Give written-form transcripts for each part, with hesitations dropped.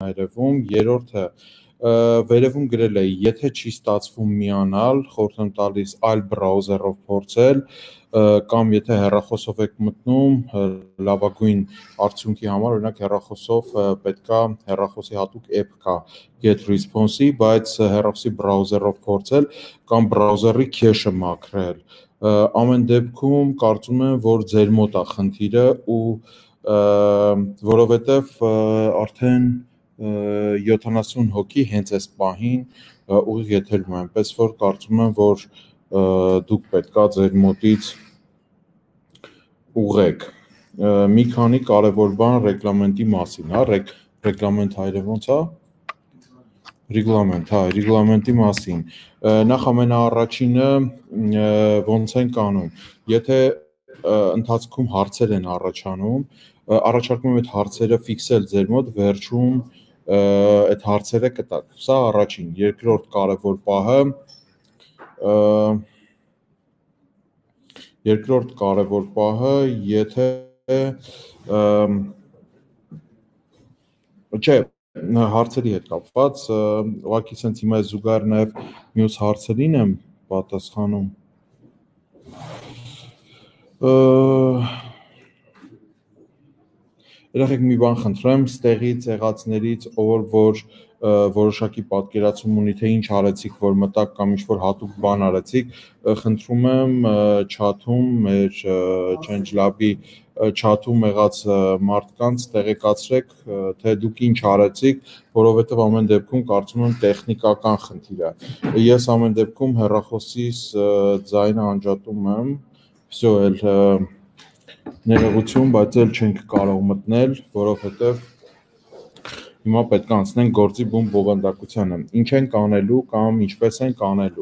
հայրևում, երրորդը վերևում գրել է, եթե չի ստացվում միանալ, խորհուրդ եմ տալիս այլ բրաուզերով փորձել, կամ եթե հեռախոսով եք մտնում, լավագույն արդյունքի համար, օրինակ հեռախոսով պետքա հեռախոսի հատուկ app կա GetResponse-ի, բայց հեռախոսի բրաուզերով փորձել կամ բրաուզերի քեշը մաքրել։ Ամեն դեպքում կարծում եմ, որ ձեր մոտ է խնդիրը ու որովհետև արդեն 70 հոգի հենց այս պահին ուղիղ եթերում է, այնպես որ կարծում եմ, որ դուք պետքա ձեր մոտից ուղղեք։ Մի քանի կարևոր բան ռեգլամենտի մասին, հա, ռեգլամենտ հայրը ոնց է։ Ռեգլամենտ, հա, ռեգլամենտի մասին։ Նախ ամենաառաջինը ոնց ենք անում։ Եթե ընթացքում հարցեր են առաջանում, առաջարկում եմ այդ հարցերը ֆիքսել ձեր մոտ, վերջում այդ հարցերը կտակ։ Սա առաջին, երկրորդ կարևոր պահը, եթե չէ, հարցերի հետ կապված, ուղղակի սենց հիմա զուգահեռ նաև մյուս հարցերին եմ պատասխանում։ Երեխեք մի բան խնդրեմ, ստեղից, եղածներից, ով որ որոշակի պատկերացում ունի, թե ինչ արեցիք, որ մտակ կամ ինչ-որ հատուկ բան արեցիք, խնդրում եմ չաթում մեր ChangeLab-ի չաթում եղած մարդկանց տեղեկացրեք, թե դուք ինչ արեցիք, որովհետև ամեն դեպքում կարծում եմ տեխնիկական խնդիր է։ Ես ամեն դեպքում հեռախոսիս ձայնը անջատում եմ, всё, էլ ներողություն, բայց էլ չենք կարող մտնել, որովհետև հիմա պետք է անցնենք գործի բուն բովանդակությանը։ Ինչ ենք անելու կամ ինչպես ենք անելու։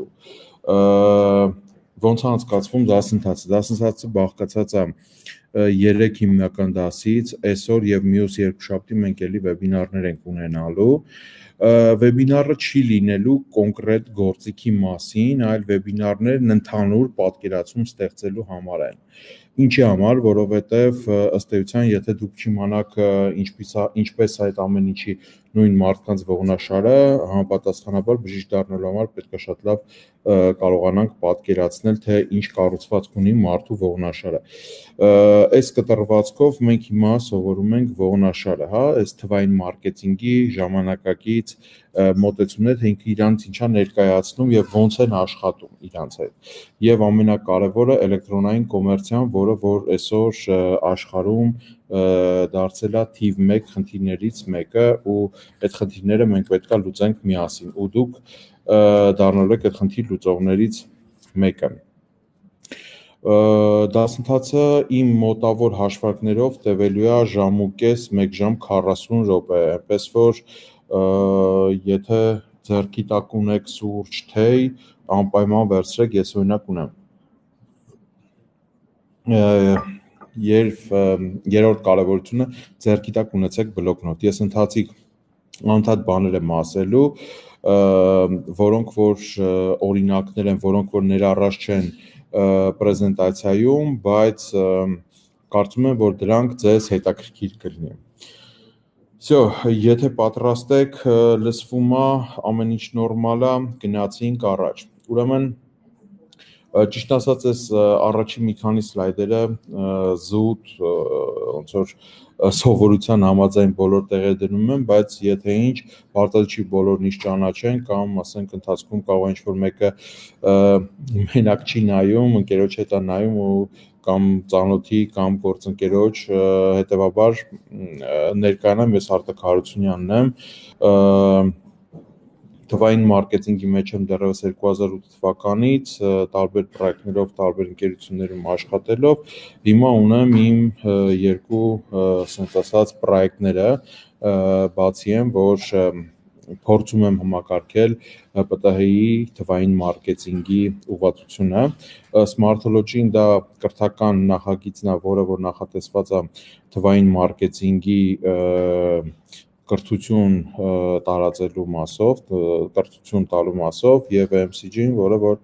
Ոնց է անցկացվում դասընթացը։ Դասընթացը բաղկացած է 3 հիմնական դասից, այսօր եւ մյուս երկուշաբթի մենք էլի վեբինարներ ենք ունենալու։ Վեբինարը չի լինելու կոնկրետ գործիքի մասին, այլ վեբինարներն ընդհանուր պատկերացում ստեղծելու համար են։ Ինչի համար, որովհետև ըստ էության, եթե դուք չիմանաք ինչպես այդ ամեն ինչի նույն մարդկանց ողնաշարը, համապատասխանաբար բժիշկ դառնալու համար պետք է շատ լավ կարողանանք պատկերացնել, թե ինչ կառուցվածք ունի մարդու ողնաշարը։ Այս կտրվածքով մենք հիմա սովորում ենք ողնաշարը, հա, այս թվային մարքեթինգի ժամանակակից մոտեցումներ, թե ինքը իրանց ինչա ներկայացնում եւ ոնց են աշխատում իրանց հետ։ Եվ ամենակարևորը էլեկտրոնային կոմերցիան, որը որ այսօր աշխարհում դարձել է թիվ 1 խնդիրներից մեկը ու այդ խնդիրները մենք պետքա լուծենք միասին ու դուք դառնալու եք այդ խնդիր լուծողներից մեկը։ Դասընթացը իմ մոտավոր հաշվարկներով տևելու է ժամուկես 1 ժամ 40 րոպե, այնպես որ եթե ձեռքի տակ ունեք սուրճ, թեյ, անպայման վերցրեք, ես օրինակ ունեմ։ Երրորդ կարևորությունը ձեռքի տակ ունեցեք բլոկնոտ։ Ես անընդհատ բաներ եմ ասելու, որոնք որ օրինակներ են, որոնք որ ներառած չեն պրեզենտացիայում, բայց կարծում եմ, որ դրանք ձեզ հետաքրքիր կլինի։ Всё, եթե պատրաստ եք, լսվում է, ամեն ինչ նորմալ է, գնացինք առաջ։ Ուրեմն ճիշտ ասած, այս առաջին մի քանի սլայդերը զուտ ոնց որ սովորության համաձայն բոլոր տեղեր դնում եմ, բայց եթե ինչ, պարտադիր չի բոլորն ինչ ճանաչեն կամ ասենք ընթացքում կարող է ինչ-որ մեկը մենակ չի նայում, ընկերոջ հետ է նայում ու կամ ծանոթի կամ գործընկերոջ, հետեւաբար ներկայանամ ես Արտակ Հարությունյանն եմ, թվային մարքեթինգի մեջ եմ դեռևս 2008 թվականից, տարբեր պրոյեկտներով, տարբեր ընկերություններում աշխատելով, հիմա ունեմ իմ երկու, ասենք ասած, պրոյեկտները, բացի եմ, որ փորձում եմ համակարգել ՊՏՀ-ի թվային մարքեթինգի ուղղվածությունը։ Smartology-ն դա կրթական նախագիծն է, որը որ նախատեսված է թվային մարքեթինգի կրթություն տարածելու մասով, կրթություն տալու մասով եւ MCG-ն, որը որ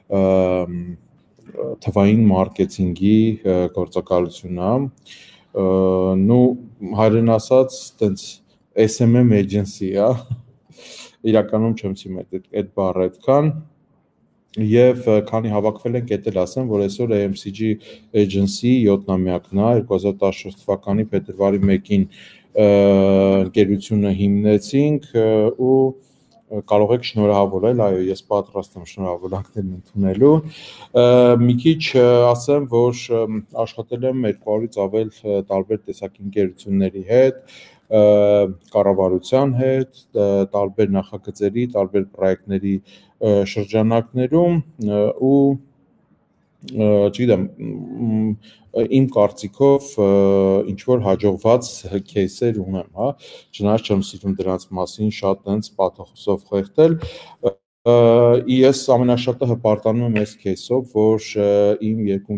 թվային մարքեթինգի գործակալությունն է, նու հայերեն ասած, տենց SMM agency, իրականում չեմ սիմետ այդ բառը այդքան եւ քանի հավաքվել ենք դա էլ ասեմ, որ այսօր AMCG agency 7-ամյակն է 2014 թվականի փետրվարի 1-ին ընկերությունը հիմնեցինք ու կարող եք շնորհավորել, այո, ես պատրաստ եմ շնորհավորանքներն ընդունելու։ Մի քիչ ասեմ, որ աշխատել եմ 200-ից ավել տարբեր տեսակի ընկերությունների հետ, կառավարության հետ, տարբեր նախագծերի, տարբեր պրոյեկտների շրջանակներում ու չգիտեմ, իմ կարծիքով ինչ որ հաջողված кейսեր ունեմ, հա, չնայած չեմ սիրում դրանց մասին շատ այնց պատոխոսով խեղդել, ես ամենաշատը հպարտանում եմ այս кейսով, որ իմ երկու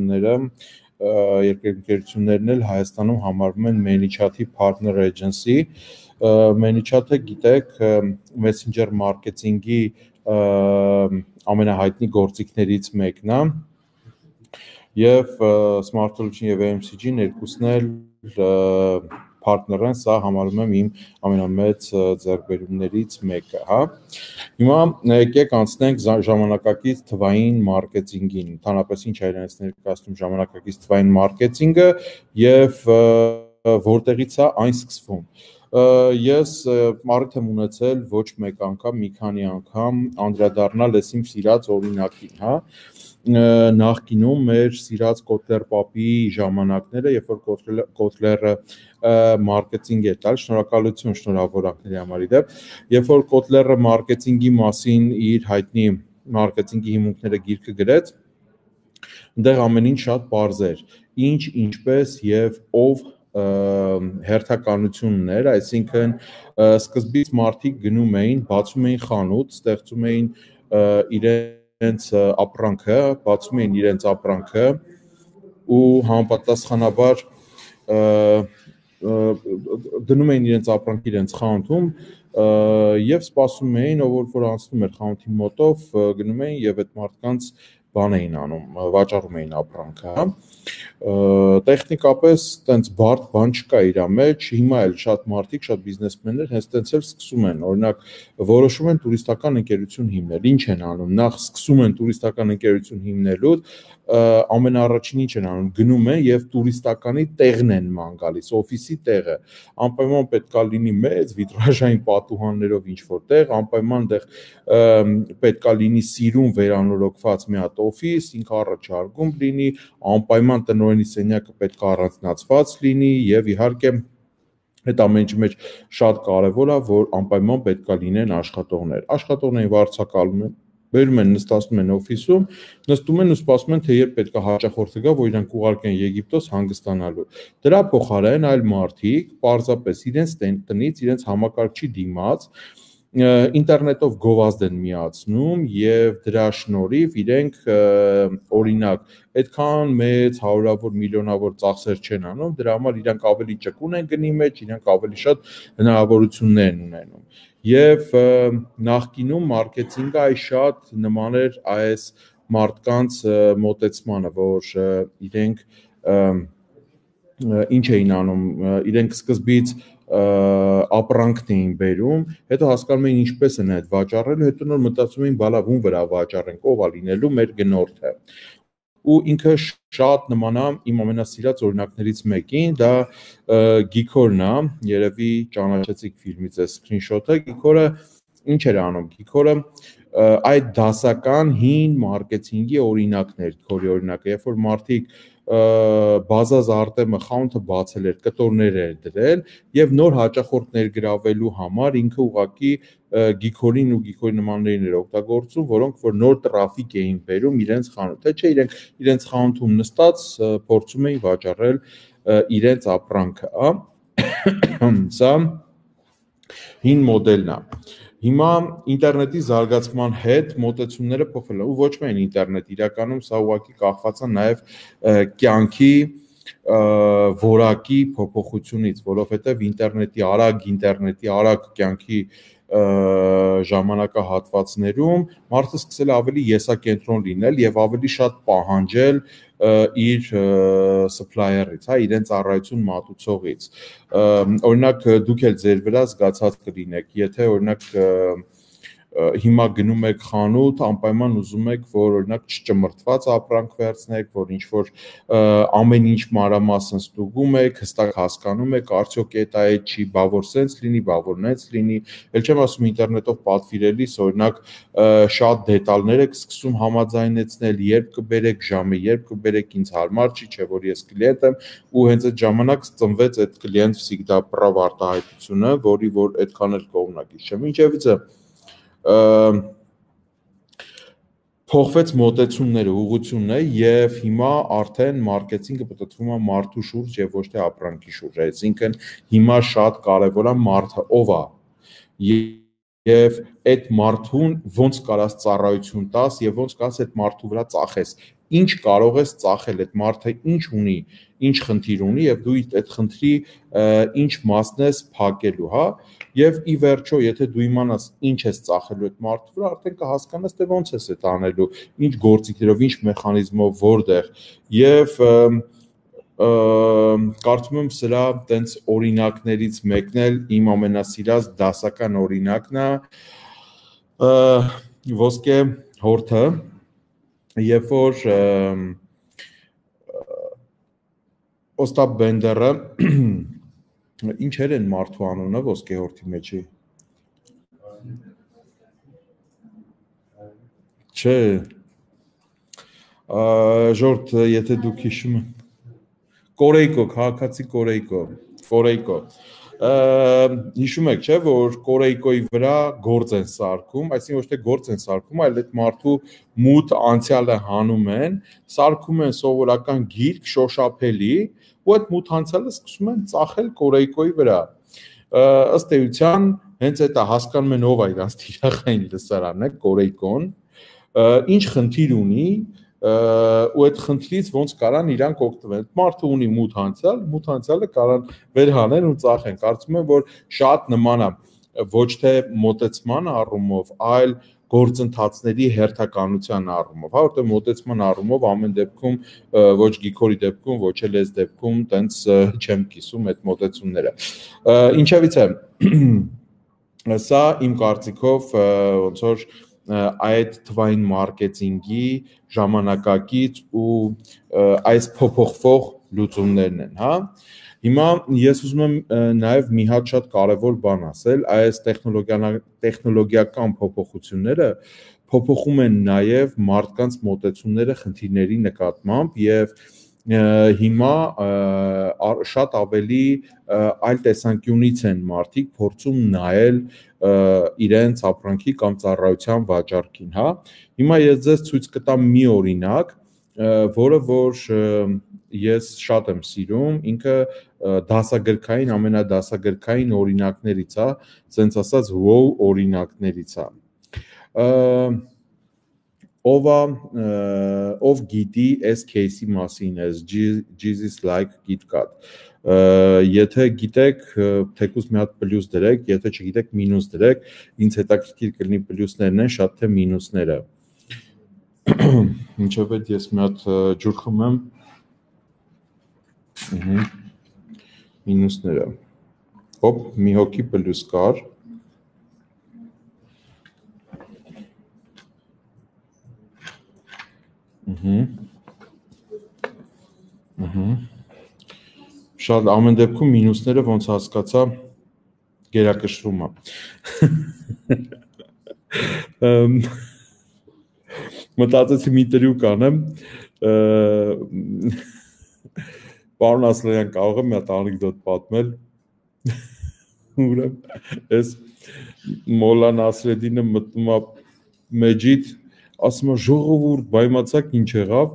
ընկերություններն էլ Հայաստանում համարվում են ManyChat-ի partner agency, ManyChat-ը գիտեք, messenger marketing-ի ամենահայտնի գործիքներից մեկն է եւ Smart Solution եւ AMCG-ն երկուսն էլ partner են, սա համարում եմ իմ ամենամեծ ձեռքբերումներից մեկը, հա։ Հիմա եկեք անցնենք ժամանակակից թվային մարքեթինգին, ընդհանրապես ինչ է իրենից ներկայացնում ժամանակակից թվային մարքեթինգը եւ որտեղից է այն սկսվում։ Ես առիթ եմ ունեցել ոչ մեկ անգամ, մի քանի անգամ անդրադառնալ ես իմ սիրած օրինակին, հա։ Նախկինում մեր սիրած Kotler Papi ժամանակները, երբ որ Kotler-ը մարքեթինգ էր տալ, շնորհակալություն շնորհավորանքների համար իդեպ, երբ որ Kotler-ը մարքեթինգի մասին իր հայտնի մարքեթինգի հիմունքները գիրքը գրեց, այնտեղ ամեն ինչ շատ պարզ էր, ինչ, ինչպես եւ ով հերթականություններ, այսինքն սկզբից մարդիկ գնում էին, բացում էին խանութ, ստեղծում էին իրենց ապրանքը, բացում էին իրենց ապրանքը ու համապատասխանաբար դնում էին իրենց ապրանքը իրենց խանութում եւ սպասում էին, ով որ անցնում էր խանութի մոտով, գնում էին եւ այդ մարդկանց բան էին անում, վաճառում էին ապրանքը, հա։ Տեխնիկապես տենց բարդ բան չկա իր մեջ, հիմա էլ շատ մարդիկ, շատ բիզնեսմեններ հենց տենց էլ սկսում են, օրինակ որոշում են տուրիստական ընկերություն հիմնել, ինչ են անում, նախ սկսում են տուրիստական ընկերություն հիմնելուց, ամենաառաջին ինչ են անում, գնում են եւ տուրիստականի տեղն են ման գալիս, օֆիսի տեղը, անպայման պետքա լինի մեծ վիտրաժային պատուհաններով ինչ որ տեղ, անպայման դեղ պետքա լինի սիրուն վերանորոգված մի հատ օֆիս, ինքը առաջարկում լինի, անպայման տնօրենի սենյակը պետք է առանձնացված լինի եւ իհարկե այդ ամենի մեջ շատ կարեւոր է, որ անպայման պետք է լինեն աշխատողներ։ Աշխատողներին վարձակալում են, բերում են, նստացնում են օֆիսում, նստում են ու սպասում են, թե երբ պետք է հաճախորդը գա, որ իրանք ուղարկեն Եգիպտոս հանգստանալու։ Դրա փոխարեն այլ մարդիկ պարզապես իրենց տնից, իրենց համակարգչի դիմաց ինտերնետով գովազդ են միացնում եւ դրա շնորհիվ իրենք օրինակ այդքան մեծ հարյուրավոր միլիոնավոր ծախսեր չեն անում, դրա համար իրանք ավելի ճկուն են գնի մեջ, իրանք ավելի շատ հնարավորություններ են ունենում։ Եվ նախկինում մարքեթինգը այ շատ նման էր այս մարդկանց մոտեցմանը, որ իրենք ինչ էին անում, իրենք սկզբից ապրանքն էին բերում, հետո հասկանում էին ինչպես են այդ վաճառելու, հետո նոր մտածում էին բալավ ում վրա վաճառենք, ով է լինելու մեր գնորդը։ Ու ինքը շատ նման է իմ ամենասիրած օրինակներից մեկին, դա Geekor-ն է, երևի ճանաչեցիք ֆիլմից այս սկրինշոթը, Geekor-ը ինչ էր անում, Geekor-ը այդ դասական հին մարքեթինգի օրինակներ, Geekor-ի օրինակը, երբ որ մարդիկ բազազ Արտեմը խանութը բացել էր, կտորներ էր դրել եւ նոր հաճախորդ ներգրավելու համար ինքը ուղակի Geekor-ին ու Geekor-ի նմաններին էր օգտագործում, որոնք որ նոր տրաֆիկ էին բերում իրենց խանութ, թե չէ իրենք իրենց խանութում նստած փորձում էին վաճառել իրենց ապրանքը, Սա հին մոդելն է։ Հիմա ինտերնետի զարգացման հետ մոտեցումները փոխվել են ու ոչ միայն ինտերնետ, իրականում սա ուղղակի կախված է նաև կյանքի որակի փոփոխությունից, որովհետև ինտերնետի արագ կյանքի ժամանակահատվածներում մարդը սկսել է ավելի եսակենտրոն լինել եւ ավելի շատ պահանջել իր supplier-ից, հա, իրենց ծառայություն մատուցողից։ Օրինակ դուք էլ ձեր վրա զգացած կլինեք, եթե օրինակ հիմա գնում եք խանութ, անպայման ուզում եք, որ օրինակ չճմրթված ապրանք վերցնեք, որ ինչ որ ամեն ինչ մանրամասն ստուգում եք, հստակ հասկանում եք, արդյոք էդ այդ չի, բա որ սենց լինի, բա որ նենց լինի, ել չեմ ասում ինտերնետով պատվիրելիս, օրինակ շատ դետալներ եք սկսում համաձայնեցնել, երբ կբերեք, ժամը երբ կբերեք, ինձ հարմար չի, չէ որ ես կլիենտ եմ, ու հենց այդ ժամանակ ծնվեց այդ կլիենտ всегда прав արտահայտությունը, որի որ այդքան էլ կողմնակից չեմ, ինչևիցե փոխվեց մոտեցումները, ուղղությունն է եւ հիմա արդեն մարքեթինգը պատտվում է մարդու շուրջ եւ ոչ թե ապրանքի շուրջ, այսինքն հիմա շատ կարեւոր է մարդը ով է եւ այդ մարդուն ոնց կարաս ծառայություն տաս եւ ոնց կարաս այդ մարդու վրա ծախես, ինչ կարող ես ծախել, այդ մարդը ինչ ունի, ինչ խնդիր ունի եւ դու այդ խնդրի ինչ մասն ես փակելու, հա, եւ ի վերջո, եթե դու իմանաս ինչ ես ծախելու այդ մարդու վրա, արդեն կհասկանաս թե ոնց ես այդ անելու, ինչ գործիքներով, ինչ մեխանիզմով, որտեղ եւ կարծում եմ սրա տենց օրինակներից մեկն էլ իմ ամենասիրած դասական օրինակն է ոսկե հորթը, երբ որ Օստապ Բենդերը ինչ են մարդու անունը ոսկե հորթի մեջի չէ ժորդ եթե դուք հիշում եք Կորեյկո, քաղաքացի Կորեյկո հիշում եք, չէ, որ Կորեյկոյի վրա գործ են սարքում, այսինքն ոչ թե գործ են սարքում, այլ այդ մարդու մութ անցյալը հանում են, սարքում են սովորական գիրք, շոշափելի, ու այդ մութ անցյալը սկսում են ծախել Կորեյկոյի վրա։ Ըստ էության, հենց այդ հասկանում են ով է իրանց թիրախային լսարանն է, Կորեյկոն, ինչ խնդիր ունի ու այդ խնդրից ոնց կարան իրանք օգտվել։ Մարդը ունի մութ անցյալը կարան վերհանեն ու ծախեն։ Կարծում եմ, որ շատ նման է ոչ թե մոտեցման առումով, այլ գործընթացների հերթականության առումով, հա, որտեղ մոտեցման առումով ամեն դեպքում ոչ Գիքորի դեպքում, ոչ էլ այս դեպքում տենց չեմ կիսում այդ մոտեցումները։ Ինչևից է սա իմ կարծիքով ոնց որ այդ թվային մարքեթինգի ժամանակակից ու այս փոփոխվող լուծումներն են, հա։ Հիմա ես ուզում եմ նաև մի հատ շատ կարևոր բան ասել, այս տեխնոլոգիական փոփոխությունները փոփոխում են նաև մարդկանց մոտեցումները խնդիրների նկատմամբ եւ հիմա շատ ավելի այլ տեսանկյունից են մարդիկ փորձում նայել իրենց ապրանքի կամ ծառայության վաճառքին, հա։ Հիմա ես ձեզ ցույց կտամ մի օրինակ, որը որ ես շատ եմ սիրում, ինքը դասագրքային ամենադասագրքային օրինակներից է, ասենց ասած wow օրինակներից է։ Ով գիտի այս case-ի մասին, այս Jesus like KitKat։ Եթե գիտեք, թեկուզ մի հատ պլյուս դրեք, եթե չգիտեք մինուս դրեք, ինձ հետաքրքիր կլինի պլյուսներն են, շատ թե մինուսները։ Ինչովհետև ես մի հատ ջուր խմեմ։ Մինուսները։ Հոպ, մի հոգի պլյուս կար։ Շատ ամեն դեպքում մինուսները ոնց հասկացա գերակշռում է։ Մտածեցի մի տրյուկ անեմ։ Պարոն Ասլանյան, կարող եմ մի հատ անեկդոտ պատմել։ Ուրեմն այս Մոլլա Նասրեդինը մտնում է մեջից, ասում է ժողովուրդ, բայմացակ ինչ եղավ,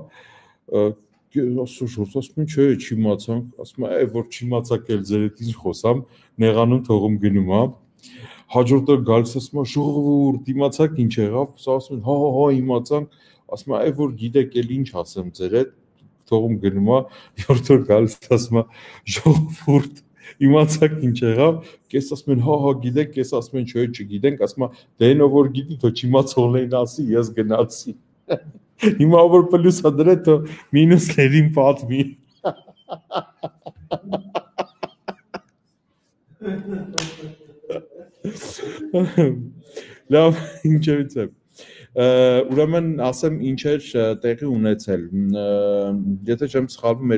ասում չէ, չիմացանք, ասում է, որ չիմացակ էլ ձեր հետ ինչ խոսամ, նեղանում թողում գնում, հա։ Հաջորդ օր գալիս ասում է ժողովուրդ, իմացակ ինչ եղավ, սա ասում են, հա, իմացանք, ասում է, որ գիտեք էլ ինչ ասեմ ձեր հետ, թողում գնում է, երրորդ օր գալիս ասում է ժողովուրդ, իմացակ ինչ եղավ, կես ասում են, հա, գիտեք, կես ասում են, չէ, չգիտենք, ասում է, դե նո որ գիտի, թող չիմացողներին ասի, ես գնացի։ Հիմա որ պլյուսը դրե թո մինուսներին պատմի։ Լավ, ինչևից է։ Ուրեմն ասեմ ինչ էր տեղի ունեցել։ Եթե չեմ սխալվում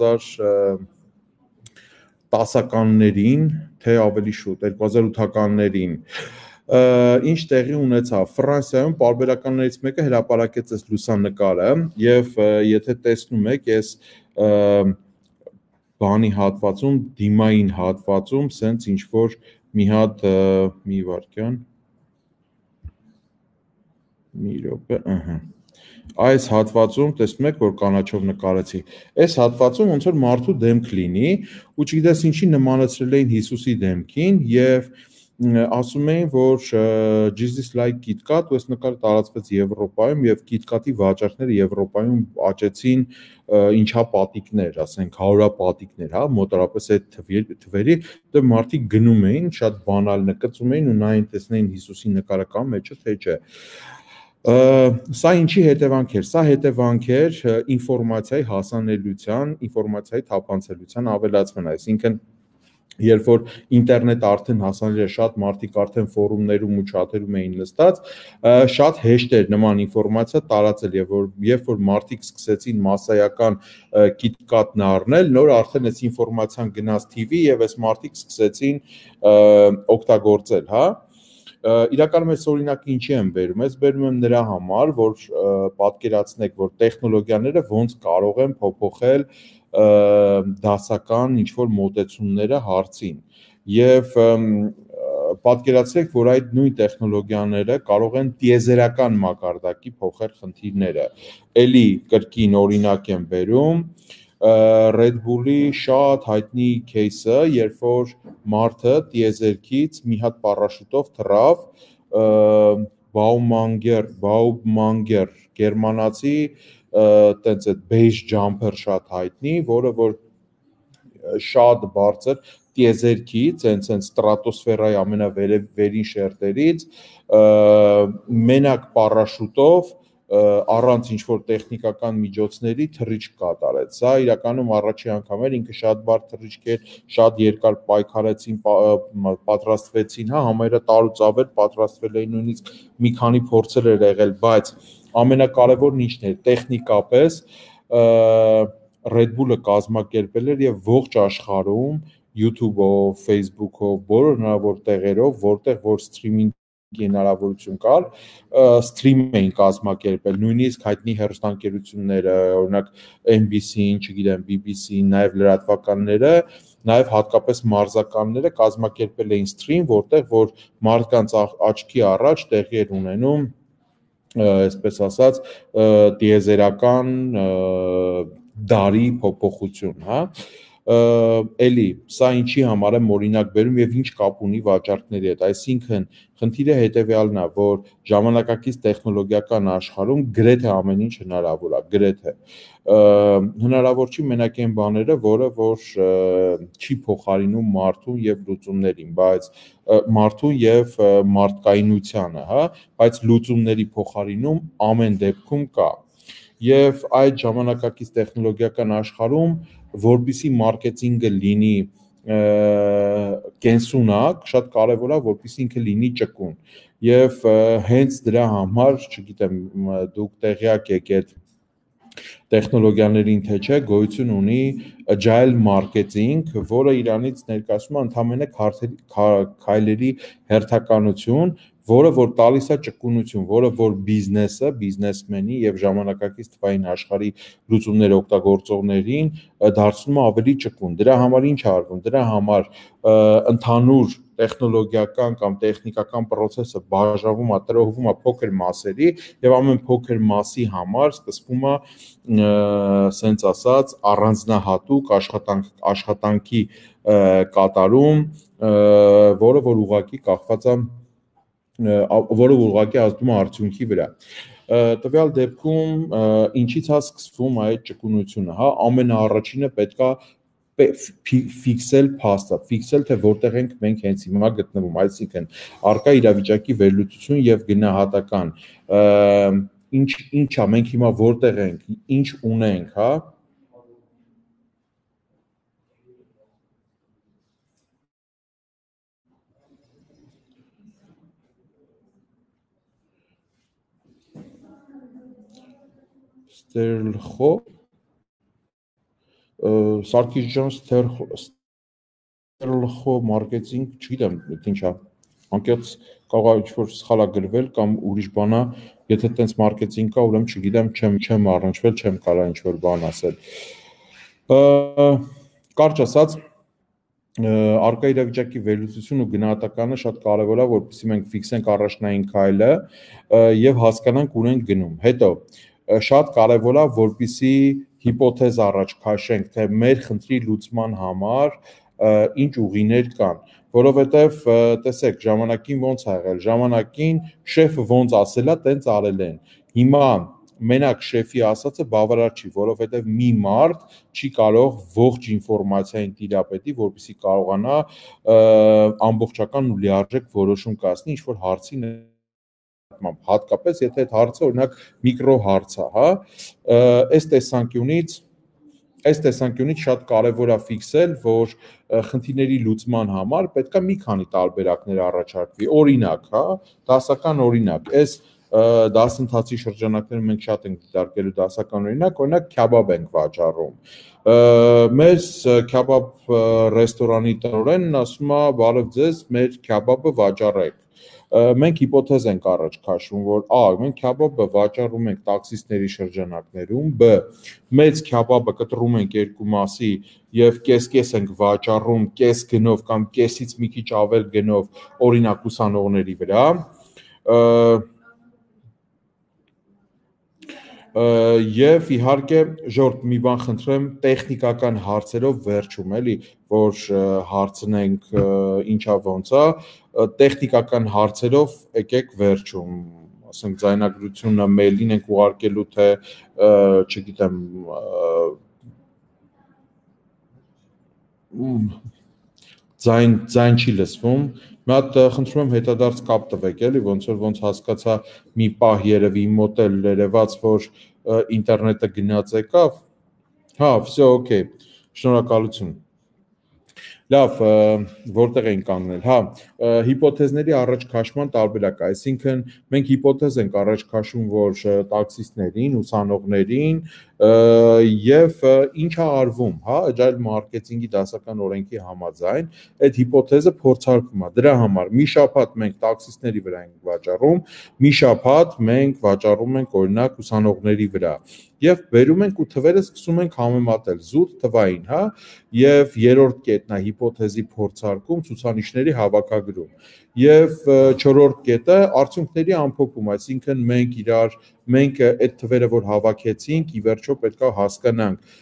2010-ականներին, թե ավելի շուտ 2008-ականներին ինչ տեղի ունեցավ Ֆրանսիայում պարբերականներից մեկը հրապարակեց այս լուսանկարը եւ եթե տեսնում եք ես բանի հատվածում դիմային հատվածում սենց ինչ որ մի հատ մի վարքյան մի րոպե, ըհը այս հատվածում տեսնում եք որ կանաչով նկարեցի այս հատվածում ոնց որ մարդու դեմք լինի ու չգիտես ինչի նմանեցրել էին Հիսուսի դեմքին եւ ասում էին որ Jesus like KitKat ու այս նկարը տարածվեց Եվրոպայում եւ KitKat-ի վաճառքները Եվրոպայում աճեցին ինչա պատիկներ, ասենք 100 պատիկներ, հա, մոտավորապես այդ թվերի, դե մարդիկ գնում էին, շատ բանալ նկծում էին ու նային տեսնեին Հիսուսի նկարը կա մեջը, թե չէ։ Սա ինչի հետևանք էր, սա հետևանք էր ինֆորմացիայի հասանելիության, ինֆորմացիայի թափանցելիության ավելացման, այսինքն երբ որ ինտերնետ արդեն հասանելի է շատ մարդիկ արդեն ֆորումներում ու չաթերում էին նստած, շատ հեշտ էր նման ինֆորմացիա տարածել եւ երբ որ մարդիկ սկսեցին massայական KitKat-ն առնել, նոր արդեն այս ինֆորմացիան գնաց TV եւ այս մարդիկ սկսեցին օգտագործել, հա։ Իրականում այս օրինակը ինչի եմ բերում, ես բերում եմ նրա համար, որ պատկերացնեք, որ տեխնոլոգիաները ոնց կարող են փոփոխել դասական ինչ-որ մոտեցումները հարցին եւ պատկերացրեք, որ այդ նույն տեխնոլոգիաները կարող են տիեզերական մակարդակի փոխել խնդիրները։ Էլի կրկին օրինակ եմ բերում Red Bull-ի շատ հայտնի кейսը, երբ որ մարդը տիեզերքից մի հատ պարաշուտով թռավ Baumgartner գերմանացի տենց այդ base jumper շատ հայտնի, որը որ շատ բարձր տիեզերքից, հենց ստրատոսֆերայի ամենավերին շերտերից մենակ պարաշուտով առանց ինչ-որ տեխնիկական միջոցների թռիչք կատարեց։ Սա իրականում առաջի անգամ էր, ինքը շատ բարդ թռիչք էր, շատ երկար պայքարեցին, պատրաստվեցին, հա, համարյա տարուց ավել պատրաստվել էին նույնիսկ մի քանի փորձեր էր եղել, բայց ամենակարևորն ինչն էր, տեխնիկապես Red Bull-ը կազմակերպել էր եւ ողջ աշխարհում YouTube-ով, Facebook-ով, բոլոր հնարավոր տեղերով, որտեղ որ սթրիմինգի հնարավորություն կար, սթրիմ էին կազմակերպել, նույնիսկ հայտնի հեռուստաընկերությունները, օրինակ NBC-ին, չգիտեմ, BBC-ին, նաև լրատվականները, նաև հատկապես մարզականները կազմակերպել էին սթրիմ, որտեղ որ մարդկանց աչքի առաջ տեղի էր ունենում, այսպես ասած, տիեզերական դարի փոփոխություն, հա։ Էլի, սա ինչի համար եմ օրինակ բերում եւ ինչ կապ ունի վաճառքների հետ, այսինքն խնդիրը հետեւյալն է, որ ժամանակակից տեխնոլոգիական աշխարհում գրեթե ամեն ինչ հնարավոր է, գրեթե հնարավոր չի մենակ այն բաները, որը որ չի փոխարինում մարդուն եւ լուծումներին, բայց մարդուն եւ մարդկայնությանը, հա, բայց լուծումների փոխարինում ամեն դեպքում կա։ Եվ այդ ժամանակակից տեխնոլոգիական աշխարհում որպեսզի մարքեթինգը լինի կենսունակ, շատ կարևոր է, որպեսզի ինքը լինի ճկուն։ Եվ հենց դրա համար, չգիտեմ, դուք տեղյակ եք այդ տեխնոլոգիաներին թե չէ, գոյություն ունի agile marketing, որը իրանից ներկայացնում է ընդհանրապես քայլերի հերթականություն, որը որ տալիս է ճկունություն, որը որ բիզնեսը, բիզնեսմենի եւ ժամանակակից թվային աշխարհի լուծումներ օգտագործողներին դարձնում է ավելի ճկուն։ Դրա համար ինչ է արվում։ Դրա համար ընդհանուր տեխնոլոգիական կամ տեխնիկական process-ը բաժանվում է, տրոհվում է փոքր մասերի եւ ամեն փոքր մասի համար սկսվում է սենց ասած առանձնահատուկ աշխատանքի կատարում, որը որ ուղղակի կախված է որը ուղղակի ազդում է արդյունքի վրա։ Տվյալ դեպքում ինչից է սկսվում այդ ճկունությունը, հա, ամենաառաջինը պետքա ֆիքսել փաստը, ֆիքսել թե որտեղ ենք մենք հենց հիմա գտնվում, այսինքն արկա իրավիճակի վերլուծություն եւ գնահատական։ ինչա մենք հիմա որտեղ ենք, ինչ ունենք, հա։ Ստերլխո Սարգիս ջան, ստերլխո մարքեթինգ, չգիտեմ, դա ինչա։ Անկեղծ կարող է ինչ-որ սխալ է գրվել կամ ուրիշ բան է, եթե տենց մարքեթինգ կա, ուրեմն չգիտեմ, չեմ առնչվել, չեմ կարող ինչ-որ բան ասել։ Կարճ ասած, արկա իրավիճակի վերլուծությունը ու գնահատականը շատ կարևոր է, որպեսզի մենք ֆիքսենք առաջնային քայլը եւ հասկանանք ուր ենք գնում։ Հետո շատ կարևոր է, որպեսզի հիպոթեզ առաջ քաշենք, թե մեր խնդրի լուծման համար ինչ ուղիներ կան, որովհետեւ տեսեք, ժամանակին ոնց ա եղել, ժամանակին շեֆը ոնց ասելա, տենց արել են։ Հիմա մենակ շեֆի ասածը բավարար չի, որովհետև մի մարդ չի կարող ողջ ինֆորմացիային տիրապետի, որպեսզի կարողանա ամբողջական ու լիարժեք որոշում կայացնի ինչ-որ հարցի նկատմամբ, հատկապես եթե այդ հարցը օրինակ միկրո հարց է, հա, այս տեսանկյունից շատ կարևոր է ֆիքսել, որ խնդիրների լուծման համար պետք է մի քանի տարբերակներ առաջարկվի։ Օրինակ, հա, դասական օրինակ, այս դասընթացի շրջանակներում մենք շատ ենք դիտարկելու դասական օրինակ քյաբաբ ենք վաճառում։ Մեզ քյաբաբ ռեստորանի տնօրենն ասում է, բարև ձեզ, մեր քյաբաբը վաճառեք։ Մենք հիպոթեզ ենք առաջ քաշում, որ A. մենք քյաբաբը վաճառում ենք տաքսիստների շրջանակներում, B. մեծ քյաբաբը կտրում ենք երկու մասի եւ կես-կես ենք վաճառում, կես գնով կամ կեսից մի քիչ ավել գնով օրինակ ուսանողների վրա, եւ իհարկե ժողովուրդ մի բան խնդրեմ տեխնիկական հարցերով վերջում էլի որ հարցնենք ինչա ոնց է տեխնիկական հարցերով եկեք վերջում ասենք ձայնագրությունը մեյլին ենք ուղարկելու թե չգիտեմ ձայն չի լսվում մի հատ խնդրում եմ հետադարձ կապ տվեք էլի ոնց հասկացա մի պահ երևի իմ մոտ էլ երևաց որ ինտերնետը գնաց եկավ հա վсё օքեյ շնորհակալություն լավ որտեղ ենք կանգնել հա հիպոթեզների առաջ քաշման տարբերակ այսինքն մենք հիպոթեզ ենք առաջ քաշում որ տաքսիստներին ուսանողներին եւ ինչա արվում հա agile marketing-ի դասական օրենքի համաձայն այդ հիպոթեզը փորձարկվում է դրա համար մի շաբաթ մենք տաքսիստների վրա ենք վաճառում մի շաբաթ մենք վաճառում ենք օրինակ ուսանողների վրա եւ բերում ենք ու թվերը սկսում ենք համեմատել զուտ թվային հա եւ երրորդ կետն է հիպոթեզի փորձարկում ցուցանիշների հավաքագրում եւ չորրորդ կետը արդյունքների ամփոփում այսինքն մենք այդ թվերը որ հավաքեցինք ի վերջո պետքա հասկանանք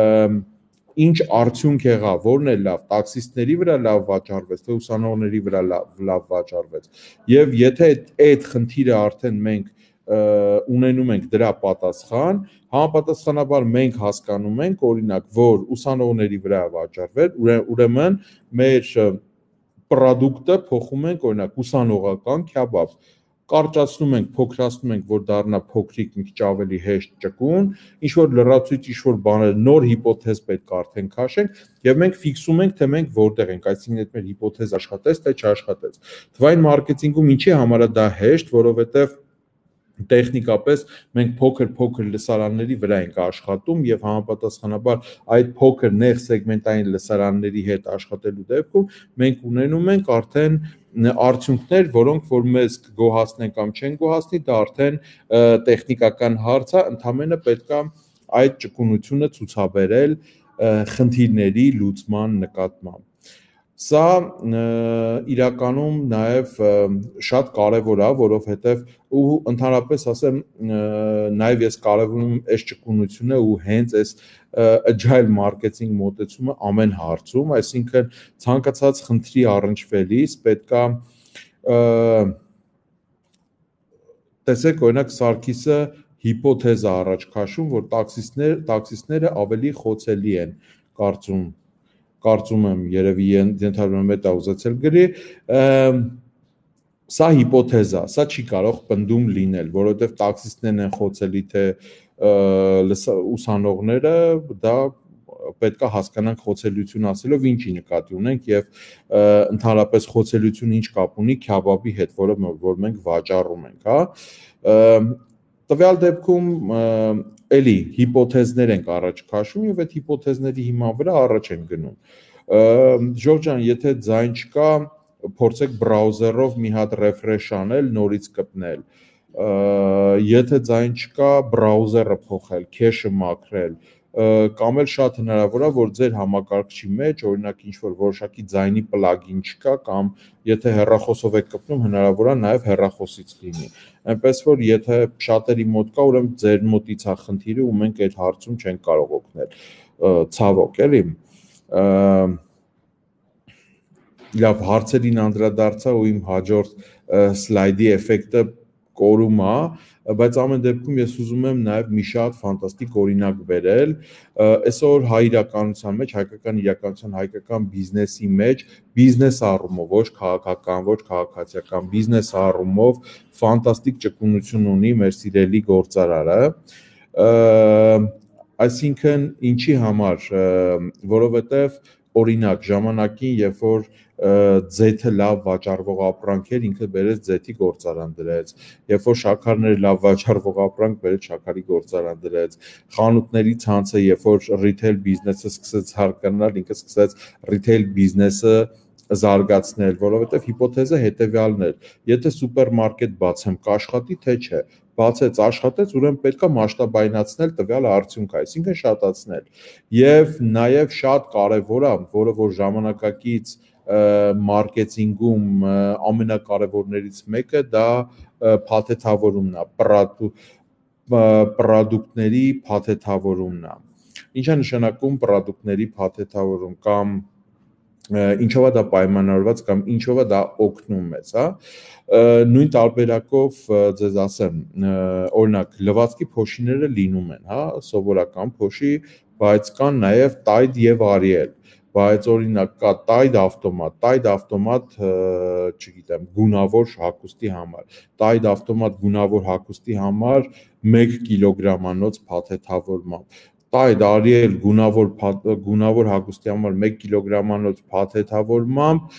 ինչ արդյունք եղավ, որն է լավ, տաքսիստների վրա լավ վաճառվեց, թե ուսանողների վրա լավ վաճառվեց։ Եվ եթե այդ խնդիրը արդեն մենք ունենում ենք դրա պատասխան, համապատասխանաբար մենք հասկանում ենք, օրինակ, որ ուսանողների վրա վաճառվել, ուրեմն մեր պրոդուկտը փոխում ենք, օրինակ, ուսանողական քյաբաբ կարճացնում ենք, փոքրացնում ենք, որ դառնա փոքրիկ, մի քիչ ավելի հեշտ ճկուն, ինչ որ լրացուցիչ, ինչ որ բաներ, նոր հիպոթեզ պետք է արդեն քաշենք, եւ մենք ֆիքսում ենք, թե մենք որտեղ ենք, այսինքն այդ մեր հիպոթեզը աշխատեց, թե չաշխատեց։ Թվային մարքեթինգում ինչի համար է դա հեշտ, որովհետեւ տեխնիկապես մենք փոքր լսարանների վրա ենք աշխատում եւ համապատասխանաբար այդ փոքր նեղ սեգմենտային լսարանների հետ աշխատելու դեպքում մենք ունենում ենք արդեն արդյունքներ, որոնք որ մեզ կգոհացնեն կամ չեն գոհացնի, դա արդեն տեխնիկական հարց է, ընդհանրապես պետք է այդ ճկունությունը ցուցաբերել խնդիրների լուծման նկատմամբ Սա իրականում նաև շատ կարևոր է, որովհետև ու ընդհանրապես ասեմ նաև ես կարևորում եմ այս ճկունությունը ու հենց այս agile marketing մոտեցումը ամեն հարցում, այսինքն ցանկացած խնդրի առնչվելիս պետքա տեսեք օրինակ Սարգիսը հիպոթեզ է առաջ քաշում, որ տաքսիստները ավելի խոցելի են կարծում եմ երևի ենթադրում եմ դա ուզեցել գրի Սա հիպոթեզա, սա չի կարող պնդում լինել, որովհետև տաքսիստներն են խոցելի, թե ուսանողները, դա պետք է հասկանանք խոցելիություն ասելով ինչի նկատի ունենք եւ ընդհանրապես խոցելիությունը ինչ կապ ունի քյաբաբի հետ, որը որ մենք վաճառում ենք, հա։ Տվյալ դեպքում էլի հիպոթեզներ ենք առաջ քաշում եւ այդ հիպոթեզների հիման վրա առաջ են գնում։ Ժորժ ջան, եթե ձայն չկա, փորձեք բրաուզերով մի հատ refresh անել, նորից կպնել։ Եթե ձայն չկա, բրաուզերը փոխել, cache-ը մաքրել, կամ էլ շատ հնարավոր է, որ ձեր համակարգչի մեջ, օրինակ ինչ-որ որոշակի ձայնի plugin չկա, կամ եթե հեռախոսով եք կպնում, հնարավոր է նաև հեռախոսից լինի։ Այնպես որ եթե շատերի մոտ կա, ուրեմն ձեր մոտից է խնդիրը ու մենք այդ հարցում չենք կարող օգնել։ Ցավոք, էլի։ Լավ, հարցերին անդրադարձա ու իմ հաջորդ սլայդի էֆեկտը կորում է, բայց ամեն դեպքում ես ուզում եմ նաև մի շատ ֆանտաստիկ օրինակ բերել։ Այսօր հայ իրականության մեջ, հայկական իրականության, հայկական բիզնեսի մեջ, բիզնես առումով, ոչ քաղաքական, ոչ քաղաքացիական, բիզնես առումով ֆանտաստիկ ճկունություն ունի մեր սիրելի գործարարը։ Այսինքն ինչի համար, որովհետև օրինակ ժամանակին, երբ որ ձեթը լավ վաճառվող ապրանք էր, ինքը բերեց ձեթի գործարան դրեց, երբ որ շաքարները լավ վաճառվող ապրանք բերեց, շաքարի գործարան դրեց, խանութների ցանցը, երբ որ ռիթեյլ բիզնեսը սկսեց հարկանալ, ինքը սկսեց ռիթեյլ բիզնեսը զարգացնել, որովհետև հիպոթեզը հետևյալն էր. եթե սուպերմարկետ բացեմ, կաշխատի թե չէ, բացեց, աշխատեց, ուրեմն պետք է մասշտաբայնացնել տվյալ արդյունքը, այսինքն շատացնել։ Եվ նաև շատ կարևոր է, որը որ ժամանակակից մարքեթինգում ամենակարևորներից մեկը դա փաթեթավորումն է, պրոդուկտների փաթեթավորումն է։ Ինչ է նշանակում պրոդուկտների փաթեթավորում կամ ինչով է դա պայմանավորված կամ ինչով է դա օգնում մեզ, հա։ Նույն տարբերակով ձեզ ասեմ, օրինակ լվացքի փոշիները լինում են, հա, սովորական փոշի, բայց կան նաև Tide եւ Ariel, բայց օրինակ կա Tide ավտոմատ, չգիտեմ, գունավոր հագուստի համար, Tide ավտոմատ գունավոր հագուստի համար 1 կիլոգրամանոց փաթեթավորմամբ, Tide Ariel գունավոր հագուստի համար 1 կիլոգրամանոց փաթեթավորմամբ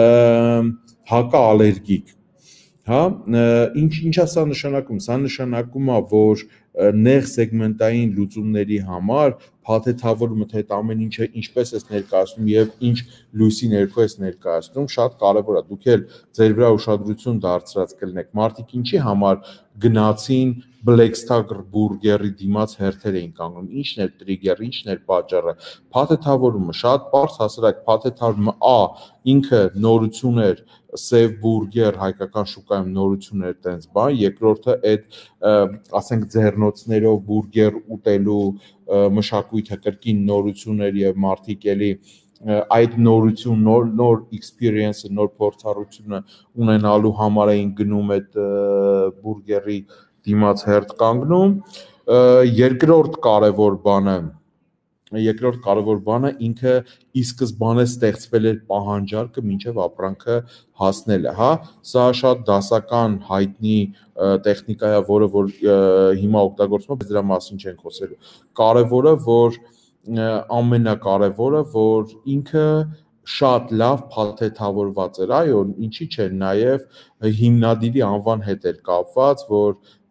հակաալերգիկ, հա, ինչ է սա նշանակում, սա նշանակում է, որ նեղ սեգմենտային լուծումների համար փաթեթավորումը, թե այդ ամեն ինչը ինչպես է ներկայացնում եւ ինչ լույսի ներքո է ներկայացնում, շատ կարեւոր է։ Դուք էլ ձեր վրա ուշադրություն դարձրած կլինեք։ Մարդիկ ինչի համար գնացին Black Star բուրգերի դիմաց հերթեր էին կանգնում, ինչն էր տրիգերը, ինչն էր պատճառը։ Փաթեթավորումը շատ པարզ հասարակ, փաթեթավորումը ինքը նորություն էր, սև բուրգեր հայկական շուկայում նորություն էր տենց բան, երկրորդը այդ ասենք ձեռնոցներով բուրգեր ուտելու մշակույթը կրկին նորություն էր եւ մարդիկ էլի այդ նորություն, նոր experience-ը, նոր փորձառությունը ունենալու համար էին գնում այդ բուրգերի դիմաց հերթ կանգնում։ Երկրորդ կարևոր բանը ինքը ի սկզբանե ստեղծվել էր պահանջարկը մինչև ապրանքը հասնելը, հա, սա շատ դասական հայտնի տեխնիկա է, որը որ հիմա օգտագործվում է, բայց դրա մասին չենք խոսելու։ Ամենակարևորը, որ ինքը շատ լավ փաթեթավորված էր, այո, ինչի՞ չէ, նաև հիմնադիրի անվան հետ էր կապված, որ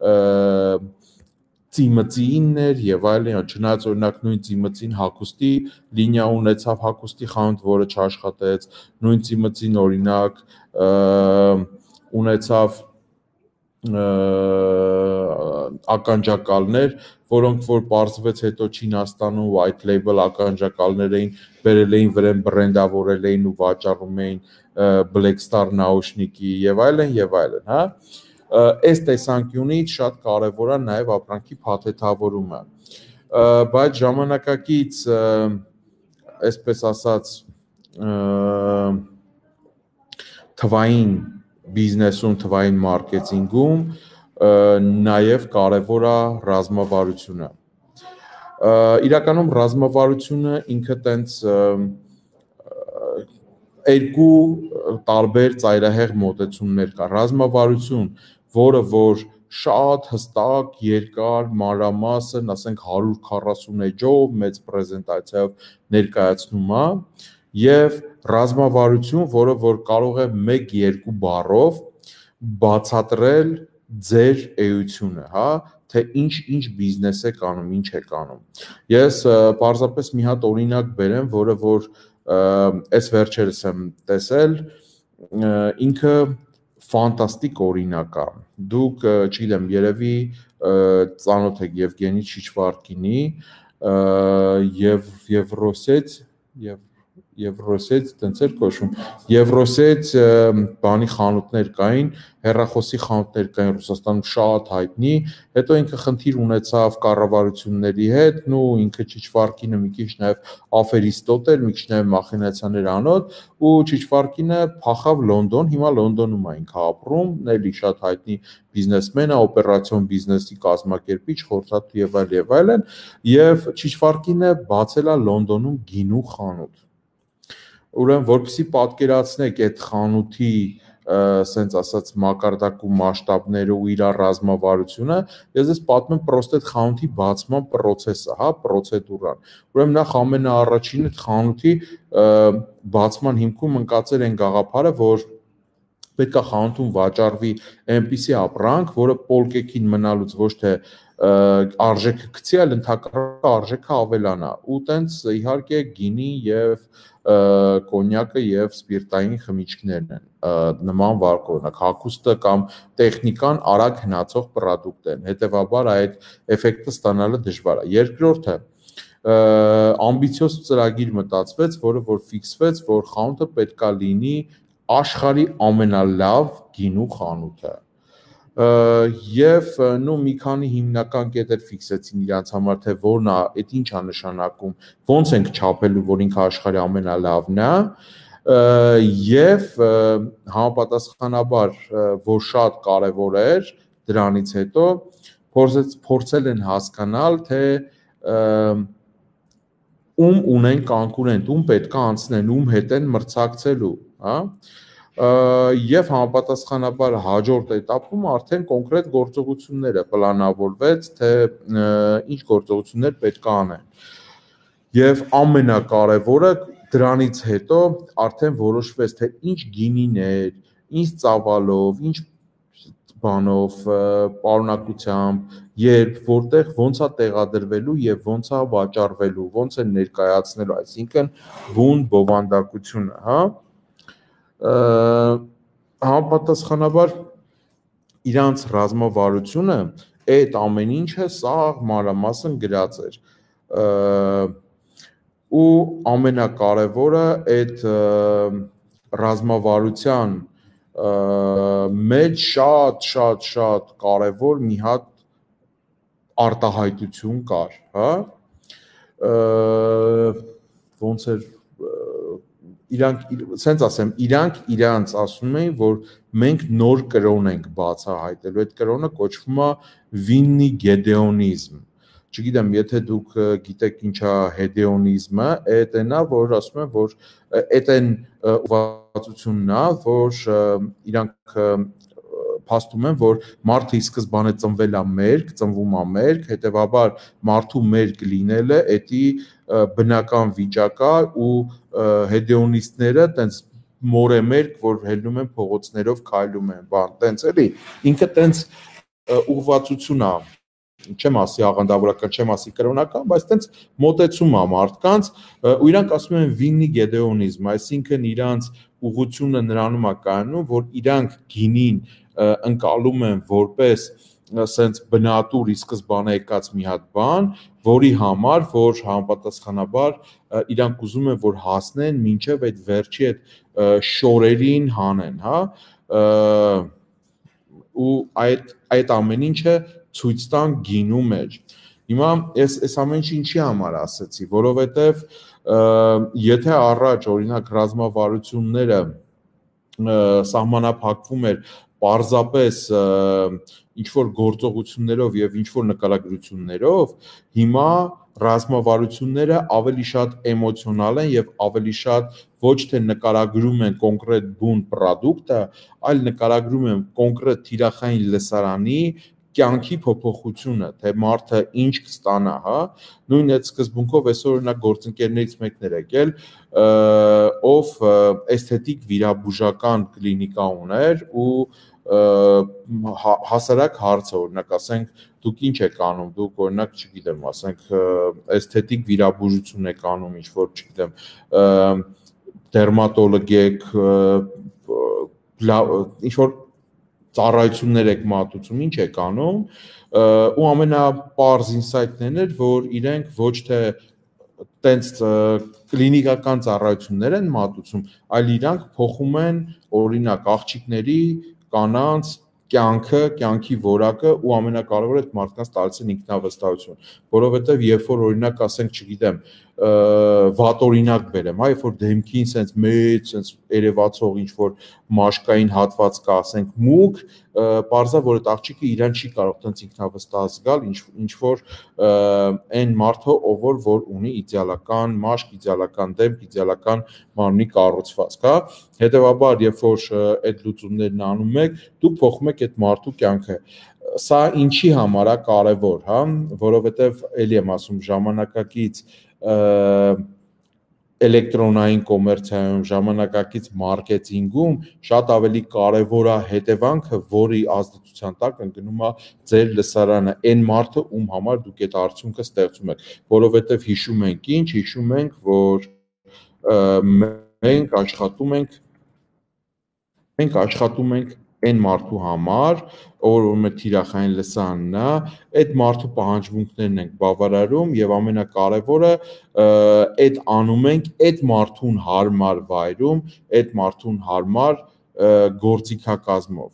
ծիմծին էր եւ այլն, չնայած օրինակ նույն ծիմծին հագուստի լինիա ունեցավ, հագուստի խանութ, որը չաշխատեց, նույն ծիմծին օրինակ ունեցավ ականջակալներ, որոնք որ պարզվեց հետո Չինաստանում white label ականջակալներ էին, բերել էին վրան բրենդավորել էին ու վաճառում էին Black Star նաուշնիկի եւ այլն, հա։ Այս տեսանկյունից շատ կարևոր է նաև ապրանքի փաթեթավորումը, բայց ժամանակակից, այսպես ասած, թվային բիզնեսում, թվային մարքեթինգում նաև կարևոր է ռազմավարությունը։ Իրականում ռազմավարությունը ինքը տենց երկու տարբեր ծայրահեղ մոտեցումներ կա ռազմավարություն, որը որ շատ հստակ, երկար, մանրամասն, ասենք 140 էջով մեծ պրեզենտացիայով ներկայացնում է, եւ ռազմավարություն, որը որ կարող է 1-2 բառով բացատրել ձեր էությունը, հա, թե ինչ բիզնես է կանում, ինչ է կանում։ Ես պարզապես մի հատ օրինակ բերեմ, որը որ այս վերջերս եմ տեսել, ինքը ֆանտաստիկ օրինակ է։ Դուք, չգիտեմ, երևի ծանոթ եք Եվգենի Չիչվարկինի Եվրոսետ, տենց էր կոչվում, Եվրոսետ բանի խանութներ կային, հեռախոսի խանութներ կային Ռուսաստանում շատ հայտնի, հետո ինքը խնդիր ունեցավ կառավարությունների հետ, ինքը Չիչվարկինը մի քիչ նաև աֆերիստոտ էր, մի քիչ նաև մախինացիաներ անոտ, ու Չիչվարկինը փախավ Լոնդոն, հիմա Լոնդոնում է ինքը ապրում, էլի շատ հայտնի բիզնեսմեն է, օպերացիոն բիզնեսի կազմակերպիչ, խորհրդատու եւ այլն, եւ Չիչվարկինը բացել է Լոնդոնում գինու խանութ։ Ուրեմն, որպեսզի պատկերացնեք այդ խանութի սենց ասած մակարդակու մասշտաբները ու իր ռազմավարությունը, ես ձեզ պատմեմ պրոստը այդ խանութի բացման process-ը, հա, պրոցեդուրան։ Ուրեմն նախ ամենաառաջինը այդ խանութի բացման հիմքում ընկած էր այն գաղափարը, որ պետք է խանութում վաճառվի այնպիսի ապրանք, որը պոլկեքին մնալուց ոչ թե արժեքը գցի, այլ ընդհանրապես արժեքը ավելանա։ Ու տենց իհարկե գինի եւ կոնյակը եւ սպիրտային խմիչքներն են նման վարկորնակ հագուստը կամ տեխնիկան արագ հնացող պրոդուկտ են, հետեւաբար այդ էֆեկտը ստանալը դժվար է։ Երկրորդը ամբիցիոզ ծրագիր մտածվեց, որը որ ֆիքսվեց, որ խանութը պետքա լինի աշխարհի ամենալավ գինու խանութը։ Եվ մի քանի հիմնական կետեր ֆիքսեցին իրաց համար, թե որն է, այդ ինչ է նշանակում, ոնց ենք չափելու, որ ինքը աշխարհի ամենալավն է, եւ համապատասխանաբար, որ շատ կարեւոր էր, դրանից հետո փորձել են հասկանալ, թե ում ունեն կոնկուրենտ, ում պետք է անցնեն, ում հետ են մրցակցելու, հա։ Եվ համապատասխանաբար հաջորդ этаպում արդեն կոնկրետ գործողությունները պլանավորվեց, թե ինչ գործողություններ պետք է անեն։ Եվ ամենակարևորը դրանից հետո արդեն որոշվեց, թե ինչ գինիներ, ինչ ծավալով, ինչ բանով, պարունակությամբ, երբ, որտեղ, ոնց է տեղադրվելու եւ ոնց է վաճառվելու, ոնց է ներկայացնելու, այսինքն բուն բովանդակությունը, հա։ Համապատասխանաբար իրանց ռազմավարությունը այդ ամեն ինչը սաղ մանրամասն գրած էր ու ամենակարևորը այդ ռազմավարության մեջ շատ կարևոր մի հատ արտահայտություն կար, հա, ոնց էր իրանք, սենց ասեմ, իրանք ասում էին, որ մենք նոր կրոն ենք բացահայտելու, այդ կրոնը կոչվում է Վիննի գեդեոնիզմ։ Չգիտեմ, եթե դուք գիտեք ինչ է հեդեոնիզմը, այդ այնա, որ ասում են, որ այդ այն ուղղվածությունն է, որ իրանք փաստում են, որ մարդը ի սկզբանե ծնվել է մերկ, ծնվում է մերկ, հետեւաբար մարդու մերկ լինելը էդի բնական վիճակ է ու հեդեոնիստները տենց մորեմերկ, որ հելնում են փողոցներով, քայլում են, բան, տենց էլի, ինքը տենց ուղղվածություն է, չեմ ասի աղանդավորական, չեմ ասի կրոնական, բայց տենց մոտեցում է մարդկանց, ու իրանք ասում են Վիննի գեդեոնիզմ, այսինքն իրանց ուղղությունը նրանում է կայանում, որ իրանք գինին ընկալում են որպես սենց բնատուր ի սկզբանե եկած մի հատ բան, որի համար, որ համապատասխանաբար իրանք ուզում են, որ հասնեն մինչև այդ վերջի այդ շորերին հանեն, հա, ու այդ ամեն ինչը ցույց տան գինու մեջ։ Հիմա այս ամեն ինչը ինչի համար ասեցի, որովհետև եթե առաջ օրինակ ռազմավարությունները սահմանափակվում էր պարզապես ինչ-որ գործողություններով և ինչ-որ նկարագրություններով, հիմա ռազմավարությունները ավելի շատ էմոցիոնալ են և ավելի շատ ոչ թե նկարագրում են կոնկրետ բուն պրոդուկտը, այլ նկարագրում են կոնկրետ թիրախային լսարանի կյանքի փոփոխությունը, թե մարդը ինչ կստանա, հա, նույն այդ սկզբունքով այսօր օրինակ գործընկերներից մեկն էր եկել, ով էսթետիկ վիրաբուժական կլինիկա ուներ ու հասարակ հարցը, օրինակ ասենք, դուք ինչ եք անում, դուք օրինակ, չգիտեմ, ասենք, էսթետիկ վիրաբուժություն եք անում, ինչ-որ, չգիտեմ, դերմատոլոգ եք, ինչ-որ ծառայություններ եք մատուցում, ինչ եք անում, ու ամենապարզ ինսայթն էր, որ իրենք ոչ թե տենց կլինիկական ծառայություններ են մատուցում, այլ իրանք փոխում են օրինակ աղջիկների, կանանց կյանքը, կյանքի որակը ու ամենակարևորը այդ մարդկանց տալիս են ինքնավստահություն, որովհետև երբ որ օրինակ ասենք, չգիտեմ, վատ օրինակ բերեմ, հա, երբ որ դեմքին սենց մեծ, սենց երևացող ինչ-որ մաշկային հատված կա, ասենք մուգ, պարզա որ այդ աղջիկը իրան չի կարող տենց ինքնավստահ զգալ, ինչ-որ այն մարդը, որ ունի իդեալական մաշկ, իդեալական դեմք, իդեալական մարմնի կառուցվածք, հա, հետևաբար երբ որ այդ լուծումներն անում եք, դուք փոխում եք այդ մարդու կյանքը։ Սա ինչի համար է կարևոր, հա, որովհետև էլի եմ ասում, ժամանակակից էլեկտրոնային կոմերցիայում, ժամանակակից մարքեթինգում շատ ավելի կարևոր է հետևանքը, որի ազդեցության տակ ընկնում է ձեր լսարանը, այն մարդը, ում համար դուք այդ արդյունքը ստեղծում եք, որովհետև հիշում ենք ինչ, հիշում ենք, որ մենք աշխատում ենք այն մարդու համար, ով թիրախային լսարանն է, այդ մարդու պահանջմունքներն ենք բավարարում և ամենակարևորը այդ անում ենք այդ մարդուն հարմար վայրում, այդ մարդուն հարմար գործիքակազմով։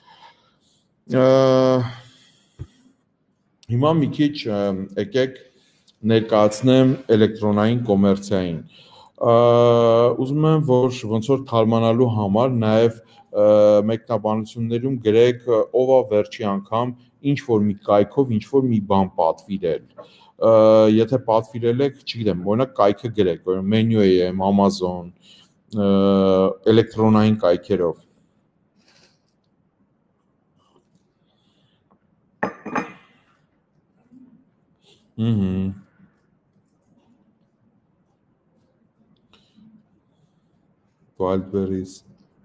Հիմա մի քիչ եկեք ներկայացնեմ էլեկտրոնային կոմերցիային։ Ուզում եմ, որ ոնց որ թարմանալու համար նաև մեկնաբանություններում գրեք ով է վերջի անգամ ինչ-որ մի կայքով ինչ-որ մի բան պատվիրել։ Եթե պատվիրել եք, չգիտեմ, օրինակ կայքը գրեք, օրինակ Menu.am, Amazon, էլեկտրոնային կայքերով։ Wildberries։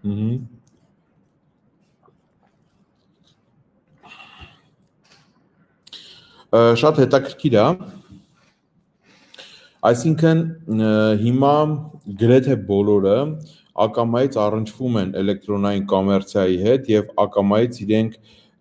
Շատ հետաքրքիր է, այսինքն հիմա գրեթե բոլորը ակամայից առնչվում են էլեկտրոնային կոմերցիայի հետ և ակամայից իրենք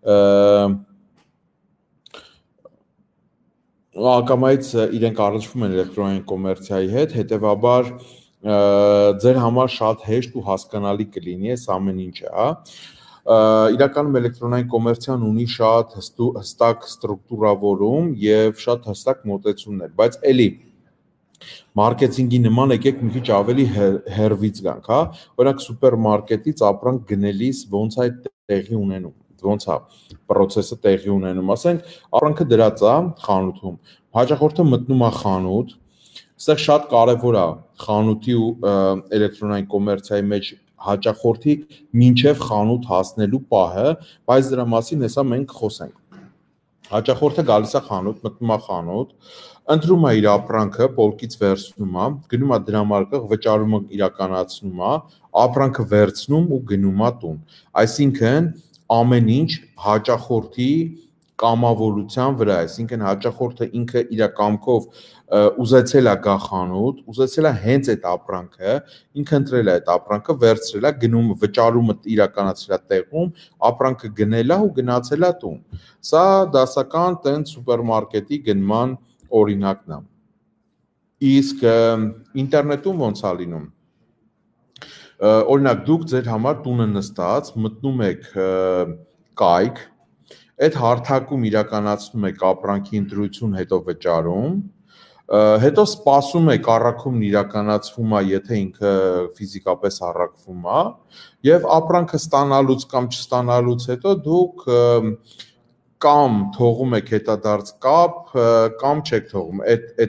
առնչվում են էլեկտրոնային կոմերցիայի հետ, հետևաբար ձեր համար շատ հեշտ ու հասկանալի կլինի այս ամեն ինչը, հա։ Իրականում էլեկտրոնային կոմերցիան ունի շատ հստակ ստրուկտուրավորում և շատ հստակ մոտեցումներ, բայց էլի մարքեթինգի նման եկեք մի քիչ ավելի հեռվից գանք, հա, օրինակ սուպերմարկետից ապրանք գնելիս ոնց է տեղի ունենում, ոնց է պրոցեսը տեղի ունենում, ասենք ապրանքը դրած է խանութում, հաճախորդը մտնում է խանութ, այստեղ շատ կարևոր է խանութի ու էլեկտրոնային կոմերցիայի մեջ հաճախորդի մինչև խանութ հասնելու պահը, բայց դրա մասին հեսա մենք խոսենք։ Հաճախորդը գալիս է խանութ, մտնում է խանութ, ընտրում է իր ապրանքը, պոլկից վերցնում է, գնում է դրամարկղ, վճարումը իրականացնում է, ապրանքը վերցնում ու գնում է տուն։ Այսինքն ամեն ինչ հաճախորդի կամավորության վրա, այսինքն հաճախորդը ինքը իր կամքով ուզեցել է գա խանութ, ուզեցել է հենց այդ ապրանքը, ինքը ընտրել է այդ ապրանքը, վերցրել է, գնում վճարումը իրականացրել է տեղում, ապրանքը գնել է ու գնացել է տուն։ Սա դասական տենց սուպերմարկետի գնման օրինակն է։ Իսկ ինտերնետում ոնց է լինում։ Օրինակ դուք ձեր համար տունը նստած մտնում եք կայք, այդ հարթակում իրականացնում եք ապրանքի ընտրություն, հետո վճարում, Հետո սպասում եք առաքումն իրականացվում է, եթե ինքը ֆիզիկապես առաքվում է, եւ ապրանքը ստանալուց կամ չստանալուց հետո դուք կամ թողում եք հետադարձ կապ, կամ չեք թողում,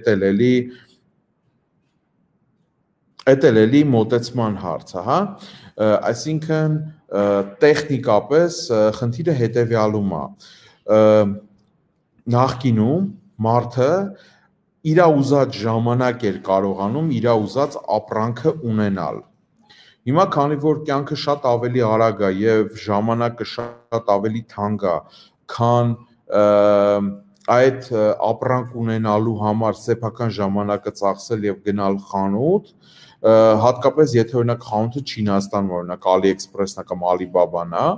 Էդ էլ մոտեցման հարցը, հա, այսինքն տեխնիկապես խնդիրը հետևյալում է, նախկինում մարդը իր ուզած ժամանակ էր կարողանում իր ուզած ապրանքը ունենալ։ Հիմա քանի որ կյանքը շատ ավելի արագ է եւ ժամանակը շատ ավելի թանկ է, քան այդ ապրանք ունենալու համար սեփական ժամանակը ծախսել եւ գնալ խանութ, հատկապես եթե օրինակ խանութը Չինաստանում, օրինակ AliExpress-ն է կամ Alibaba-ն է,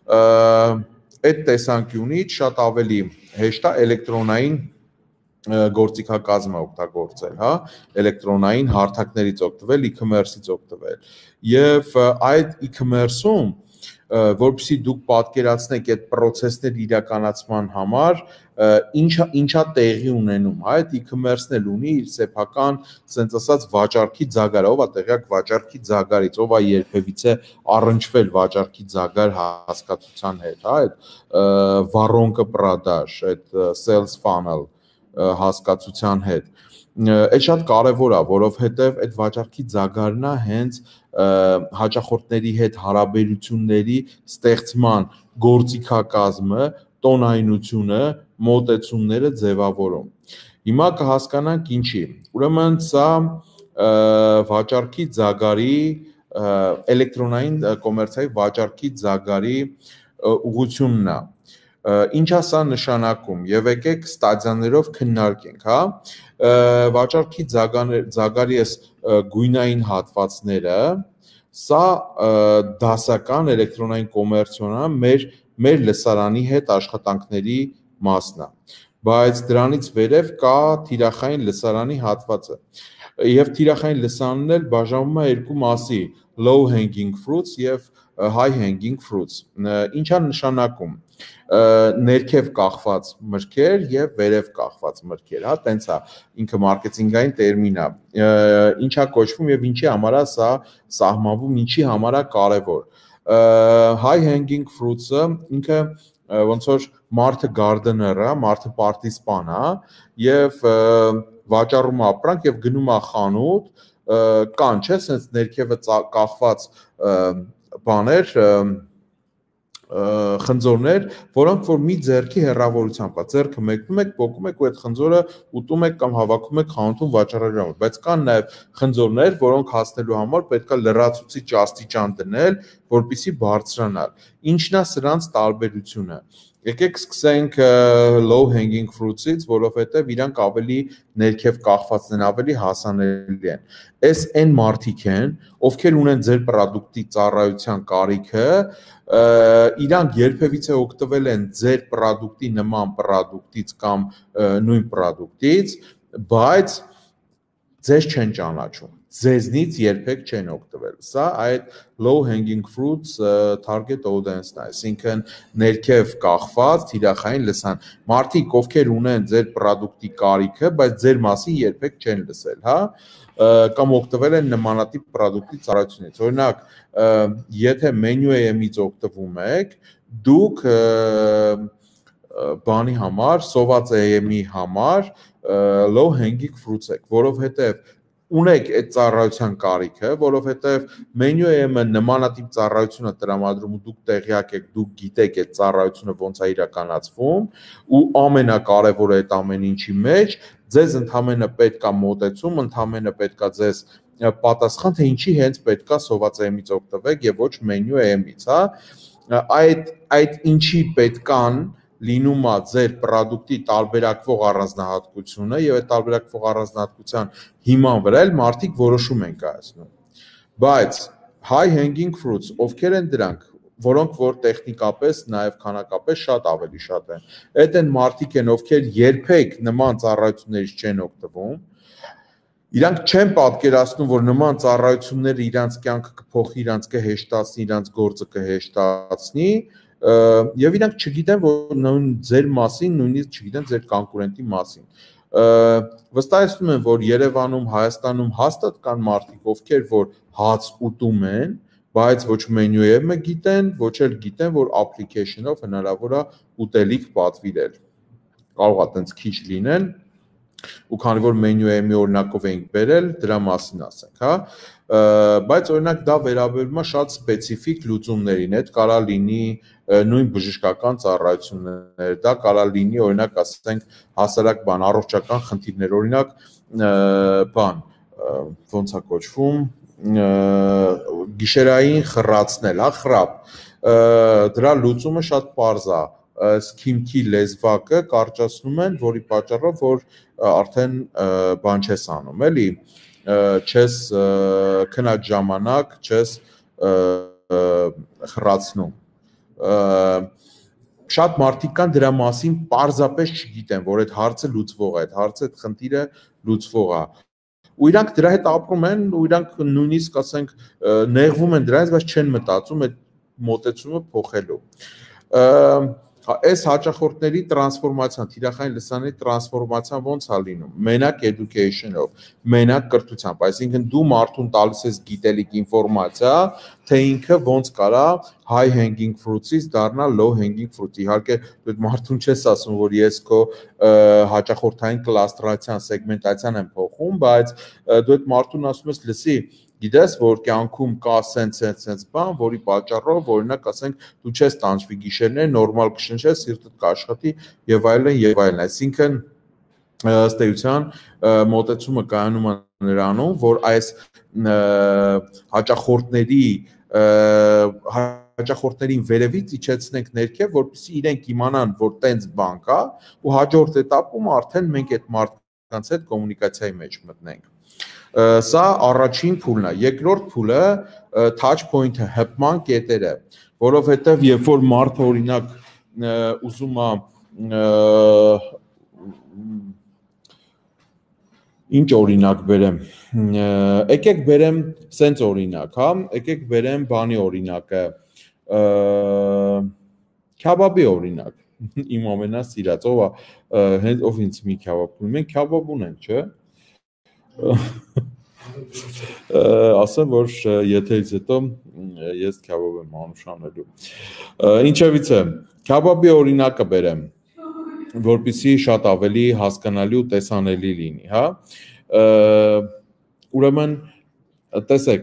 այդ տեսանկյունից շատ ավելի հեշտ է էլեկտրոնային գործիքակազմ է օգտագործել, հա, էլեկտրոնային հարթակներից օգտվել, e-commerce-ից օգտվել։ Եվ այդ e-commerce-ում, որպեսզի դուք պատկերացնեք այդ process-ների իրականացման համար, ինչա տեղի ունենում, հա, այդ e-commerce-ն էլ ունի իր սեփական, ասենց ասած, վաճառքի ձագարը, ով է տեղյակ վաճառքի ձագարից, ով է երբևիցե առնչվել վաճառքի ձագար հասկացության հետ, հա, այդ воронка продаж, այդ sales funnel հասկացության հետ։ Այդ շատ կարևոր է, որովհետև այդ վաճառքի ձագարն է հենց հաճախորդների հետ հարաբերությունների ստեղծման գործիքակազմը, տոնայնությունը, մոտեցումները ձևավորում։ Հիմա կհասկանանք ինչի։ Ուրեմն սա վաճառքի ձագարի էլեկտրոնային կոմերցիայի վաճառքի ձագարի ուղղությունն է։ Ինչա սա նշանակում եւ եկեք ստադիաներով քննարկենք, հա, վաճառքի ձագարի այս գույնային հատվածները, սա դասական էլեկտրոնային կոմերցիոն մեր լսարանի հետ աշխատանքների մասն է, բայց դրանից վերև կա թիրախային լսարանի հատվածը, եւ թիրախային լսարանն էլ բաժանվում է երկու մասի՝ low hanging fruits եւ high hanging fruits։ Ինչա նշանակում ներքև կախված մրգեր եւ վերև կախված մրգեր, հա, տենց է, ինքը մարքեթինգային տերմին է, ինչա կոչվում եւ ինչի համար է սա սահմանվում, ինչի համար է կարեւոր։ High hanging fruits-ը ինքը ոնց որ մարդը gardener է, մարդը պարտիզպան է եւ վաճառում է ապրանք եւ գնում է խանութ, կան, չէ, sense ներքևը կախված բաներ, խնձորներ, որոնք որ մի ձեռքի հեռավորությամբ է, ձեռքը մեկնում եք, փոկում եք ու այդ խնձորը ուտում եք կամ հավաքում եք խանութում վաճառելու համար, բայց կան նաև խնձորներ, որոնք հասնելու համար պետքա լրացուցիչ աստիճան դնել, որպեսզի բարձրանալ։ Ինչն է սրանց տարբերությունը։ Եկեք սկսենք low hanging fruits-ից, որովհետև իրանք ավելի ներքև կախվածն են, ավելի հասանելի են։ Այս այն մարդիկ են, ովքեր ունեն ձեր պրոդուկտի ծառայության կարիքը, իրանք երբևիցե օգտվել են ձեր պրոդուկտի նման պրոդուկտից կամ նույն պրոդուկտից, բայց ձեզ չեն ճանաչում, ձեզնից երբեք չեն օգտվել։ Սա այդ low hanging fruits target audience-ն է, այսինքն ներքև կախված թիրախային լսան։ Մարդիկ, ովքեր ունեն ձեր պրոդուկտի կարիքը, բայց ձեր մասին երբեք չեն լսել, հա, կամ օգտվել են նմանատիպ պրոդուկտի ծառայությունից։ Օրինակ, եթե Menu.am-ից օգտվում եք, դուք բանի համար, սոված AM-ի համար low hanging fruits եք, որովհետև ունեք այդ ծառայության կարիքը, որովհետև Menu.am-ը նմանատիպ ծառայություն է տրամադրում ու դուք տեղյակ եք, դուք գիտեք այդ ծառայությունը ոնց է իրականացվում ու ամենակարևորը այդ ամեն ինչի մեջ ձեզ ընդհանրապես պետք է մոտեցում, ընդհանրապես պետք է ձեզ պատասխան, թե ինչի հենց պետք է սոված AM-ից օգտվեք եւ ոչ Menu.am-ից, հա։ Այդ ինչի պետքան լինում է ձեր պրոդուկտի տարբերակվող առանձնահատկությունը եւ այդ տարբերակվող առանձնահատկության հիման վրա էլ մարդիկ որոշում են կայացնում։ Բայց high hanging fruits ովքեր են դրանք, որոնք որ տեխնիկապես նաեւ քանակապես շատ ավելի շատ են։ Այդ են մարդիկ են, ովքեր երբեք նման ծառայություններից չեն օգտվում։ Իրանք չեն պատկերացնում, որ նման ծառայությունները իրանց կյանքը կփոխի, իրանց կհեշտացնի, իրանց գործը կհեշտացնի, եւ իրանք չգիտեն, որ նույն ձեր մասին, նույնիսկ չգիտեն ձեր կոնկուրենտի մասին։ վստահեցնում եմ, որ Երևանում, Հայաստանում հաստատ կան մարդիկ, ովքեր որ հաց ուտում են, բայց ոչ մենյուը գիտեն, ոչ էլ գիտեն, որ application-ով հնարավոր է ուտելիք պատվիրել։ Կարող է տենց քիչ լինեն, ու քանի որ մենյուի օրինակով էինք բերել, դրա մասին ասենք, հա, բայց օրինակ դա վերաբերում է շատ սպეციფიկ լուծումներին, այդ կարա լինի նույն բժշկական ծառայություններ, դա կարա լինի օրինակ ասենք հասարակ բան, առողջական խնդիրներ, օրինակ բան, ոնց է կոչվում, գիշերային խռացնել, հա, խրապ, դրա լուծումը շատ պարզ է, սքիմքի լեզվակը կարճացնում են, որի պատճառով որ արդեն բան չես անում, էլի, չես քնած ժամանակ, չես խռացնում։ Շատ մարդիկ կան դրա մասին պարզապես չգիտեն, որ այդ հարցը լուծվող է, այդ հարցը, այդ խնդիրը լուծվող է։ Ու իրանք դրա հետ ապրում են, ու իրանք նույնիսկ ասենք նեղվում են դրանից, բայց չեն մտածում այդ մոտեցումը փոխելու։ Այս հաճախորդների տրանսֆորմացիան, թիրախային լսաների տրանսֆորմացիան ոնց է լինում։ Մենակ education-ով, մենակ կրթությամբ, այսինքն դու մարդուն տալիս ես գիտելիք ինֆորմացիա, թե ինքը ոնց կարա high hanging fruits-ից դառնա low hanging fruit։ Իհարկե, դու այդ մարդուն չես ասում, որ ես քո հաճախորդային կլաստրացիան, սեգմենտացիան եմ փոխում, բայց դու այդ մարդուն ասում ես, լսի, գիտես, որ կյանքում կա սենց բան, որի պատճառով, օրինակ, ասենք, դու չես տանջվի գիշերներ, նորմալ կշնչես, սիրտդ կաշխատի եւ այլն եւ այլն։ Այսինքն ըստ էության մոտեցումը կայանում է նրանում, որ այս հաճախորդներին վերևից իջեցնենք ներքև, որպեսզի իրենք իմանան, որ տենց բան կա, ու հաջորդ этаպում արդեն մենք այդ մարդկանց հետ կոմունիկացիայի մեջ մտնենք։ Սա առաջին փուլն է, երկրորդ փուլը touch point-ը, հպման կետերը, որովհետև երբ որ մարդը օրինակ ուզում է ինչ օրինակ բերեմ, եկեք բերեմ սենց օրինակ, հա, եկեք բերեմ բանի օրինակը, քյաբաբի օրինակ, իմ ամենասիրած, ով ինձ մի քյաբաբ ունում, մենք քյաբաբ ունենք, չէ՞։ Ասեմ, որ եթերից հետո ես քյաբաբ եմ անուշանելու։ Ինչևիցե, քյաբաբի օրինակը բերեմ, որպեսզի շատ ավելի հասկանալի ու տեսանելի լինի, հա։ Ուրեմն, տեսեք,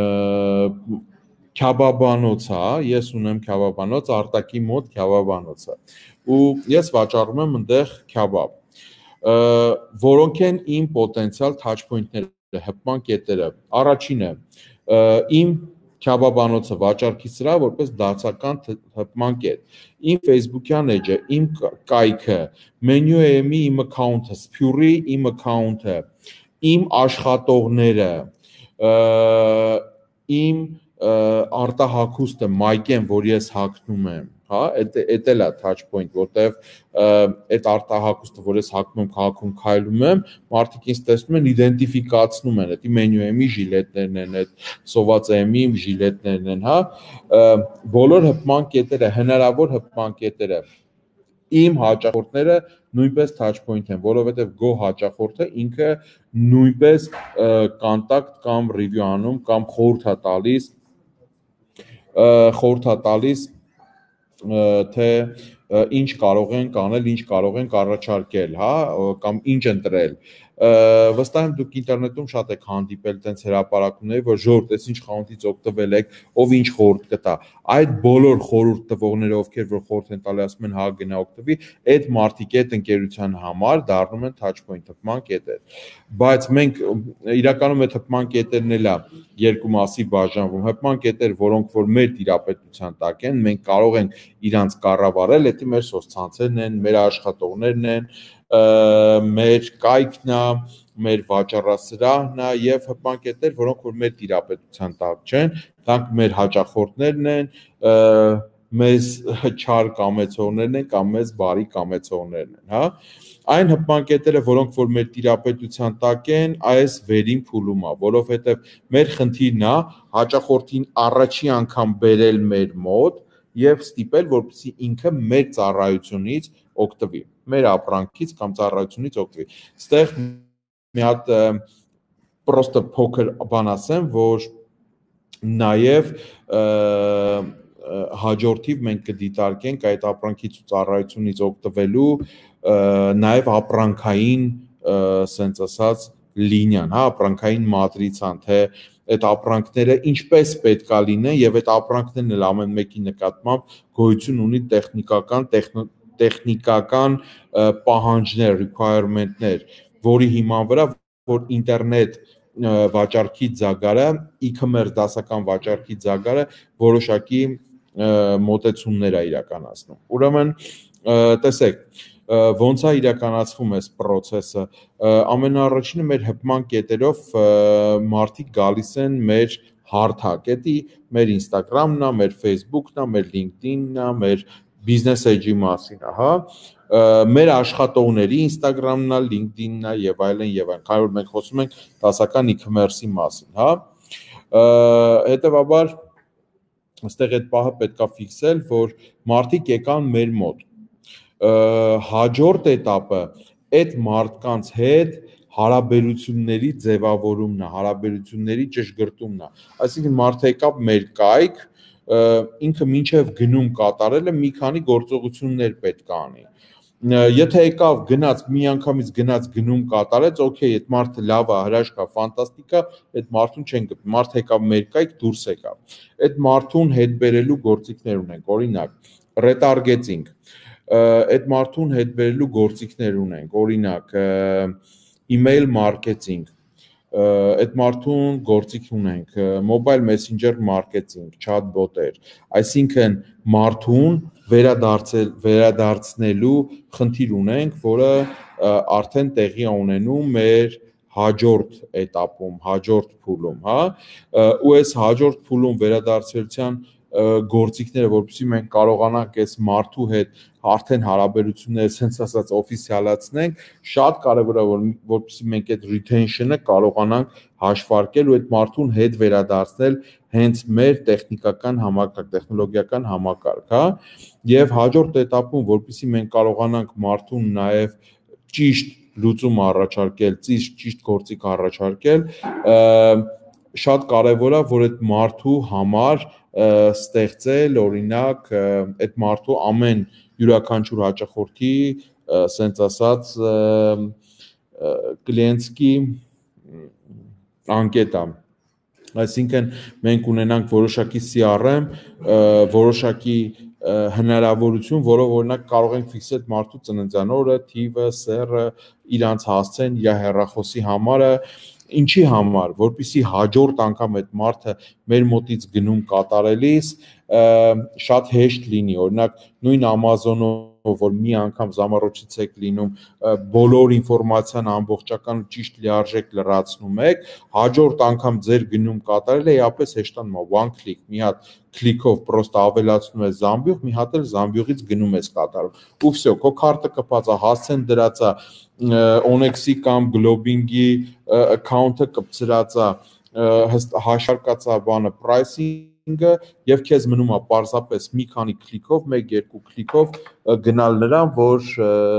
քյաբաբանոց է, ես ունեմ քյաբաբանոց, Արտակի մոտ քյաբաբանոց է, ու ես վաճառում եմ այնտեղ քյաբաբ, որոնք են իմ պոտենցիալ touch point-ները, հպման կետերը։ Առաջինը, իմ քյաբաբանոցը վաճառքի սրա որպես դասական հպման կետ, իմ Facebook-յան էջը, իմ կայքը, մենյուի իմ account-ը, Spure-ի իմ account-ը, իմ աշխատողները, իմ արտահագուստը, մայկեն, որ ես հագնում եմ, հա, էդ էլ է touch point, որտեվ այդ արտահագուստը, որ ես հագնում եմ, քաղաքում քայլում եմ, մարդիկ ինձ տեսնում են, իդենտիֆիկացնում են, դա մենյուի ժիլետներն են, այդ սովածեմի ժիլետներն են, հա, բոլոր հպման կետերը, հնարավոր հպման կետերը, իմ հաճախորդները նույնպես touch point են, որովհետև գո հաճախորդը ինքը նույնպես կոնտակտ կամ review անում կամ խորհուրդ է տալիս թե ինչ կարող ենք անել, ինչ կարող ենք առաջարկել, հա, կամ ինչ ընտրել։ Վստահ եմ դուք ինտերնետում շատ եք հանդիպել տենց հրապարակումների, որ ժողովուրդ, այս ինչ խանութից օգտվել եք, ով ինչ խորհուրդ կտա։ Այդ բոլոր խորհուրդ տվողները, ովքեր որ խորհուրդ են տալի, ասում են հա գնա օգտվի, այդ մարդիկ այդ ընկերության համար դառնում են touch point հպման կետեր։ Բայց մենք իրականում այդ հպման կետերն էլ է երկու մասի բաժանվում։ Հպման կետեր, որոնք որ մեր տիրապետության տակ են, մենք կարող ենք իրանց կառավարել, դա մեր սոցցանցերն են, մեր աշխատողներն են, մեր կայքն է, մեր վաճառասրահն է եւ հպման կետեր, որոնք որ մեր տիրապետության տակ չեն, դրանք մեր հաճախորդներն են, մեզ չար կամեցողներն են կամ մեզ բարի կամեցողներն են, հա։ Այն հպման կետերը, որոնք որ մեր տիրապետության տակ են, այս վերին փուլում է, որովհետև մեր խնդիրն է հաճախորդին առաջի անգամ բերել մեր մոտ եւ ստիպել, որպեսզի ինքը մեր ծառայությունից օգտվի, մեր ապրանքից կամ ծառայությունից օգտվի։ Ստեղ մի հատ պրոստը փոքր բան ասեմ, որ նաև հաջորդիվ մենք կդիտարկենք այդ ապրանքից ու ծառայությունից օգտվելու նաև ապրանքային սենց ասած լինիան, հա, ապրանքային մատրիցան, թե այդ ապրանքները ինչպես պետքա լինեն եւ այդ ապրանքներն էլ ամեն մեկի նկատմամբ գոյություն ունի տեխնիկական պահանջներ, requirement-ներ, որի հիման վրա որ ինտերնետ վաճառքի ձագարը, e-commerce դասական վաճառքի ձագարը որոշակի մոտեցումներ է իրականացնում։ Ուրեմն, տեսեք, ոնց է իրականացվում այս process-ը, ամենաառաջինը մեր հպման կետերով մարդիկ գալիս են մեր հարթակետի, մեր Instagram-ն է, մեր Facebook-ն է, մեր LinkedIn-ն է, մեր business edge-ի մասին է, հա, մեր աշխատողների Instagram-ն է, LinkedIn-ն է եւ այլն եւ այլն, քանի որ մենք խոսում ենք դասական e-commerce-ի մասին, հա։ Հետևաբար այստեղ այդ պահը պետքա ֆիքսել, որ մարդիկ եկան մեր մոտ։ Հաջորդ этаպը այդ մարդկանց հետ հարաբերությունների ձևավորումն է, հարաբերությունների ճշգրտումն է։ Այսինքն մարդը եկավ մեր կայք, ինքը մինչև գնում կատարելը մի քանի գործողություններ պետք է անի։ Եթե եկավ գնաց միանգամից գնաց գնում կատարեց, օքեյ, այդ մարդը լավ է, հրաշք է, ֆանտաստիկ է, այդ մարդուն չեն գտնում։ Մարդը եկավ մեր կայք, դուրս եկավ։ Այդ մարդուն հետ բերելու գործիքներ ունենք, օրինակ, retargeting, այդ մարդուն հետ բերելու գործիքներ ունենք, օրինակ, email marketing, այդ մարդուն գործիք ունենք, mobile messenger marketing, chatbot-եր, այսինքն մարդուն վերադարձնելու խնդիր ունենք, որը արդեն տեղի է ունենում մեր հաջորդ этаպում, հաջորդ փուլում, հա, ու այս հաջորդ փուլում վերադարձության գործիքները, որպեսզի մենք կարողանանք այս մարդու հետ արդեն հարաբերությունները sense ասած օֆիցիալացնենք, շատ կարևոր է որպեսզի մենք այդ retention-ը կարողանանք հաշվարկել ու այդ մարդուն հետ վերադարձնել հենց մեր տեխնիկական համակարգ, տեխնոլոգիական համակարգ, հա, եւ հաջորդ этаպում, որպեսզի մենք կարողանանք մարդուն նաեւ ճիշտ լուծում առաջարկել, ճիշտ գործիք առաջարկել, շատ կարևոր է, որ այդ մարդու համար ստեղծել, օրինակ, այդ մարդու ամեն յուրաքանչյուր հաճախորդի, սենց ասած, կլիենտսկի անկետա։ Այսինքն մենք ունենանք որոշակի CRM, որոշակի հնարավորություն, որով օրինակ կարող ենք ֆիքսել մարդու ծննդյան օրը, թիվը, սեռը, իրանց հասցեն, իր հեռախոսի համարը, ինչի համար, որպեսզի հաջորդ անգամ այդ մարդը մեր մոտից գնում կատարելիս շատ հեշտ լինի, օրինակ նույն Amazon-ով, որ մի անգամ զամառոչից եք լինում, բոլոր ինֆորմացիան ամբողջական ճիշտ լիարժեք լրացնում եք, հաջորդ անգամ ձեր գնում կատարելը էապես հեշտանում է, one click, մի հատ click-ով պրոստը ավելացնում ես զամբյուղ, մի հատ էլ զամբյուղից գնում ես կատարում։ Ու վсё, քո քարտը կպած է, հասցեն դրած է, Onex-ի կամ Globing-ի account-ը կպցրած է, հաշարկած է բանը pricing-ը եւ քեզ մնում է պարզապես մի քանի քլիկով, 1-2 քլիկով գնալ նրան, որ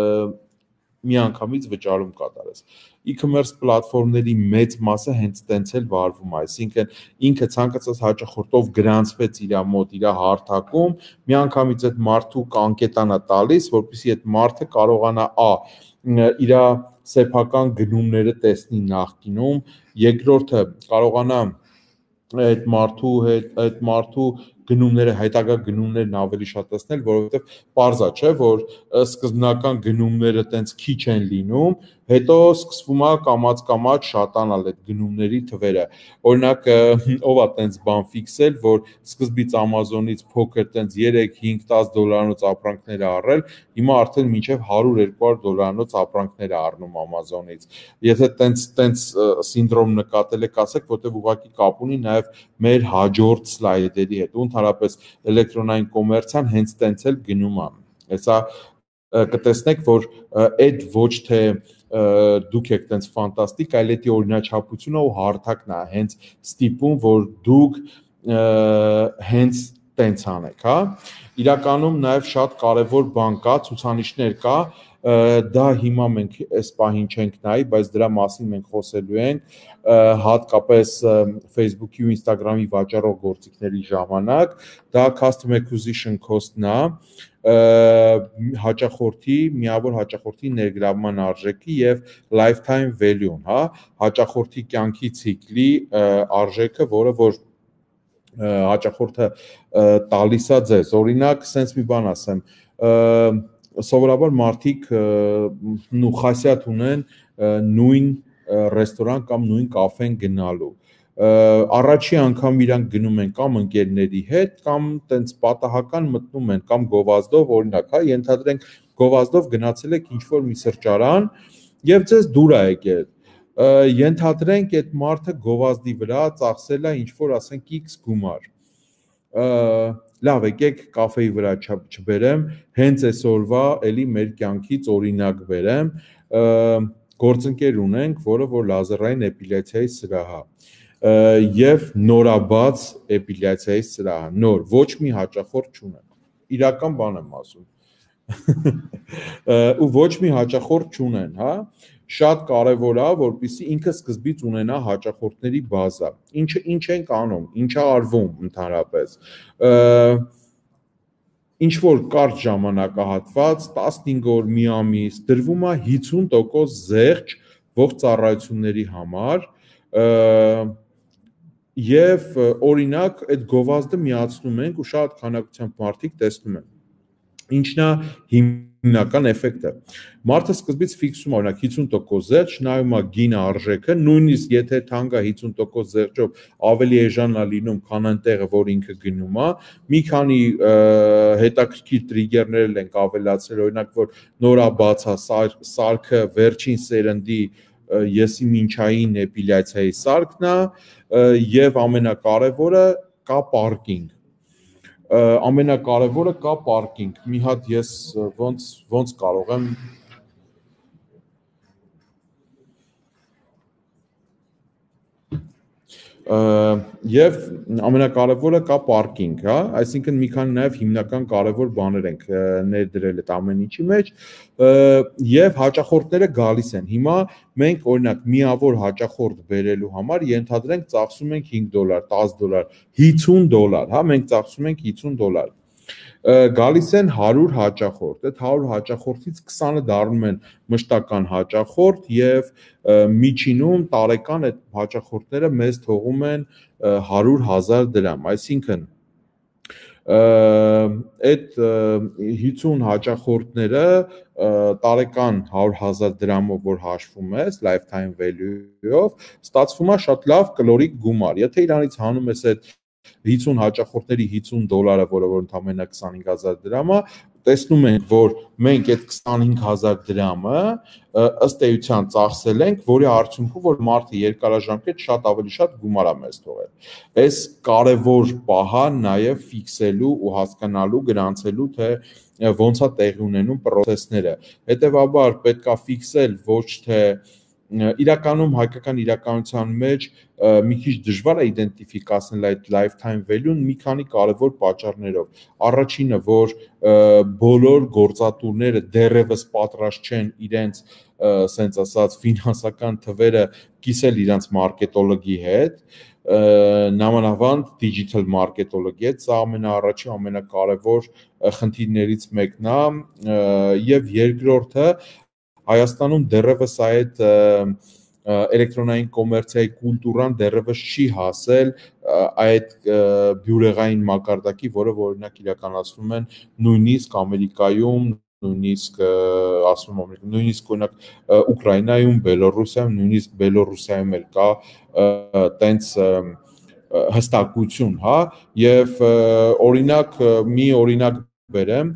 միանգամից վճարում կատարես։ E-commerce պլատֆորմների մեծ մասը հենց տենց էլ վարվում է, այսինքն ինքը ցանկացած հաճախորդով գրանցվեց իր մոտ, իր հարթակում, միանգամից այդ մարդու կանկետան է տալիս, որպեսզի այդ մարդը կարողանա իր սեփական գնումները տեսնի նախկինում, երկրորդը կարողանա այդ մարդու գնումները, հայտակա գնումներն ավելի շատացնել, որովհետև պարզ է, չէ, որ սկզբնական գնումները տենց քիչ են լինում, հետո սկսվում է կամաց շատանալ այդ գնումների թվերը։ Օրինակ, ով է տենց բան ֆիքսել, որ սկզբից Amazon-ից փոքր տենց 3-5-10 դոլարանոց ապրանքներ է առել, հիմա արդեն մինչև 100-200 դոլարանոց ապրանքներ է առնում Amazon-ից։ Եթե տենց սինդրոմ նկատել եք, ասեք, որտեղ ուղղակի կապ ունի նաև մեր հաջորդ սլայդերի հետ, ու ընդհանրապես էլեկտրոնային կոմերցիան հենց տենց էլ գնում է։ Հեսա կտեսնեք, որ այդ ոչ թե դուք եք տենց ֆանտաստիկ, այլ էդի օրինաչափությունը ու հարթակն է հենց ստիպում, որ դուք հենց տենց անեք, հա։ Իրականում նաև շատ կարևոր բան կա, ցուցանիշներ կա, դա հիմա մենք այս պահին չենք նայի, բայց դրա մասին մենք խոսելու ենք հատկապես Facebook-ի ու Instagram-ի վաճառող գործիքների ժամանակ, դա customer acquisition cost-ն է, հաճախորդի, միավոր հաճախորդի ներգրավման արժեքի եւ lifetime value-ն, հա, հաճախորդի կյանքի ցիկլի արժեքը, որը որ հաճախորդը տալիս է ձեզ, օրինակ, sense մի բան ասեմ, սովորաբար մարդիկ խասյաթ ունեն նույն ռեստորան կամ նույն կաֆեն գնալու, առաջի անգամ իրանք գնում են կամ ընկերների հետ, կամ տենց պատահական մտնում են, կամ գովազդով, օրինակ, հա, ենթադրենք գովազդով գնացել եք ինչ-որ մի սրճարան եւ ձեզ դուր է եկել, ենթադրենք այդ մարդը գովազդի վրա ծախսել է ինչ-որ ասենք X գումար, լավ եկեք կաֆեի վրա չբերեմ, հենց այսօրվա էլի մեր կյանքից օրինակ բերեմ, գործընկեր ունենք, որը որ լազերային էպիլյացիայի սրահ է եւ նորաբաց էպիլյացիայի սրահ է, նոր, ոչ մի հաճախորդ չունեն, իրական բան եմ ասում, ու ոչ մի հաճախորդ չունեն, հա, շատ կարևոր է, որպեսզի ինքը սկզբից ունենա հաճախորդների բազա, ինչ ենք անում, ինչա արվում ընդհանրապես, ինչ-որ կարճ ժամանակահատված, 15 օր, մի ամիս, դրվում է 50% զեղչ ողջ ծառայությունների համար եւ օրինակ այդ գովազդը միացնում ենք ու շատ քանակությամբ մարդիկ տեսնում են ինչն է հիմնական էֆեկտը մարդը սկզբից ֆիքսում է օրինակ 50% զեղչ նայում է գինը արժեքը նույնիսկ եթե թանկ է 50% զեղչով ավելի էժան է լինում քան այնտեղը որ ինքը գնում է մի քանի հետաքրքիր տրիգերներ ենք ավելացրել օրինակ որ նորաբաց է սարքը վերջին սերնդի եսիմինչային էպիլյացիայի սարքն է եւ ամենակարևորը կա պարկինգ ամենակարևորը կա պարկինգ մի հատ ես ոնց կարող եմ եւ ամենակարևորը կա պարկինգ, հա, այսինքն մի քանի նաեւ հիմնական կարևոր բաներ ենք ներդրել այդ ամեն ինչի մեջ եւ հաճախորդները գալիս են։ Հիմա մենք օրինակ միավոր հաճախորդ բերելու համար ենթադրենք ծախսում ենք $5, $10, $50, հա, մենք ծախսում ենք $50 գալիս են 100 հաճախորդ, այդ 100 հաճախորդից 20-ը դառնում են մշտական հաճախորդ եւ միջինում տարեկան այդ հաճախորդները մեզ թողում են 100,000 դրամ, այսինքն այդ 50 հաճախորդները տարեկան 100,000 դրամով որ հաշվում ես lifetime value-ով ստացվում է շատ լավ կլորիկ գումար, եթե իրանից հանում ես այդ 50 հաճախորդների $50, որը որ ընդամենը 25,000 դրամ է, տեսնում ենք, որ մենք այդ 25,000 դրամը ըստ էության ծախսել ենք, որի արդյունքում որ մարդը երկարաժամկետ շատ ավելի շատ գումար է մեզ թողել։ Այս կարևոր պահը նաև ֆիքսելու ու հասկանալու, գրանցելու, թե ոնց է տեղի ունենում process-ները։ Հետևաբար պետք է ֆիքսել ոչ թե իրականում հայկական իրականության մեջ մի քիչ դժվար է իդենտիֆիկացնել այդ lifetime value-ն մի քանի կարևոր պատճառներով։ Առաջինը, որ բոլոր գործատուները դեռևս պատրաստ չեն իրենց սենց ասած ֆինանսական թվերը կիսել իրենց մարքետոլոգի հետ, նամանավանդ digital marketology հետ, սա ամենաառաջին ամենակարևոր խնդիրներից մեկն է եւ երկրորդը Հայաստանում դեռևս այդ էլեկտրոնային կոմերցիայի կուլտուրան դեռևս չի հասել այդ բյուրեղային մակարդակի, որը օրինակ իրականացնում են նույնիսկ Ամերիկայում, նույնիսկ ասում եմ, նույնիսկ օրինակ Ուկրաինայում, Բելոռուսիայում, նույնիսկ Բելոռուսիայում էլ կա տենց հստակություն, հա, եւ օրինակ մի օրինակ բերեմ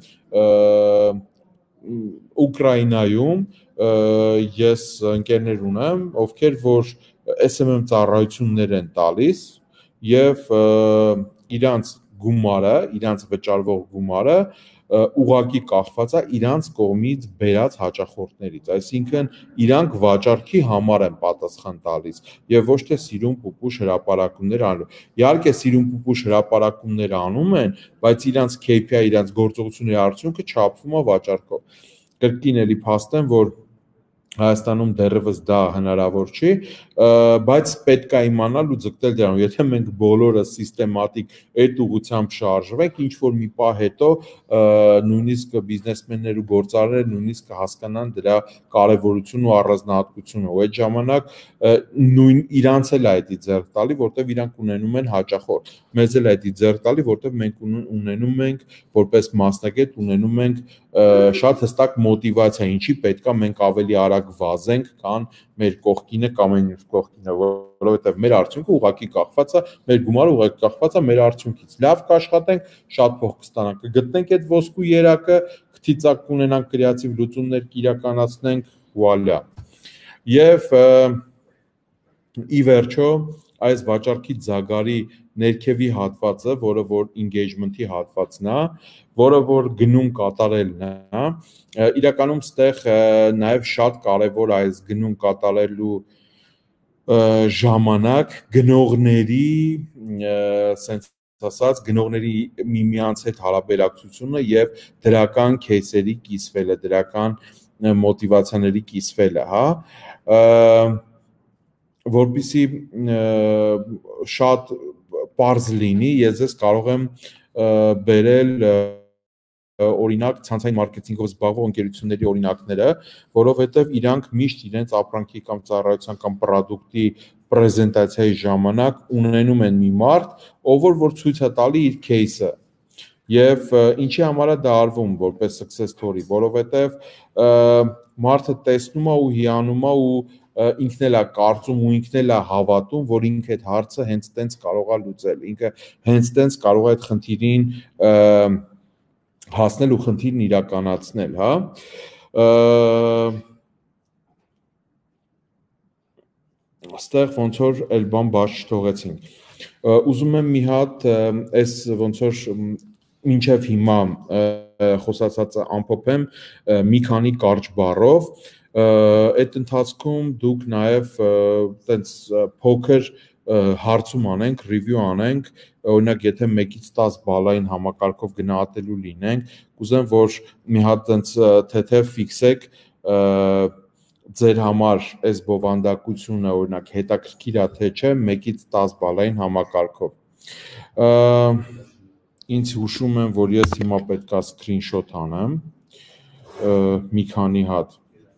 Ուկրաինայում ես ընկերներ ունեմ, ովքեր որ SMM ծառայություններ են տալիս եւ իրանց գումարը, իրանց վճարվող գումարը ուղղակի կախված է իրանց կողմից բերած հաճախորդներից, այսինքն իրանք վաճառքի համար են պատասխան տալիս եւ ոչ թե սիրուն պուպուշ հրապարակումներ անելու։ Իհարկե սիրուն պուպուշ հրապարակումներ անում են, բայց իրանց KPI, իրանց գործողությունների արդյունքը չափվում է վաճառքով։ Կրկին էլի փաստեմ, որ Հայաստանում դեռևս դա հնարավոր չի, բայց պետք է իմանալ ու ձգտել դրանով, եթե մենք բոլորը սիստեմատիկ այդ ուղղությամբ շարժվենք, ինչ որ մի պահ հետո նույնիսկ բիզնեսմեններ ու գործարարներ նույնիսկ կհասկանան դրա կարևորությունն ու առանձնահատկությունը, ու այդ ժամանակ նույն իրանց էլ է դա ձեռք տալի, որտեվ իրանք ունենում են հաճախորդ, մեզ էլ է դա ձեռք տալի, որտեվ մենք ունենում ենք որպես մասնագետ ունենում ենք շատ հստակ մոտիվացիա, ինչի պետքա մենք ավելի արագ վազենք, քան մեր կողքինը կամ այն կողքինը, որովհետև մեր արդյունքը ուղղակի կախված է, մեր գումարը ուղղակի կախված է մեր արդյունքից։ Լավ կաշխատենք, շատ փող կստանանք, կգտնենք այդ ոսկու երակը, քթիծակ կունենանք, կրեատիվ լուծումներ կիրականացնենք, վուալյա։ Եվ ի վերջո այս վաճառքի ձագարի ներքևի հատվածը, որը որ engagement-ի հատվածն է, որը որ գնում կատարելն է, իրականում ստեղ նաև շատ կարևոր այս գնում կատարելու ժամանակ գնողների, սենց ասած, գնողների միմյանց հետ հարաբերակցությունը եւ դրական кейսերի կիսվելը, դրական մոտիվացիաների կիսվելը, հա, որպեսզի շատ պարզ լինի, ես ձեզ կարող եմ բերել օրինակ ցանցային մարքեթինգով զբաղվող ընկերությունների օրինակները, որովհետև իրանք միշտ իրենց ապրանքի կամ ծառայության կամ պրոդուկտի պրեզենտացիայի ժամանակ ունենում են մի մարդ, ով որ ցույց է տալի իր кейսը։ Եվ ինչի համար է դա արվում որպես success story, որովհետև մարդը տեսնում է ու հիանում է ու ինքն էլ է կարծում ու ինքն էլ է հավատում, որ ինքը այդ հարցը հենց տենց կարող է լուծել, ինքը հենց տենց կարող է այդ խնդիրին հասնել ու խնդիրն իրականացնել, հա։ Այստեղ ոնց որ էլ բան բաց չթողեցինք։ Ուզում եմ մի հատ այս ոնց որ մինչև հիմա խոսացածը ամփոփեմ մի քանի կարճ բառով, այդ ընթացքում դուք նաև տենց փոքր հարցում անենք, review անենք, օրինակ եթե 1-ից 10 բալային համակարգով գնահատելու լինենք, կուզեմ որ մի հատ տենց թեթև ֆիքսեք ձեր համար այս բովանդակությունը օրինակ հետաքրքիր է թե չէ 1-ից 10 բալային համակարգով։ Ինձ հուշում եմ, որ ես հիմա պետք է screenshot անեմ մի քանի հատ։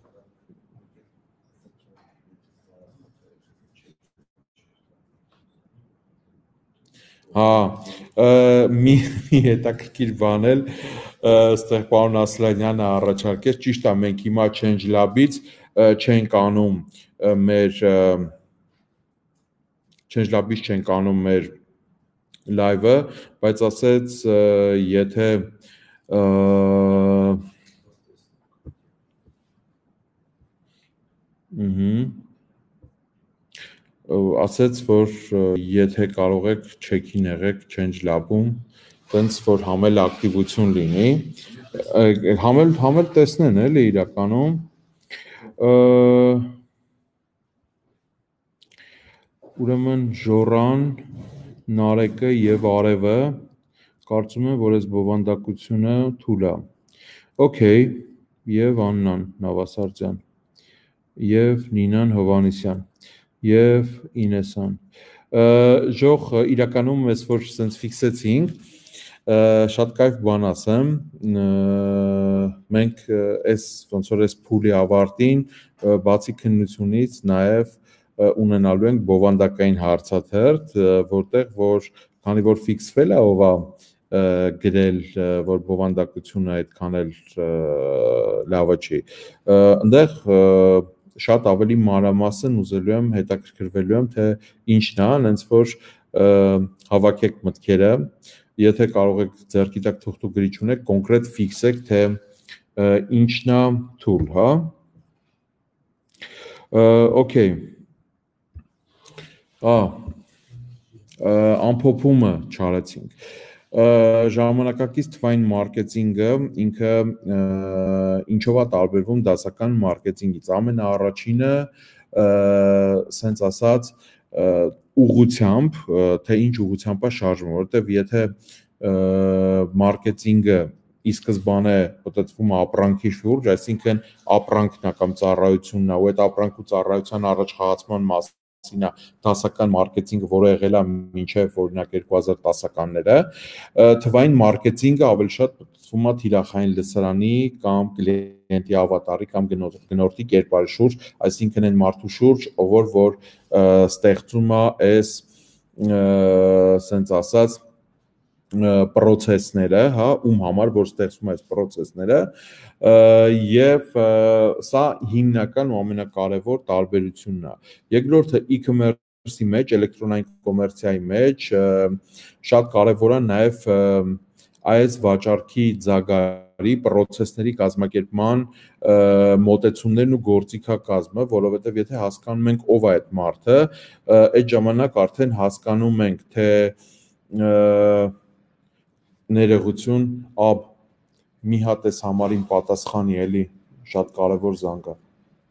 Հա, մի հետաքրքիր բան էլ այստեղ պարոն Ասլանյանը առաջարկեց, ճիշտ է, մենք հիմա Change Lab-ից չենք անում մեր Change Lab-ից չենք անում մեր live-ը, բայց ասեց եթե ասեց որ եթե կարող եք check-in եղեք Change Lab-ում, տենց որ համել ակտիվություն լինի, համել տեսնեն էլի իրականում, ուրեմն Ժորան, Նարեկը եւ Արևը կարծում եմ որ այս բովանդակությունը թույլ է։ Okay, եւ Աննան Նավասարդյան, եւ Նինան Հովանեսյան, եւ Ինեսան։ Ժող իրականում ես որ sense ֆիքսեցինք, շատ կայֆ բան ասեմ, մենք այս ոնց որ այս փուլի ավարտին բացի քննությունից նաեւ ունենալու ենք բովանդակային հարցաթերթ, որտեղ որ քանի որ ֆիքսվել է ով է գրել որ բովանդակությունը այդքան էլ լավը չի, այնտեղ շատ ավելի մանրամասն ուզելու եմ հետաքրքրվելու եմ թե ինչն է, հենց որ հավաքեք մտքերը, եթե կարող եք ձեռքի տակ թուղթ ու գրիչ ունեք, կոնկրետ ֆիքսեք թե ինչն է tool, հա։ Okay։ Ամփոփումը չարեցինք։ Ժամանակակից թվային մարքեթինգը ինքը ինչով է տարբերվում դասական մարքեթինգից։ Ամենաառաջինը սենց ասած ուղղությամբ, թե ինչ ուղղությամբ է շարժվում, որովհետև եթե մարքեթինգը ի սկզբանե մտածվում է ապրանքի շուրջ, այսինքն ապրանքն է կամ ծառայությունն է, ու այդ ապրանք ու ծառայության առաջ խաղացման մասին է դասական մարքեթինգը, որը եղել է մինչև օրինակ 2010-ականները, թվային մարքեթինգը ավելի շատ մտածվում է թիրախային լսարանի կամ կլիենտի ավատարի կամ գնորդի կերպարի շուրջ, այսինքն այն մարդու շուրջ, որ ստեղծում է այս սենց ասած պրոցեսները, հա, ում համար որ ստեղծում է այս պրոցեսները, եւ սա հիմնական ու ամենակարևոր տարբերությունն է։ Երկրորդը e-commerce-ի մեջ, էլեկտրոնային կոմերցիայի մեջ շատ կարևոր է նաեւ այս վաճառքի ձագարի պրոցեսների կազմակերպման մոտեցումներն ու գործիքակազմը, որովհետեւ եթե հասկանում ենք ով է այդ մարդը, այդ ժամանակ արդեն հասկանում ենք, թե ներողություն, մի հատ էս համարին պատասխանի էլի, շատ կարևոր զանգ է։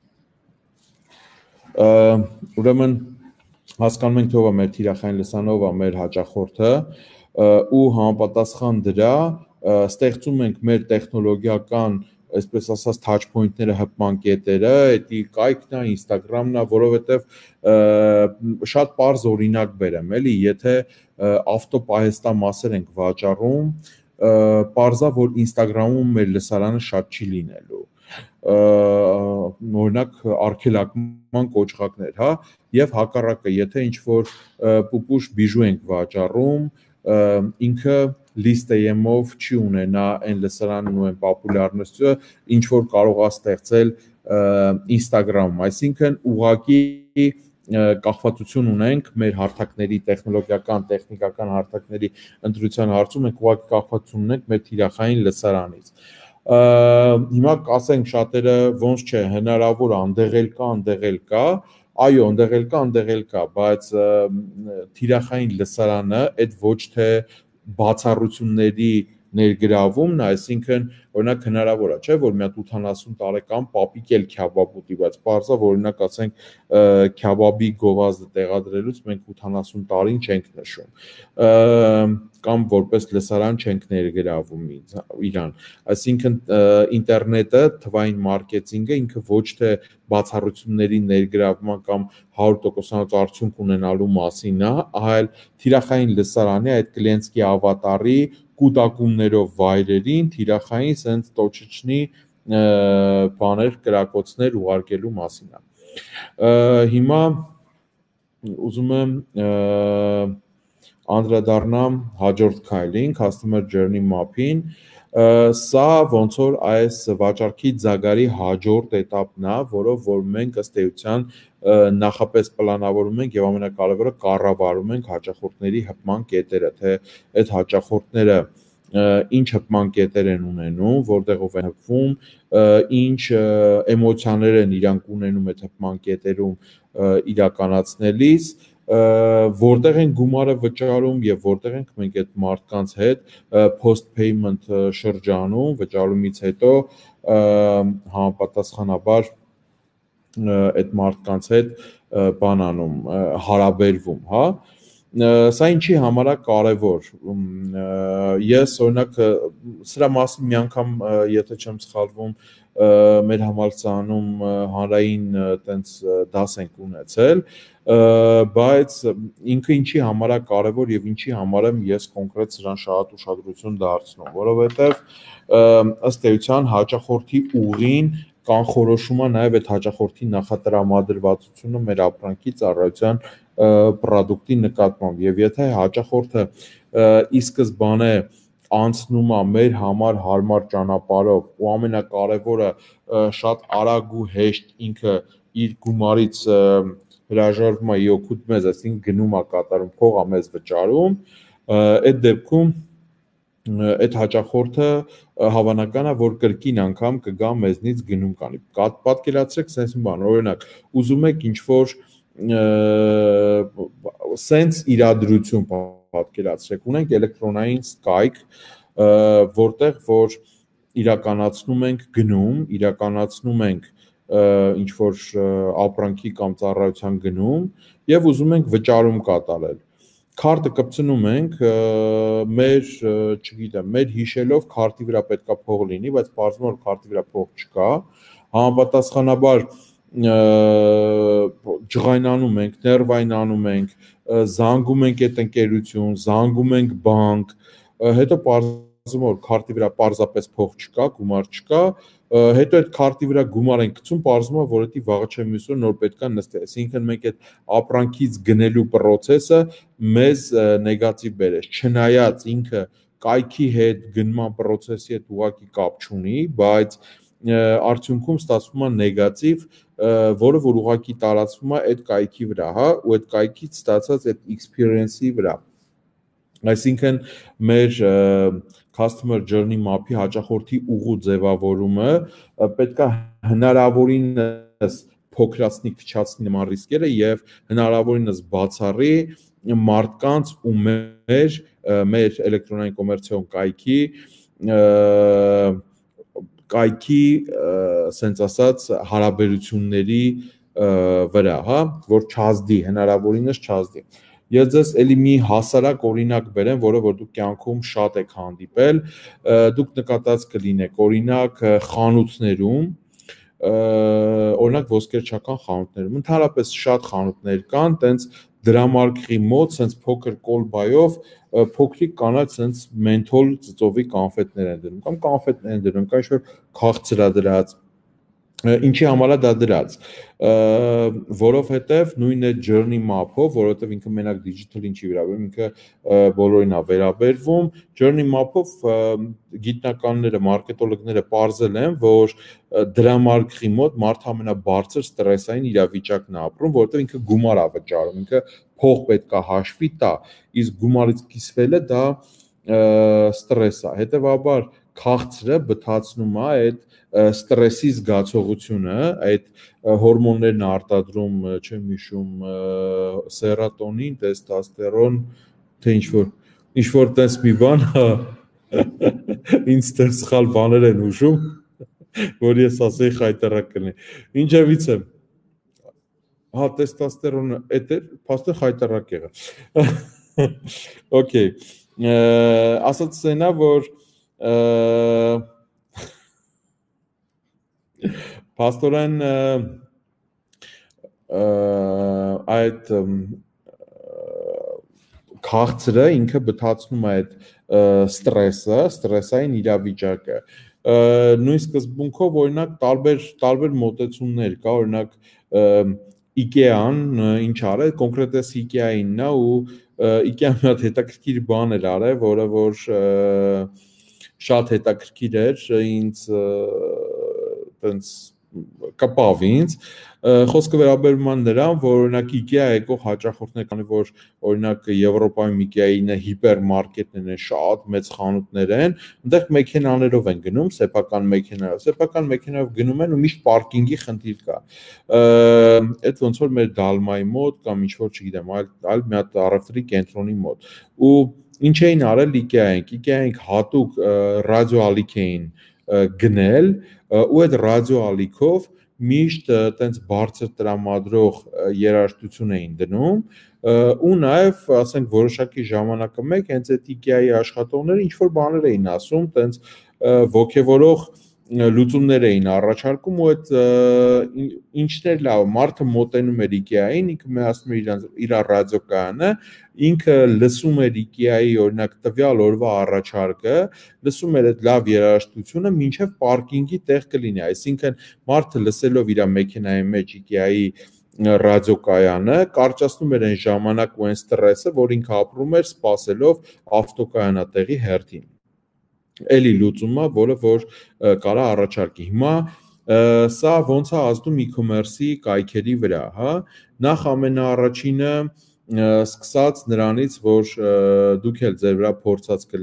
Ուրեմն հասկանում ենք, թե ով է մեր թիրախային լսանը, ով է մեր հաճախորդը, ու համապատասխան դրա ստեղծում ենք մեր տեխնոլոգիական, այսպես ասած, touch point-ները, հպման կետերը, էդի կայքն է, Instagram-ն է, որովհետև շատ պարզ օրինակ բերեմ, էլի, եթե ավտոպահեստամասեր ենք վաճառում, պարզա, որ Instagram-ում մեր լսարանը շատ չի լինելու, օրինակ արգելակման կոճղակներ, հա, եւ հակառակը, եթե ինչ-որ պուպուշ բիժու ենք վաճառում, ինքը լիստեյեմով չի ունենա այն լսարանն ու այն պոպուլյարնությունը, ինչ որ կարող է ստեղծել Instagram-ում, այսինքն ուղղակի կախվածություն ունենք մեր հարթակների, տեխնոլոգիական, տեխնիկական հարթակների ընտրության հարցում, մենք ուղղակի կախվածություն ունենք մեր թիրախային լսարանից։ Հիմա կասենք շատերը ոնց չէ, հնարավոր է անդեղել կա, այո, անդեղել կա, բայց թիրախային լսարանը այդ ոչ թե բացառությունների ներգրավումն է, այսինքն օրինակ հնարավոր է, չէ, որ մի հատ 80 տարեկան պապիկ էլ քյաբաբ ուտի, բայց պարզա որ օրինակ ասենք քյաբաբի գովազդը տեղադրելուց մենք 80 տարին չենք նշում, կամ որպես լսարան չենք ներգրավում իրան, այսինքն ինտերնետը, թվային մարքեթինգը ինքը ոչ թե բացառությունների ներգրավման կամ 100% արդյունք ունենալու մասին է, այլ թիրախային լսարանի այդ կլիենտի ավատարի կուտակումներով վայրերին թիրախային սենց տոչիչնի բաներ, կրակոցներ ուղարկելու մասին է։ Հիմա ուզում եմ անդրադառնամ հաջորդ քայլին, Customer Journey Map-ին, սա ոնց որ այս վաճառքի ձագարի հաջորդ էտապն է, որով որ մենք ըստ էության նախապես պլանավորում ենք եւ ամենակարևորը կառավարում ենք հաճախորդների հպման կետերը, թե այդ հաճախորդները ինչ հպման կետեր են ունենում, որտեղով են հպվում, ինչ էմոցիաներ են իրանք ունենում այդ հպման կետերում իրականացնելիս, որտեղ են գումարը վճարում եւ որտեղ ենք մենք այդ մարդկանց հետ post payment շրջանում վճարումից հետո համապատասխանաբար այդ մարդկանց հետ բան անում, հարաբերվում, հա, սա ինչի համար է կարևոր, ես օրինակ սրա մասին մի անգամ, եթե չեմ սխալվում, մեր համալսարանում հանրային տենց դաս ենք ունեցել, բայց ինքը ինչի համար է կարևոր եւ ինչի համար եմ ես կոնկրետ սրան շատ ուշադրություն դարձնում, որովհետեւ ըստ էության հաճախորդի ուղին կանխորոշում է նաեւ այդ հաճախորդի նախատրամադրվածությունը մեր ապրանքի ծառայության պրոդուկտի նկատմամբ եւ եթե հաճախորդը ի սկզբանե անցնում է մեր համար հարմար ճանապարհով ու ամենակարևորը շատ արագ ու հեշտ ինքը իր գումարից հրաժարվում է իօգուտ մեզ, այսինքն գնում է կատարում, փող է մեզ վճարում, այդ դեպքում այդ հաճախորդը հավանական է, որ կրկին անգամ կգա մեզնից գնում կանի։ Պատկերացրեք sense մի բան, օրինակ, ուզում եք ինչ-որ սենց իրադրություն պատկերացրեք, ունենք էլեկտրոնային սկայք, որտեղ որ իրականացնում ենք գնում, իրականացնում ենք ինչ որ ապրանքի կամ ծառայության գնում եւ ուզում ենք վճարում կատարել։ Քարտը կպցնում ենք մեր, չգիտեմ, մեր հիշելով քարտի վրա պետքա փող լինի, բայց պարզվում է որ քարտի վրա փող չկա, համապատասխանաբար ջղայնանում ենք, ներվայնանում ենք, զանգում ենք այդ ընկերություն, զանգում ենք բանկ, հետո պարզվում է որ քարտի վրա պարզապես փող չկա, գումար չկա, հետո այդ քարտի վրա գումար ենք գցում, պարզվում է որ դա վաղը չէ մյուս օր նոր պետքա նստի, այսինքն մենք այդ ապրանքից գնելու process-ը մեզ նեգատիվ բերեց, չնայած ինքը կայքի հետ գնման process-ի հետ ուղղակի կապ չունի, բայց արդյունքում ստացվում է նեգատիվ, որը որ ուղղակի տարածվում է այդ կայքի վրա, հա, ու այդ կայքից ստացած այդ experience-ի վրա։ Այսինքն մեր customer journey map-ի հաճախորդի ուղու ձևավորումը պետքա հնարավորինս փոքրացնի, փչացնի նման ռիսկերը եւ հնարավորինս բացառի մարդկանց ու մեր էլեկտրոնային կոմերցիոն կայքի սենց ասած հարաբերությունների վրա, հա, որ չազդի, հնարավորինս չազդի։ Ես ձեզ էլի մի հասարակ օրինակ բերեմ, որը որ դուք կյանքում շատ եք հանդիպել, դուք նկատած կլինեք, օրինակ խանութներում, օրինակ ոսկերչական խանութներում, ընդհանրապես շատ խանութներ կան, տենց դրամարկղի մոտ, սենց փոքր կոլբայով, փոքրիկ կանաչ սենց մենթոլ ծծովի կանֆետներ են դնում, կամ կանֆետներ են դնում, կամ ինչ-որ քաղցր է դրած, ինչի համար է դա դրած, որովհետև նույն այդ journey map-ով, որովհետև ինքը մենակ digital-ին չի վերաբերվում, ինքը բոլորին է վերաբերվում, journey map-ով գիտնականները, մարքետոլոգները պարզել են, որ դրամարկղի մոտ մարդը ամենաբարձր ստրեսային իրավիճակն է ապրում, որովհետև ինքը գումար է վճարում, ինքը փող պետք է հաշվի տա, իսկ գումարից կիսվելը դա ստրես է, հետևաբար քաղցրը բթացնում է այդ ստրեսի զգացողությունը, այդ հորմոններն արտադրում, չեմ հիշում, սերոտոնին, տեստոստերոն, թե ինչ որ տես մի բան, ինձ դեռ սխալ բաներ են ուժում, որ ես ասեի խայտարակ կլինի։ Ինչևիցե, հա, տեստոստերոնը, այդ էր, փաստը խայտարակ եղա։ Okay, ասած սենա, որ Փաստորեն այդ քաղցրը ինքը բթացնում է այդ ստրեսը, ստրեսային իրավիճակը։ Նույն սկզբունքով օրինակ տարբեր մոտեցումներ կա, օրինակ IKEA-ն ինչ արել, կոնկրետ էս IKEA-ինն է ու IKEA-ն մի հատ հետաքրքիր բան էր արել, որը որ շատ հետաքրքիր էր, ինձ տենց կպավ ինձ, խոսքը վերաբերում է նրան, որ օրինակ IKEA եկող հաճախորդներ, քանի որ օրինակ Եվրոպայում IKEA-ինը հիպերմարկետներն են, շատ մեծ խանութներ են, այնտեղ մեքենաներով են գնում, սեփական մեքենայով գնում են ու միշտ պարկինգի խնդիր կա։ Այդ ոնց որ մեր Դալմայի մոտ կամ ինչ որ չգիտեմ, այլ մի հատ առևտրի կենտրոնի մոտ։ Ու ինչ էին արել IKEA-ին հատուկ ռադիոալիք էին գնել ու այդ ռադիոալիքով միշտ տենց բարձր տրամադրող երաժշտություն էին դնում ու նաև ասենք որոշակի ժամանակը մեկ հենց այդ IKEA-ի աշխատողները ինչ որ բաներ էին ասում, տենց ոգևորող լուծումներ էին առաջարկում ու այդ ինչն էր լավ, մարդը մոտենում էր IKEA-ին, ինքը միացնում էր իր ռադիոկայանը, ինքը լսում էր IKEA-ի օրինակ տվյալ օրվա առաջարկը, լսում էր այդ լավ երաժշտությունը, մինչև պարկինգի տեղ կլինի, այսինքն մարդը լսելով իր մեքենայի մեջ IKEA-ի ռադիոկայանը, կարճացնում էր այն ժամանակ ու այն ստրեսը, որ ինքը ապրում էր սպասելով ավտոկայանատեղի հերթին։ Էլի լուծումը, որը որ կարա առաջարկի։ Հիմա սա ոնց է ազդում e-commerce-ի կայքերի վրա, հա։ Նախ ամենաառաջինը սկսած նրանից, որ դուք էլ ձեր վրա փորձած կլինեք,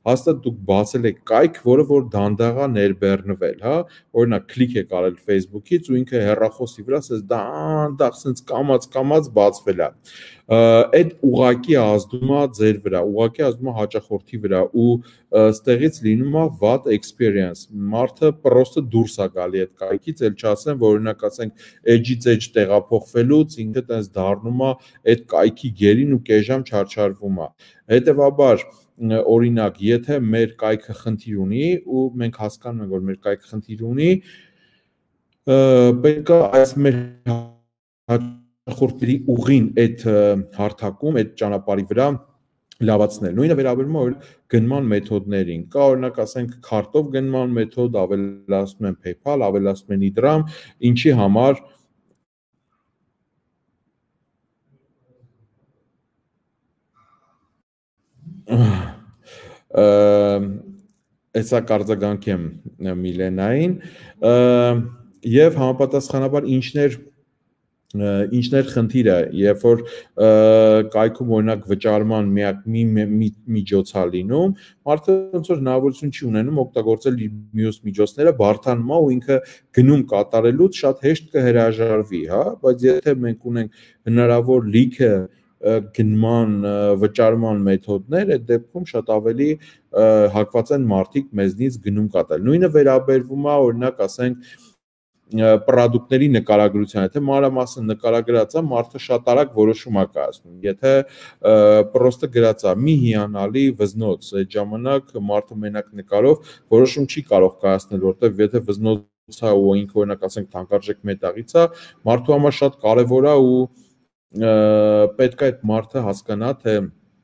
հաստատ դուք բացել եք կայք, որը որ դանդաղ է ներբեռնվել, հա, օրինակ կլիկ եք արել Facebook-ից ու ինքը հեռախոսի վրա ասես դանդաղ sense կամած բացվել է։ Այդ ուղակի ազդում է ձեր վրա, ուղակի ազդում է հաճախորդի վրա ու ստեղից լինում է վատ experience։ Մարդը պրոստը դուրս է գալի այդ կայքից, ել չասեմ, որ օրինակ ասենք edge-ից edge տեղափոխվելուց ինքը տես դառնում է այդ կայքի գերին ու կեժամ չարչարվում է։ Հետևաբար օրինակ, եթե մեր կայքը խնդիր ունի ու մենք հասկանում ենք, որ մեր կայքը խնդիր ունի, պետք է այս մեր հաճախորդների ուղին այդ հարթակում, այդ ճանապարհի վրա լավացնել։ Նույնը վերաբերում է գնման մեթոդներին։ Կա օրինակ ասենք քարտով գնման մեթոդ, ավելացնում են PayPal, ավելացնում են Idram, ինչի համար Էսա կարձագանք եմ Միլենային եւ համապատասխանաբար ինչներ խնդիրը, երբ որ կայքում օրինակ վճարման մի միջոց է լինում, մարդը ոնց որ հնարավորություն չի ունենում օգտագործել իր մյուս միջոցները, բարթանում է ու ինքը գնում կատարելուց շատ հեշտ կհրաժարվի, հա, բայց եթե մենք ունենք հնարավոր լիքը գնման վճարման մեթոդներ, այդ դեպքում շատ ավելի հակված են մարդիկ մեզնից գնում կատարել։ Նույնը վերաբերվում է օրինակ ասենք պրոդուկտների նկարագրության, եթե մանրամասն նկարագրած է, մարդը շատ արագ որոշում է կայացնում։ Եթե պրոստը գրած է մի հիանալի վզնոց, այդ ժամանակ մարդը մենակ նկարով որոշում չի կարող կայացնել, որտեղ եթե վզնոցը ու ինքը օրինակ ասենք թանկարժեք մետաղից է, մարդու համար շատ կարևոր է ու պետք է այդ մարդը հասկանա, թե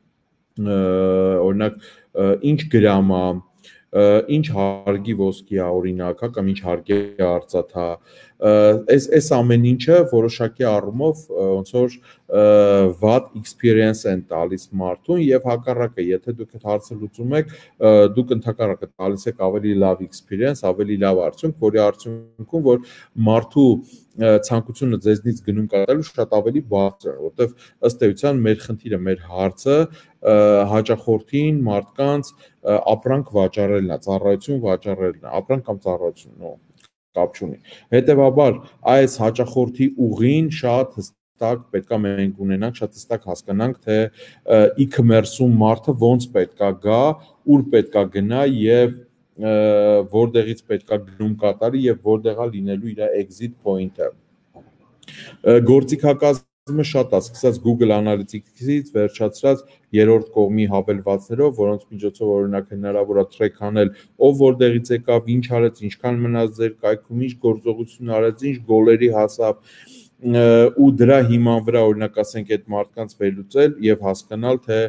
օրինակ ինչ գրամ է, ինչ հարգի ոսկի է օրինակ, կամ ինչ հարգի է արծաթ է, այս ամեն ինչը որոշակի առումով ոնց որ վատ experience են տալիս մարդուն եւ հակառակը, եթե դուք այդ հարցը լուծում եք, դուք ընդհակառակը տալիս եք ավելի լավ experience, ավելի լավ արդյունք, որի արդյունքում որ մարդու ցանկությունը ձեզնից գնում կատարելու շատ ավելի բարձր է, որտեվ ըստ էության մեր խնդիրը, մեր հարցը հաճախորդին, մարդկանց ապրանք վաճառելն է, ծառայություն վաճառելն է, ապրանք կամ ծառայություն, կապ չունի։ Հետևաբար այս հաճախորդի ուղին շատ հստակ պետք է մենք ունենանք, շատ հստակ հասկանանք, թե e-commerce-ում մարդը ոնց պետք է գա, ուր պետք է գնա եւ որտեղից պետք է գնում կատարի եւ որտեղ է լինելու իր exit point-ը։ Գործիքակազմը շատ է, սկսած Google Analytics-ից վերջացրած երրորդ կողմի հավելվածներով, որոնց միջոցով օրինակ հնարավոր է track անել, ով որտեղից եկավ, ինչ արեց, ինչքան մնաց ձեր կայքում, ինչ գործողություն արեց, ինչ գոլերի հասավ, ու դրա հիման վրա օրինակ ասենք այդ մարդկանց վերլուծել եւ հասկանալ, թե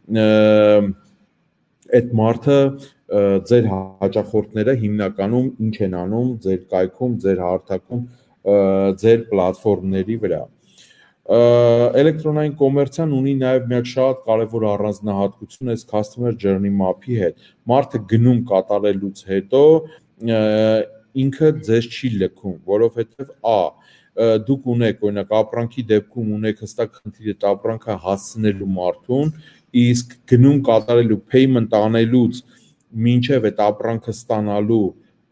այդ մարդը ձեր հաճախորդները հիմնականում ինչ են անում ձեր կայքում, ձեր հարթակում, ձեր պլատֆորմների վրա։ Էլեկտրոնային կոմերցիան ունի նաև մի շատ կարևոր առանձնահատկություն այս customer journey map-ի հետ։ Մարդը գնում կատարելուց հետո ինքը ձեզ չի լքում, որովհետև դուք ունեք օրինակ ապրանքի դեպքում ունեք հստակ խնդիր այդ ապրանքը հասցնելու մարդուն, իսկ գնում կատարելու payment անելուց մինչև այդ ապրանքը ստանալու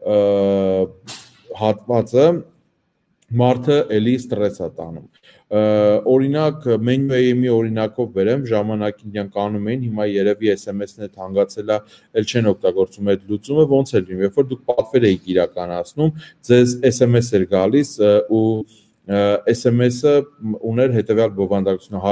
հատվածը մարդը էլի ստրես է տանում։ Օրինակ MenuAM-ի օրինակով բերեմ, ժամանակին իրանք անում էին, հիմա երևի SMS-ն է հանգացել է, էլ չեն օգտագործում այդ լուծումը, ոնց է լինում, երբ որ դուք պատվեր եք իրականացնում, ձեզ SMS էր գալիս ու SMS-ը ուներ հետևյալ բովանդակությունը,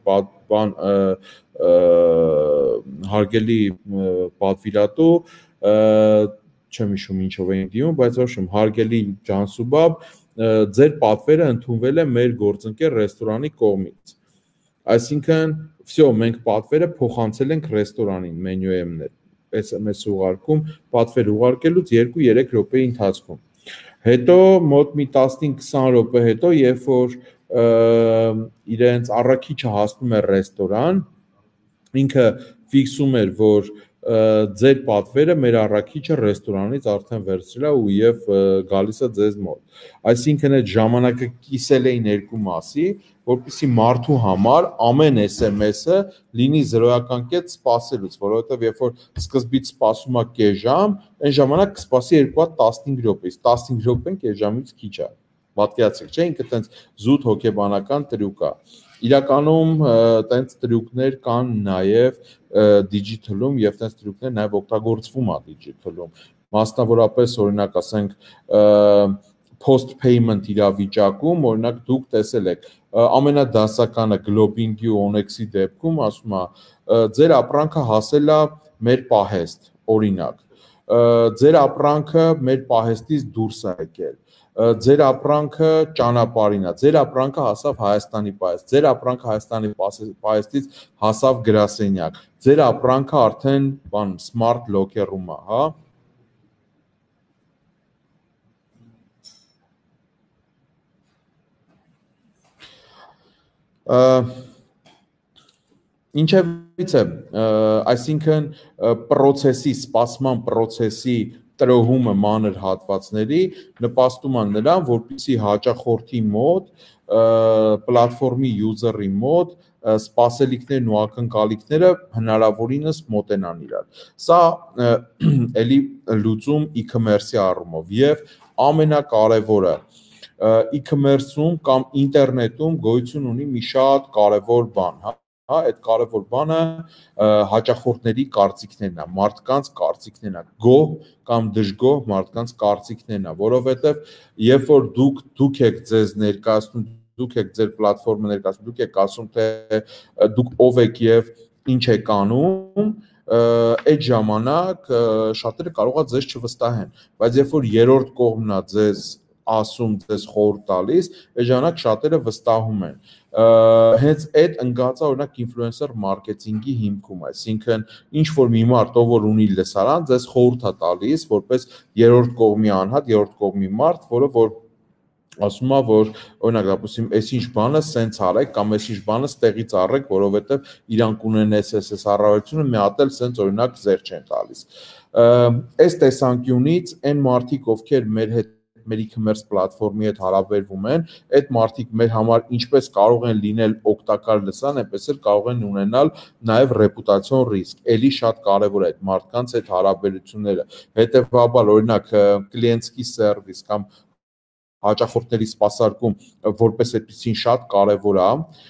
հարգելի պատվիրատու, չեմ հիշում ինչով էին դիմում, բայց ոչմ հարգելի Ջանսուբաբ, ձեր պատվերը ընդունվել է մեր գործընկեր ռեստորանի կողմից։ Այսինքն, վсё, մենք պատվերը փոխանցել ենք ռեստորանին, MenuAM-ն է SMS ուղարկում, պատվեր ուղարկելուց 2-3 րոպեի ընթացքում։ Հետո մոտ մի 15-20 րոպե հետո, երբ որ իրենց առաքիչը հասնում է ռեստորան, ինքը ֆիքսում էր, որ ձեր պատվերը մեր առաքիչը ռեստորանից արդեն վերցրել է ու եւ գալիս է ձեզ մոտ։ Այսինքն այդ ժամանակը կիսել էին երկու մասի, որպեսզի մարդու համար ամեն SMS-ը լինի 0-ական կետ սպասելուց, որովհետեւ երբ որ սկզբից սպասում է կես ժամ, այն ժամանակ կսպասի 2 հատ 15 րոպե, 15 րոպեն կես ժամից քիչ է։ Պատկերացրեք, չէ՞, ինքը տենց զուտ հոգեբանական տրյուկ է։ Իրականում տենց տրյուկներ կան նաև digital-ում եւ տենց տրյուկներ նաև օգտագործվում է digital-ում։ Մասնավորապես, օրինակ, ասենք, post payment իրավիճակում, օրինակ, դուք տեսել եք, ամենադասականը Globing-ի ու Onex-ի դեպքում ասում է, ձեր ապրանքը հասել է մեր պահեստ, օրինակ։ Ձեր ապրանքը մեր պահեստից դուրս է եկել։ Ձեր ապրանքը ճանապարհին է, ձեր ապրանքը հասավ Հայաստանի պահեստ, ձեր ապրանքը Հայաստանի պահեստից հասավ գրասենյակ, ձեր ապրանքը արդեն բան smart locker-ում է, հա։ Ինչևից է, այսինքն process-ի, սպասման process-ի տրոհումը մանր հատվածների նպաստում է նրան, որպեսզի հաճախորդի մոտ, պլատֆորմի user-ի մոտ սպասելիքներն ու ակնկալիքները հնարավորինս մոտենան իրար։ Սա էլի լուծում e-commerce-ի առումով եւ ամենակարևորը e-commerce-ում կամ ինտերնետում գոյություն ունի մի շատ կարևոր բան, հա, այդ կարևոր բանը հաճախորդների կարծիքներն է, մարդկանց կարծիքներն է, գոհ կամ դժգոհ մարդկանց կարծիքներն է, որովհետև երբ որ դուք եք ձեզ ներկայացնում, դուք եք ձեր պլատֆորմը ներկայացնում, դուք եք ասում, թե դուք ով եք եւ ինչ եք անում, այդ ժամանակ շատերը կարող է ձեզ չվստահեն, բայց երբ որ երրորդ կողմն է ձեզ ասում, ձեզ խորհուրդ տալիս, այդ ժամանակ շատերը վստահում են։ Հենց այդ ընկած է օրինակ ինֆլուենսեր մարքեթինգի հիմքում, այսինքն ինչ որ մի մարդ, ով որ ունի լսարան, ձեզ խորհուրդ է տալիս, որպես երրորդ կողմի անհատ, երրորդ կողմի մարդ, որը որ ասում է, որ օրինակ, դեպի այսինչ բանը սենց արեք կամ այսինչ բանը ստեղից առեք, որովհետև իրանք ունեն այս առավելությունը, մի հատ էլ սենց օրինակ զեր չեն տալիս։ Այս տեսանկյունից այն մարդիկ, ովքեր մեր e-commerce պլատֆորմի հետ հարաբերվում են, այդ մարդիկ մեր համար ինչպես կարող են լինել օգտակար լսան, այնպես էլ կարող են ունենալ նաև ռեպուտացիոն ռիսկ։ Էլի շատ կարևոր է այդ մարդկանց այդ հարաբերությունները։ Հետևաբար, օրինակ, կլիենտսկի սերվիս կամ հաճախորդների սպասարկում որպես այդպեսին շատ կարևոր է,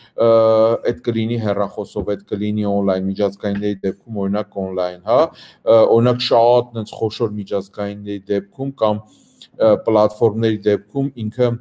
այդ կլինի հեռախոսով, այդ կլինի on-line միջազգայինների դեպքում, օրինակ on-line, հա, օրինակ շատ այնց խոշոր միջազգայինների դեպքում կամ պլատֆորմների դեպքում ինքը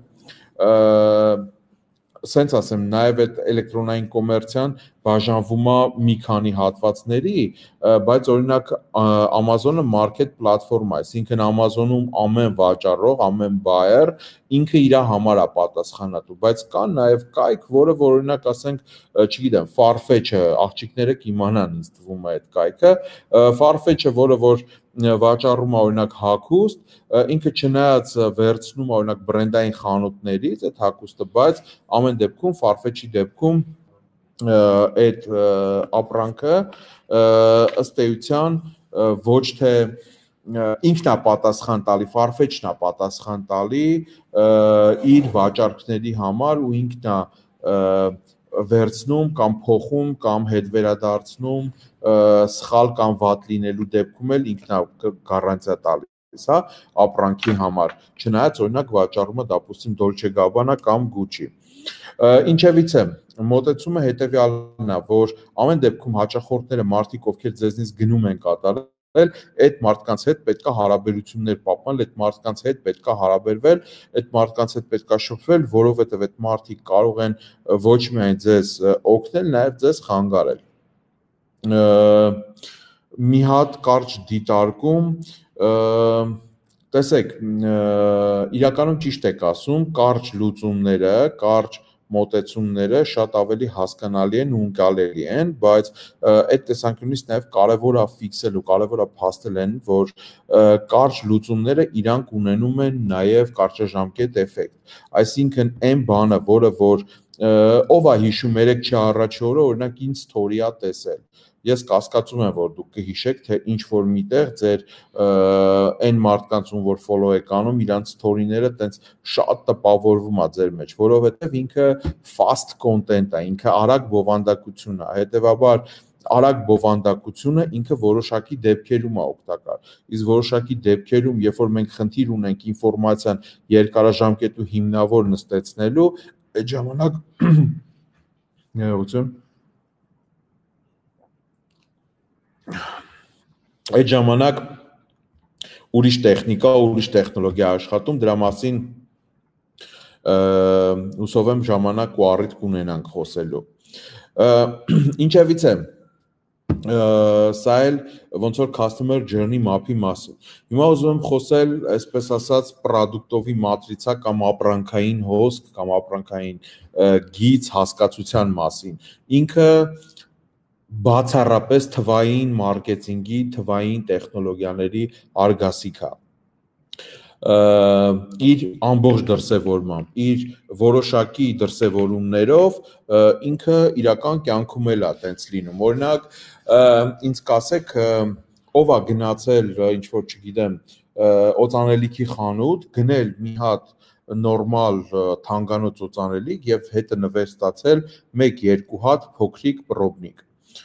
սենց ասեմ, նաև այդ էլեկտրոնային կոմերցիան բաժանվում է մի քանի հատվածների, բայց օրինակ Amazon-ը market platform է, այսինքն Amazon-ում ամեն վաճառող, ամեն buyer ինքը իր համար է պատասխանատու, բայց կա նաև կայք, որը օրինակ ասենք, չգիտեմ, Farfetch-ը, աղջիկները կիմանան ինձ թվում է այդ կայքը, Farfetch-ը, որը որ վաճառում է օրինակ հագուստ, ինքը չնայած վերցնում է օրինակ բրենդային խանութներից այդ հագուստը, բայց ամեն դեպքում Farfetch-ի դեպքում այդ ապրանքը ըստ էության ոչ թե ինքն է պատասխան տալի, Farfetch-ն է պատասխան տալի իր վաճառքների համար ու ինքն է վերցնում կամ փոխում կամ հետ վերադարձնում սխալ կամ վատ լինելու դեպքում էլ ինքն է գարանտիա տալիս, հա, ապրանքի համար, չնայած օրինակ վաճառումը դեպի Dolce Gabbana կամ Gucci։ Ինչևից է, մոտեցումը հետևյալն է, որ ամեն դեպքում հաճախորդները, մարդիկ, ովքեր ձեզնից գնում են կատարել, այդ մարդկանց հետ պետքա հարաբերություններ պահպանել, այդ մարդկանց հետ պետքա հարաբերվել, այդ մարդկանց հետ պետքա շփվել, որովհետև այդ մարդիկ կարող են ոչ միայն ձեզ օգնել, նաև ձեզ խանգարել։ Մի հատ կարճ դիտարկում, տեսեք, իրականում ճիշտ եք ասում, կարճ լուծումները, կարճ մոտեցումները շատ ավելի հասկանալի են ու ընկալելի են, բայց այդ տեսանկյունից նաև կարևոր է ֆիքսել ու կարևոր է փաստել են, որ կարճ լուծումները իրանք ունենում են նաև կարճաժամկետ էֆեկտ։ Այսինքն այն բանը, որը որ ով է հիշում 3 չի առաջի օրը, օրինակ ինձ story-ա տեսել։ ես կասկածում եմ, որ դուք կհիշեք, թե ինչ որ միտեղ ձեր այն մարդկանց ում որ follow եք անում, իրանց story-ները տենց շատ տպավորվում է ձեր մեջ, որովհետև ինքը fast content է, ինքը արագ բովանդակություն է, հետևաբար արագ բովանդակությունը ինքը որոշակի դեպքերում է օգտակար։ Իսկ որոշակի դեպքերում, երբ որ մենք խնդիր ունենք ինֆորմացիան երկարաժամկետ ու հիմնավոր նստեցնելու, այդ ժամանակ ներողություն, այդ ժամանակ ուրիշ տեխնիկա, ուրիշ տեխնոլոգիա աշխատում, դրա մասին հուսով եմ ժամանակ ու առիթ կունենանք խոսելու։ Ինչևից է, սա էլ ոնց որ customer journey map-ի մասին։ Հիմա ուզում եմ խոսել, այսպես ասած, product-ովի մատրիցա կամ ապրանքային հոսք կամ ապրանքային գիծ հասկացության մասին։ Ինքը բացառապես թվային մարքեթինգի, թվային տեխնոլոգիաների արգասիկ է։ Իր ամբողջ դրսևորմամբ, իր որոշակի դրսևորումներով ինքը իրական կյանքում էլ է տենց լինում։ Օրինակ, ինձ կասեք, ով է գնացել, ինչ որ չգիտեմ, օծանելիքի խանութ, գնել մի հատ նորմալ թանգանոց օծանելիք եւ հետը նվեր ստացել 1-2 հատ փոքրիկ պրոբնիկ։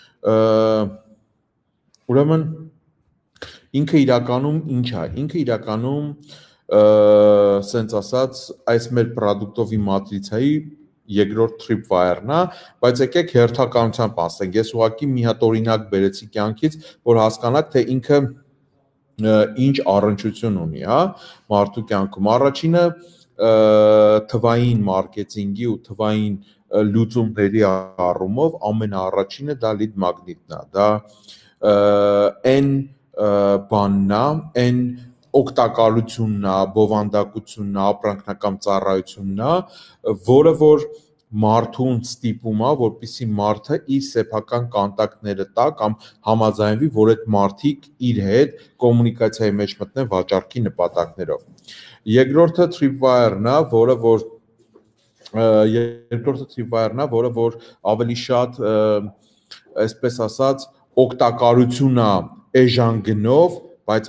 Ուրեմն ինքը իրականում ինչ է, ինքը իրականում սենց ասած այս մեր product-ովի մատրիցայի երկրորդ tripwire-ն է, բայց եկեք հերթականությամբ ասենք, ես ուղղակի մի հատ օրինակ բերեցի կյանքից, որ հասկանաք, թե ինքը ինչ առնչություն ունի, հա, մարդու կյանքում։ Առաջինը թվային մարքեթինգի ու թվային լուծումների առումով ամենաառաջինը դա lead magnet-ն է, դա այն բանն է, այն օգտակարությունն է, բովանդակությունն է, ապրանքնական ծառայությունն է, որը որ մարդուն ստիպում է, որպեսզի մարդը իր սեփական կոնտակտները տա կամ համաձայնվի, որ այդ մարդիկ իր հետ կոմունիկացիայի մեջ մտնեն վաճառքի նպատակներով։ Երկրորդը tripwire-ն է, որը որ ավելի շատ, այսպես ասած, օգտակարություն է էժան գնով, բայց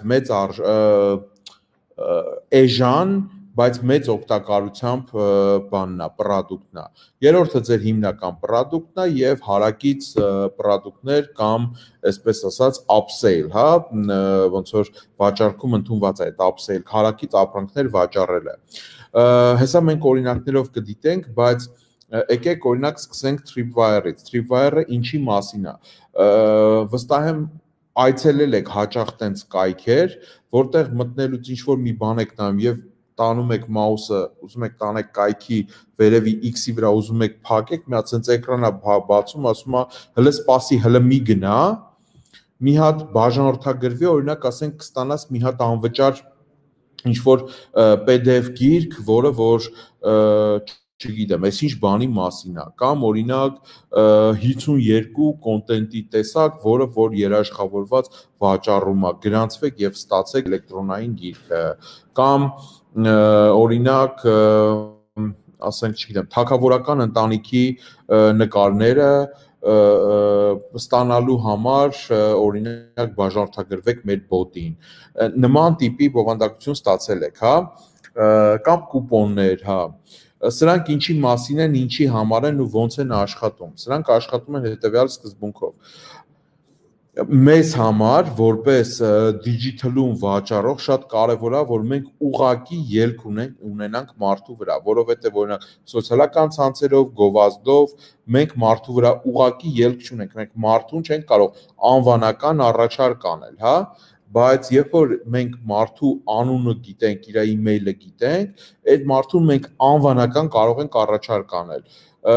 էժան, բայց մեծ օգտակարությամբ բանն է, product-ն է։ Երրորդը ձեր հիմնական product-ն է եւ հարակից product-ներ կամ այսպես ասած upsell, հա, ոնց որ վաճառքում ընդունված է այդ upsell, հարակից ապրանքներ վաճառելը։ Հեսա մենք օրինակներով կդիտենք, բայց եկեք օրինակ սկսենք tripwire-ից։ Tripwire-ը ինչի մասին է։ Վստահ եմ այցելել եք հաճախ տենց կայքեր, որտեղ մտնելուց ինչ որ մի բան եք նայում եւ տանում եք մաուսը, ուզում եք տանեք կայքի վերևի X-ի վրա, ուզում եք փակեք, մի հատ sense էկրանա բացում, ասում է, հələ սպասի, հələ մի գնա, մի հատ բաժանորդագրվի, օրինակ ասենք կստանաս մի հատ անվճար ինչ որ PDF գիրք, որը որ չգիտեմ, այսինչ բանի մասին է, կամ օրինակ 52 կոնտենտի տեսակ, որը որ երաշխավորված վաճառում է, գրանցվեք եւ ստացեք էլեկտրոնային գիրքը, կամ օրինակ ասենք, չգիտեմ, թագավորական ընտանիքի նկարները ստանալու համար օրինակ բաժանորդագրվեք մեր բոտին։ Նման տիպի բովանդակություն ստացել եք, հա, կամ կուպոններ, հա։ Սրանք ինչի մասին են, ինչի համար են ու ոնց են աշխատում։ Սրանք աշխատում են հետևյալ սկզբունքով։ Մեզ համար, որպես digital-ում վաճառող, շատ կարևոր է, որ մենք ուղղակի ելք ունենանք մարդու վրա, որովհետև օրինակ սոցիալական ցանցերով, գովազդով մենք մարդու վրա ուղղակի ելք չունենք, մենք մարդուն չենք կարող անվանական առաջարկ անել, հա, բայց երբ որ մենք մարդու անունը գիտենք, իր email-ը գիտենք, այդ մարդուն մենք անվանական կարող ենք առաջարկ անել։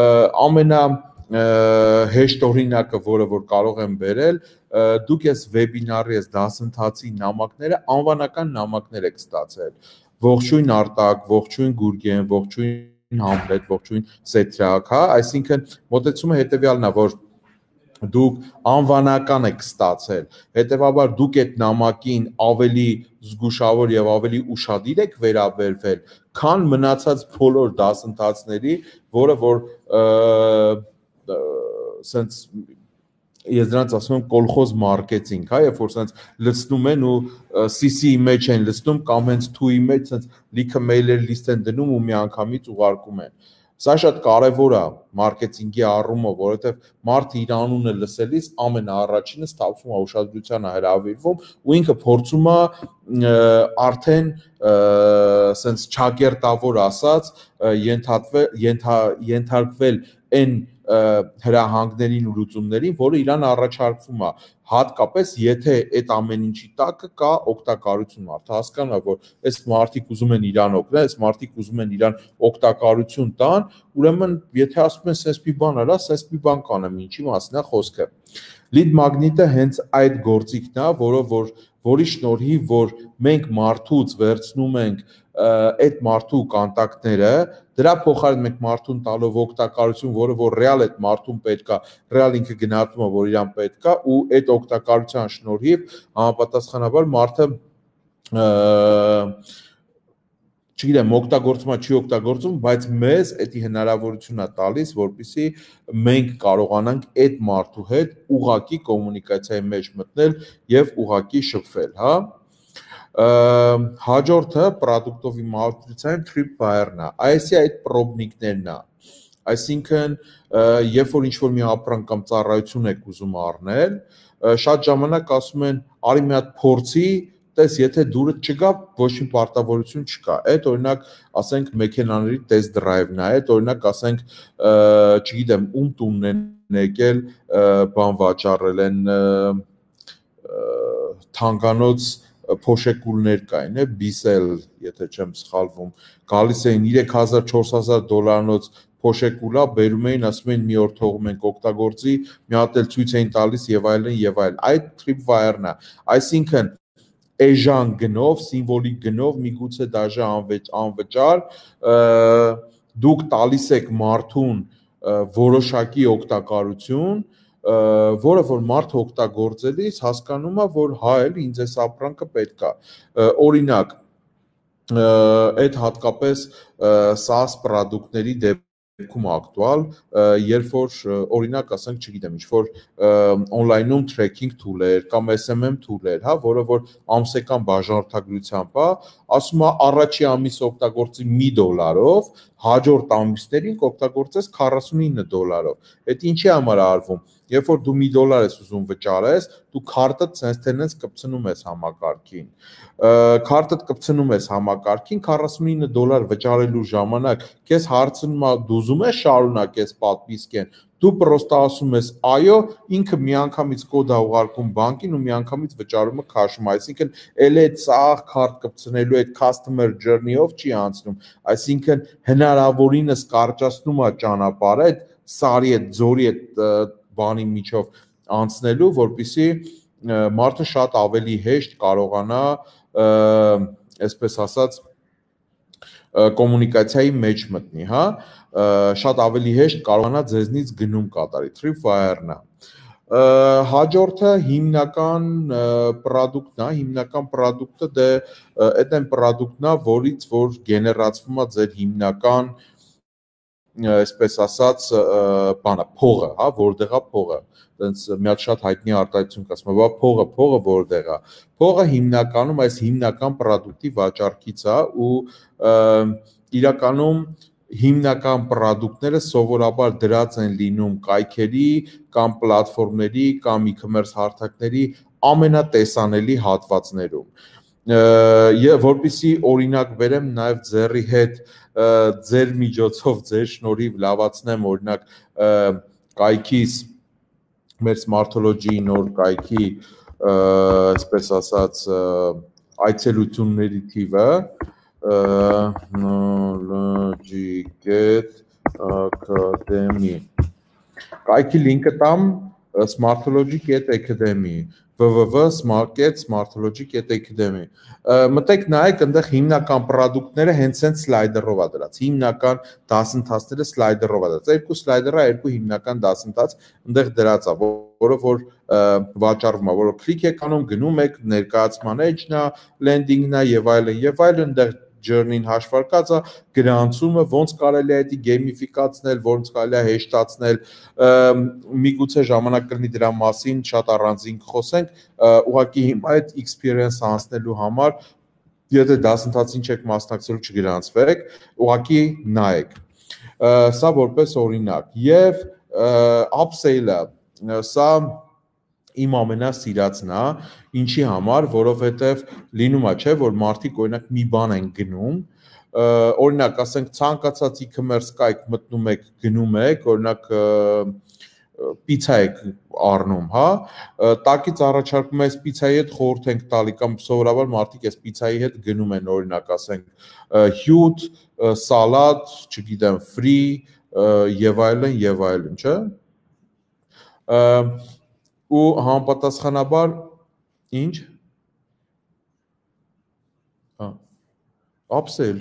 Հեշտ օրինակը, որը որ կարող եմ բերել, դուք ես վեբինարի, ես դասընթացի նամակները անվանական նամակներ եք ստացել։ Ողջույն Արտակ, ողջույն Գուրգեն, ողջույն Համլետ, ողջույն Սեթրակ, հա, այսինքն մոտեցումը հետևյալն է, որ դուք անվանական եք ստացել, հետևաբար դուք այդ նամակին ավելի զգուշավոր եւ ավելի ուշադիր եք վերաբերվել, քան մնացած բոլոր դասընթացների, որը որ սենց ես դրանց ասում եմ կոլխոզ մարքեթինգ, հա, երբ որ sense լցնում են ու CC-ի մեջ են լցնում կամ հենց two-ի մեջ sense լիքը մեյլեր լիստ են դնում ու միանգամից ուղարկում են։ Սա շատ կարևոր է մարքեթինգի առումով, որովհետև մարդը իր անունը լսելիս ամենաառաջինը ստացվում է ուշադրությանը հրավիրվում ու ինքը փորձում է արդեն sense չակերտավոր ասած ենթարկվել այն հրահանգներին ու լուծումներին, որը իրան առաջարկվում է, հատկապես եթե այդ ամեն ինչի տակը կա օգտակարություն, մարդը հասկանում է, որ այս մարդիկ ուզում են իրան օգնել, այս մարդիկ ուզում են իրան օգտակարություն տան, ուրեմն եթե ասում են sense մի բան արա, sense մի բան կանեմ, ինչի մասն է խոսքը։ Lead magnet-ը հենց այդ գործիքն է, որի շնորհիվ որ մենք մարդուց վերցնում ենք այդ մարդու կոնտակտները, դրա փոխարեն մենք մարդուն տալով օգտակարություն, որը որ ռեալ այդ մարդուն պետք է, ռեալ ինքը գնահատում է, որ իրան պետք է ու այդ օգտակարության շնորհիվ համապատասխանաբար մարդը չգիտեմ, օգտագործում է, չի օգտագործում, բայց մեզ էդի հնարավորություն է տալիս, որպեսզի մենք կարողանանք այդ մարդու հետ ուղղակի կոմունիկացիայի մեջ մտնել եւ ուղղակի շփվել, հա։ Հաջորդը product-ով իմաստության tripwire-ն է։ ISC այդ պրոբնիկներն է։ Այսինքն, երբ որ ինչ-որ մի ապրանք կամ ծառայություն եք ուզում առնել, շատ ժամանակ ասում են, արի մի հատ փորձի, տես, եթե դուրը չգա, ոչ մի պարտավորություն չկա։ Այդ օրինակ, ասենք, մեքենաների test drive-ն է, այդ օրինակ, ասենք, չգիտեմ, ում տունն են եկել, բան վաճառել են թանկանոց փոշեկուլներ կային, բիսել, եթե չեմ սխալվում, գալիս էին $3000-4000 փոշեկուլա, բերում էին, ասում էին մի օր թողում ենք օգտագործի, մի հատ էլ ցույց էին տալիս եւ այլն եւ այլն։ Այդ tripwire-ն է։ Այսինքն էժան գնով, սիմվոլիկ գնով, միգուցե դաժե անվճար, դուք տալիս եք մարդուն որոշակի օգտակարություն, որը որ մարդը օգտագործելիս հասկանում է, որ հա էլ ինձ այս ապրանքը պետք է։ Օրինակ, այդ հատկապես SaaS պրոդուկտների դեպքում ակտուալ, երբ որ օրինակ ասենք, չգիտեմ, ինչ-որ on-line-ում tracking tool-էր կամ SMM tool-էր, հա, որը որ ամսական բաժանորդագրությամբ է, ասում է առաջի ամիս օգտագործի $1, հաջորդ ամիսներին կօգտագործես $49։ Այդ ինչի համար է արվում։ Երբ որ դու $1 ես ուզում վճարես, դու քարտդ sense tenants կպցնում ես համակարգին։ Քարտդ կպցնում ես համակարգին $49 վճարելու ժամանակ, քեզ հարցնում է դու ուզում ես շարունակես պատվիսկեն, դու պրոստը ասում ես այո, ինքը միանգամից կոդ է ուղարկում բանկին ու միանգամից վճարումը քաշում, այսինքն էլ այդ սաղ քարտ կպցնելու այդ customer journey-ով չի անցնում, այսինքն հնարավորինս կարճացնում է ճանապարհը այդ սարի այդ ձորի այդ բանի միջով անցնելու, որպեսզի մարդը շատ ավելի հեշտ կարողանա, այսպես ասած, կոմունիկացիայի մեջ մտնի, հա, շատ ավելի հեշտ կարողանա ձեզնից գնում կատարի, tripwire-ն է։ Հաջորդը հիմնական պրոդուկտն է, հիմնական պրոդուկտը դե այդ այն պրոդուկտն է, որից որ գեներացվում է ձեր հիմնական, այսպես ասած, բանը, փողը, հա, որտեղ է փողը։ Դենց մի հատ շատ հայտնի արտահայտություն կա, ասում է, բա փողը որտեղ է։ Փողը հիմնականում այս հիմնական պրոդուկտի վաճառքից է ու իրականում հիմնական պրոդուկտները սովորաբար դրած են լինում կայքերի կամ պլատֆորմների կամ e-commerce հարթակների ամենատեսանելի հատվածներում։ Եվ որպեսզի օրինակ բերեմ նաև ձեռի հետ ձեր միջոցով, ձեր շնորհիվ լավացնեմ օրինակ կայքիս մեր Smartology նոր կայքի, այսպես ասած, այցելությունների թիվը Knowledge Academy կայքի լինքը տամ smartology.academy www.smartology.academy մտեք նայեք այնտեղ հիմնական պրոդուկտները հենց այն սլայդերով է դրած հիմնական դասընթացները սլայդերով է դրած երկու սլայդերը երկու հիմնական դասընթաց այնտեղ դրած է որը որ վաճառվում է որը քլիկ եք անում գնում եք ներկայացման էջն է լենդինգն է եւ այլն այնտեղ journey-ին հաշվարկած է գրանցումը, ոնց կարելի է դա գեյմիֆիկացնել, ոնց կարելի է հեշտացնել, միգուցե ժամանակ կլինի դրա մասին շատ առանձին խոսենք, ուղղակի հիմա այդ experience անցնելու համար եթե դասընթացին չեք մասնակցելու չգրանցվեք, ուղղակի նայեք։ Սա որպես օրինակ եւ upsell-ը սա իմ ամենասիրածն է, ինչի համար, որովհետև լինում է, չէ, որ մարդիկ օրինակ մի բան են գնում, օրինակ, ասենք ցանկացած e-commerce կայք մտնում եք, գնում եք, օրինակ պիցա եք առնում, հա, տակից առաջարկում է այս պիցայի հետ խորհուրդ ենք տալի կամ սովորաբար մարդիկ այս պիցայի հետ գնում են, օրինակ, ասենք հյութ, սալատ, չգիտեմ, free եւ այլն, չէ։ Ու համապատասխանաբար ինչ upsell,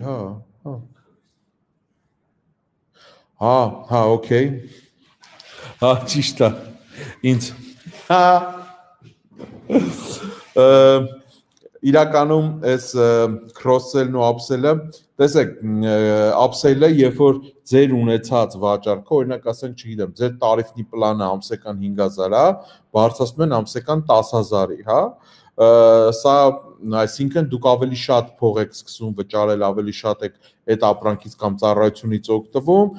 հա, օքեյ, հա, ճիշտ է, ինձ, իրականում այս cross-sell-ն ու upsell-ը, տեսեք, upsell-ը, երբ որ ձեր ունեցած վաճառքը, օրինակ ասենք, չգիտեմ, ձեր տարիֆնի պլանը ամսական 5000 է, բարձրացնում են ամսական 10000-ի, հա, սա, այսինքն դուք ավելի շատ փող եք սկսում վճարել, ավելի շատ եք այդ ապրանքից կամ ծառայությունից օգտվում,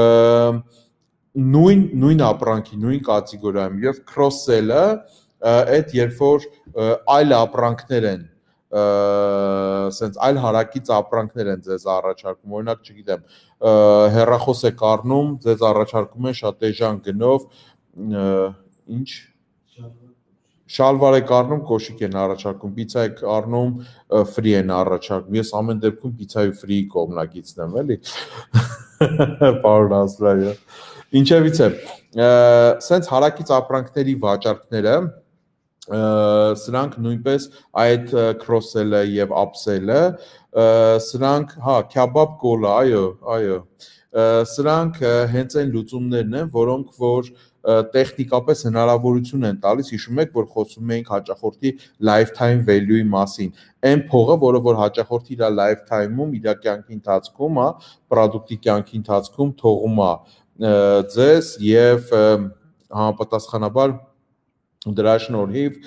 նույն ապրանքի, նույն կատեգորիայում եւ cross-sell-ը այդ երբ որ այլ ապրանքներ են սենց այլ հարակից ապրանքներ են ձեզ առաջարկում, օրինակ, չգիտեմ, հեռախոս եք առնում, ձեզ առաջարկում են շատ էժան գնով, ինչ շալվար եք առնում, կոշիկ են առաջարկում, պիցա եք առնում, free են առաջարկում, ես ամեն դեպքում պիցայի free կողմնակիցն եմ, էլի, պարոն Ասլանյան, ինչևից է, սենց հարակից ապրանքների վաճառքները, սրանք նույնպես այդ cross-sell-ը եւ upsell-ը, սրանք, հա, քյաբաբ կոլա, այո, սրանք հենց այն լուծումներն են, որոնք որ տեխնիկապես հնարավորություն են տալիս, հիշում եք, որ խոսում էինք հաճախորդի lifetime value-ի մասին, այն փողը, որը որ հաճախորդի իր lifetime-ում, իր կյանքի ընթացքում, հա, product-ի կյանքի ընթացքում թողում է ձեզ եւ համապատասխանաբար դրա շնորհիվ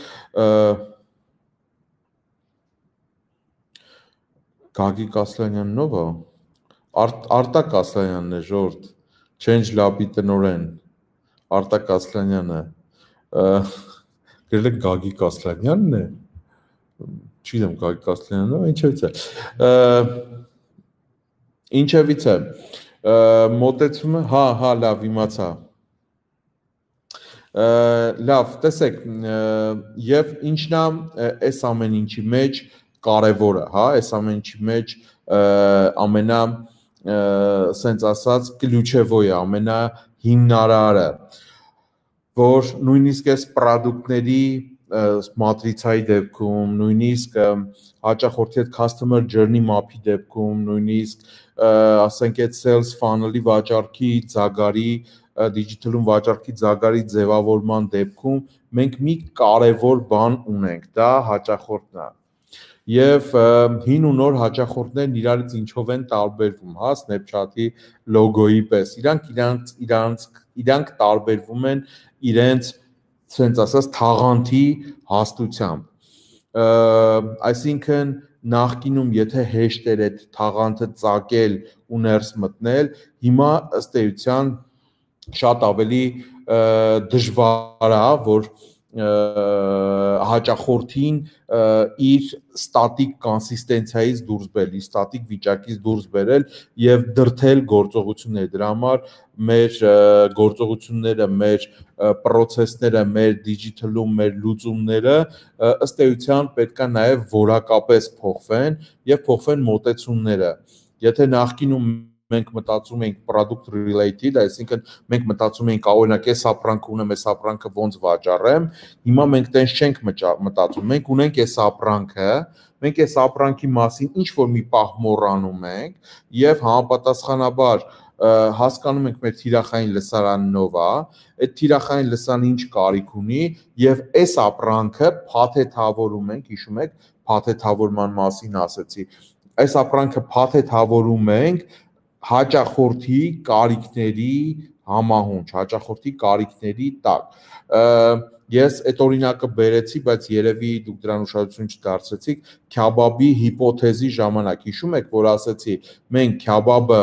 Գագիկ Ասլանյանն ով է? Արտակ Ասլանյանն է, ժորդ, Change Lab-ի տնօրեն, Արտակ Ասլանյանը, գրել եք Գագիկ Ասլանյանն է, չգիտեմ Գագիկ Ասլանյանը, ինչևից է, մոտեցումը, հա, լավ, իմացա, լավ, տեսեք, եւ ինչն է այս ամեն ինչի մեջ կարևորը, հա, այս ամեն ինչի մեջ ամենա սենց ասած կլյուչևոյը, ամենա հիմնարարը, որ նույնիսկ այս պրոդուկտների մատրիցայի դեպքում, նույնիսկ հաճախորդի հետ customer journey map-ի դեպքում, նույնիսկ ասենք այդ sales funnel-ի վաճառքի ձագարի digital-ում վաճառքի ձագարի ձևավորման դեպքում մենք մի կարևոր բան ունենք, դա հաճախորդն է։ Եվ հին ու նոր հաճախորդներն իրարից ինչով են տարբերվում, հա, Snapchat-ի լոգոյի պես։ Իրանք տարբերվում են իրենց, ցենց ասած, թաղանթի հաստությամբ։ Այսինքն նախկինում եթե հեշտ էր այդ թաղանթը ծակել ու ներս մտնել, հիմա ըստ էության շատ ավելի դժվար է, որ հաճախորդին իր ստատիկ կոնսիստենցիայից դուրս բերել, ստատիկ վիճակից դուրս բերել եւ դրթել գործողություններ։ Դրա համար մեր գործողությունները, մեր process-ները, մեր digital-ում մեր լուծումները ըստ էության պետքա նաեւ որակապես փոխվեն եւ փոխվեն մոտեցումները։ Եթե նախկինում մենք մտածում ենք product related, այսինքն մենք մտածում ենք օրինակ այս ապրանքը ունեմ, այս ապրանքը ոնց վաճառեմ, հիմա մենք տենց չենք մտածում, մենք ունենք այս ապրանքը, մենք այս ապրանքի մասին ինչ որ մի պահ մոռանում ենք եւ համապատասխանաբար հասկանում ենք մեր թիրախային լսարանով է, այդ թիրախային լսարանը ինչ կարիք ունի եւ այս ապրանքը փաթեթավորում ենք, հիշում եք, փաթեթավորման մասին ասեցի, այս ապրանքը փաթեթավորում ենք հաճախորդի կարիքների համահունչ, հաճախորդի կարիքների տակ։ Ես այդ օրինակը բերեցի, բայց երևի դուք դրան ուշադրություն չդարձրեցիք, քյաբաբի հիպոթեզի ժամանակ հիշում եք, որ ասացի, մենք քյաբաբը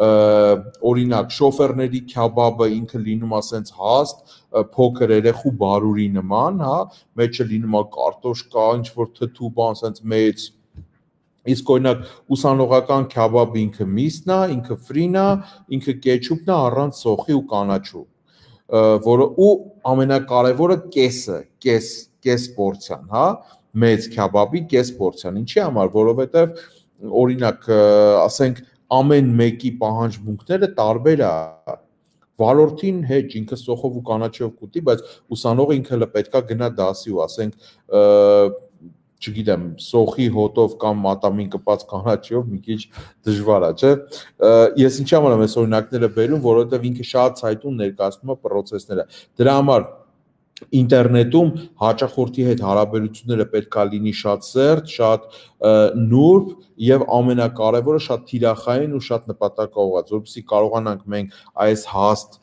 օրինակ շոֆերների քյաբաբը ինքը լինում է սենց հաստ, փոքր երեխու բարուրի նման, հա, մեջը լինում է կարտոշկա, ինչ որ թթու բան, սենց մեծ Իսկ օրինակ ուսանողական քյաբաբը ինքը միսն է, ինքը ֆրին է, ինքը կեչուպն է առանց սոխի ու կանաչու, որը ու ամենակարևորը կեսը, կես պորցիան, հա, մեծ քյաբաբի կես պորցիան։ Ինչի համար, որովհետև օրինակ ասենք ամեն մեկի պահանջմունքները տարբեր է։ Վարորդին հետ ինքը սոխով ու կանաչիով կուտի, բայց ուսանողը ինքը հələ պետքա գնա դասի ու ասենք չգիտեմ, սոխի հոտով կամ մատամին կպած կանաչիով մի քիչ դժվար է, չէ՞։ Ես ինչի համար եմ այս օրինակները բերում, որովհետև ինքը շատ ցայտուն ներկայացնում է process-ները։ Դրա համար ինտերնետում հաճախորդի հետ հարաբերությունները պետքա լինի շատ սերտ, շատ նուրբ եւ ամենակարևորը շատ թիրախային ու շատ նպատակաուղղված, որովհետեւ կարողանանք մենք այս հաստ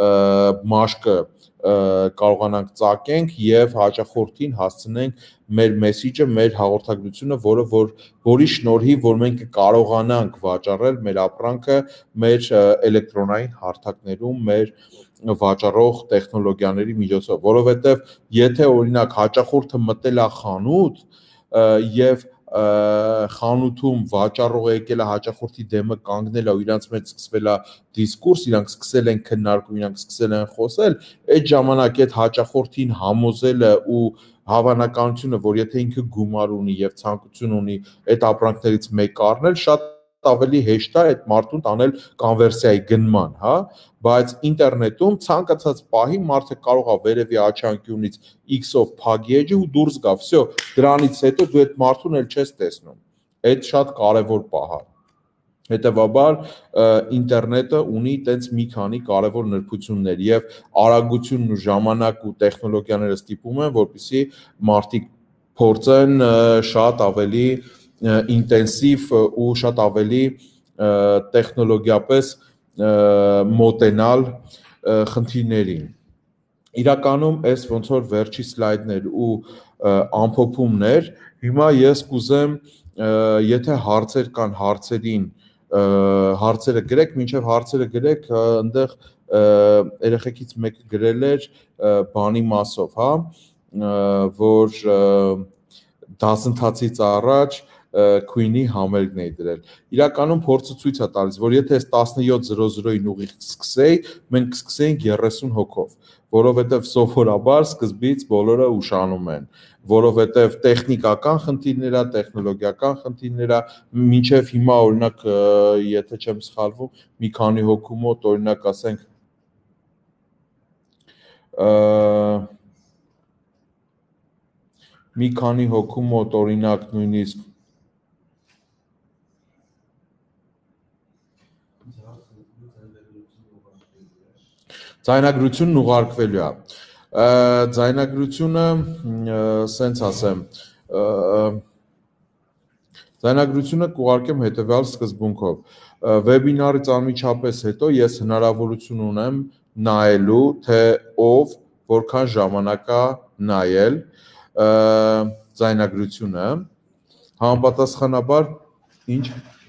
մաշկը կարողանանք ծակենք եւ հաճախորդին հասցնենք մեր մեսիջը, մեր հաղորդագրությունը, որի շնորհիվ որ մենք կարողանանք վաճառել մեր ապրանքը մեր էլեկտրոնային հարթակներում, մեր վաճառող տեխնոլոգիաների միջոցով, որովհետև եթե օրինակ հաճախորդը մտել է խանութ եւ խանութում վաճառողը եկել է հաճախորդի դեմը կանգնել է ու իրանց մեջ սկսվել է դիսկուրս, իրանք սկսել են քննարկում, իրանք սկսել են խոսել, այդ ժամանակ այդ հաճախորդին համոզելը ու հավանականությունը, որ եթե ինքը գումար ունի եւ ցանկություն ունի այդ ապրանքներից մեկը առնել, շատ ավելի հեշտ է այդ մարդուն տանել կոնվերսիայի գնման, հա, բայց ինտերնետում ցանկացած պահի մարդը կարող է վերևի աչանկյունից X-ով փագի էջը ու դուրս գա, վсё, դրանից հետո դու այդ մարդուն էլ չես տեսնում։ Այդ շատ կարևոր պահ է։ Հետևաբար ինտերնետը ունի տենց մի քանի կարևոր նրբություններ եւ արագությունն ու ժամանակը ու տեխնոլոգիաները ստիպում են, որպեսզի մարդիկ փորձեն շատ ավելի ինտենսիվ ու շատ ավելի տեխնոլոգիապես մոտենալ խնդիրներին։ Իրականում այս ոնց որ վերջի սլայդներ ու ամփոփումներ, հիմա ես կուզեմ եթե հարցեր կան հարցերին հարցերը գրեք, մինչև հարցերը գրեք, այնտեղ երեխեքից մեկը գրել էր բանի մասով, հա, որ դասընթացից առաջ Queen-ի համերգն էի դրել։ Իրականում փորձը ցույց է տալիս, որ եթե այս 17:00-ին ուղիղ սկսեի, մենք կսկսեինք 30 հոգով, որովհետև սովորաբար սկզբից բոլորը ուշանում են, որովհետև տեխնիկական խնդիրներ է, տեխնոլոգիական խնդիրներ է, մինչև հիմա օրինակ, եթե չեմ սխալվում, մի քանի հոգու մոտ օրինակ ասենք մի քանի հոգու մոտ օրինակ նույնիսկ ձայնագրությունն ուղարկվելու է։ Ձայնագրությունը, սենց ասեմ, ձայնագրությունը կուղարկեմ հետևյալ սկզբունքով։ Վեբինարից անմիջապես հետո ես հնարավորություն ունեմ նայելու, թե ով որքան ժամանակ է նայել ձայնագրությունը, համապատասխանաբար ինչ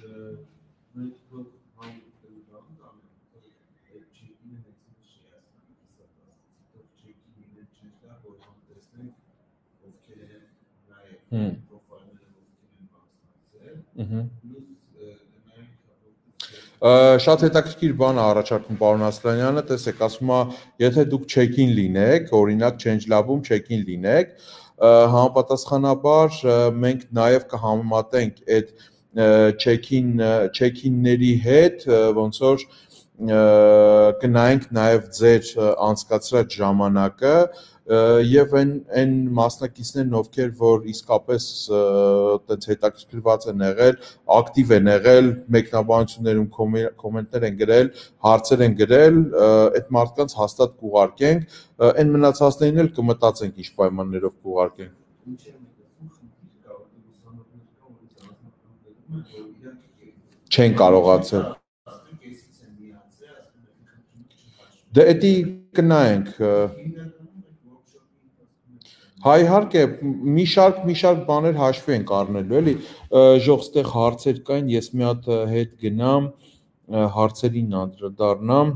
Շատ հետաքրքիր բան է առաջարկում պարոն Ասլանյանը, տեսեք, ասում է, եթե դուք check-in լինեք, օրինակ ChangeLab-ում check-in լինեք, համապատասխանաբար մենք նաև կհամեմատենք այդ check-in-ների հետ, ոնց որ կնայենք նաև ձեր անցկացրած ժամանակը եւ այն մասնակիցներն, ովքեր որ իսկապես այդպես հետաքրքրված են եղել, ակտիվ են եղել, մեկնաբանություններում կոմենտներ են գրել, հարցեր են գրել, այդ մարդկանց հաստատ կուղարկենք, այն մնացածներին էլ կմտածենք ինչ պայմաններով կուղարկենք։ Չեն կարողացել։ Դե էդի կնայենք։ Հա իհարկե մի շարք բաներ հաշվի ենք առնելու, էլի ժող ստեղ հարցեր կային, ես մի հատ հետ գնամ, հարցերին անդրադառնամ։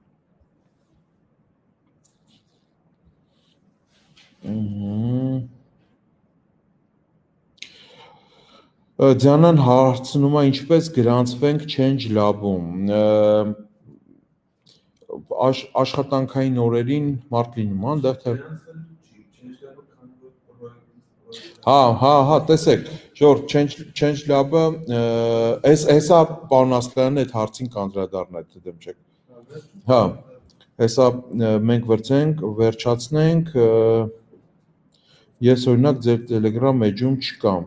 Ձյանան հարցնում է ինչպես գրանցվենք Change Lab-ում։ Աշխատանքային օրերին մարդ լինում, այնտեղ թե Հա, տեսեք, Ժորժ, Change Lab-ը հեսա պարոն Ասկարյանն այդ հարցին կանդրադառնա, եթե դեմ չեք։ Հա, հեսա մենք վերջացնենք, ես օրինակ ձեր Telegram էջում չկամ։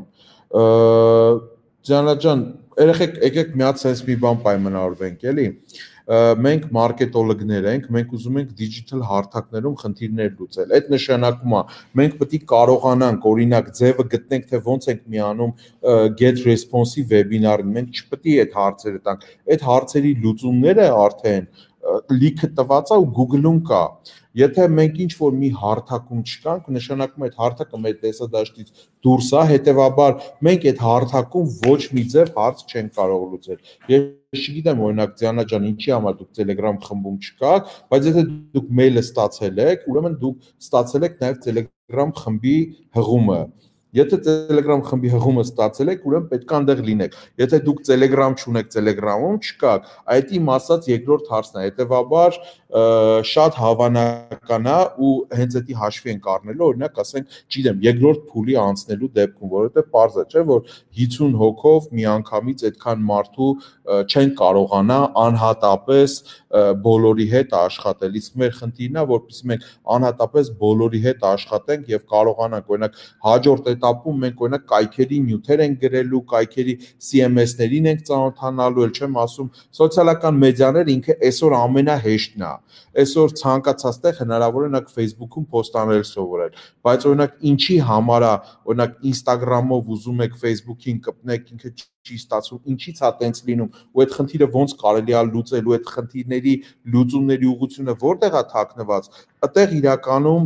Ձյանը ջան, երեխեք եկեք մի հատ sense մի բան պայմանավորվենք, էլի։ Մենք մարքետոլոգներ ենք, մենք ուզում ենք digital հարթակներում խնդիրներ լուծել։ Այդ նշանակում է, մենք պետք է կարողանանք, օրինակ, ձևը գտնենք, թե ոնց ենք միանում get response-ի վեբինարին։ Մենք չպետք է այդ հարցերը տանք։ Այդ հարցերի լուծումները արդեն լիքը տված է ու Google-ում կա։ Եթե մենք ինչ-որ մի հարթակում չկանք, նշանակում է այդ հարթակը մեր տեսադաշտից դուրս է, հետևաբար մենք այդ հարթակում ոչ մի ձև հարց չենք կարող լուծել։ Ես չգիտեմ, օրինակ Ձյանա ջան, ինչի համար դուք Telegram խմբում չկաք, բայց եթե դուք մեյլը ստացել եք, ուրեմն դուք ստացել եք նաև Telegram խմբի հղումը։ Եթե Telegram խմբի հղումը ստացել եք, ուրեմն պետք է այնտեղ լինեք։ Եթե դուք Telegram չունեք, Telegram-ում չկաք, այդ իմ ասած երկրորդ հարցն է։ Հետևաբար շատ հավանական է ու հենց էդի հաշվի ենք առնելու, օրինակ ասենք, չգիտեմ, երկրորդ փուլի անցնելու դեպքում, որովհետև պարզ է, չէ, որ 50 հոգով միանգամից այդքան մարդու չեն կարողանա անհատապես բոլորի հետ աշխատել։ Իսկ մեր խնդիրն է, որպեսզի մենք անհատապես բոլորի հետ աշխատենք եւ կարողանանք, օրինակ, հաջորդ этаպում մենք օրինակ կայքերի նյութեր ենք գրելու, կայքերի CMS-ներին ենք ծանոթանալու, էլ չեմ ասում, սոցիալական մեդիաները ինքը այսօր ամենահեշտն է։ Այսօր ցանկացած տեղ հնարավոր է օրինակ Facebook-ում post-անել սովորել, բայց օրինակ ինչի համար է, օրինակ Instagram-ով ուզում եք Facebook-ին կպնեք, ինքը չի ստացվում, ինչի՞ց է տենց լինում, ու այդ խնդիրը ոնց կարելի է լուծել, ու այդ խնդիրների լուծումների ուղղությունը որտեղ է թաքնված, այդտեղ իրականում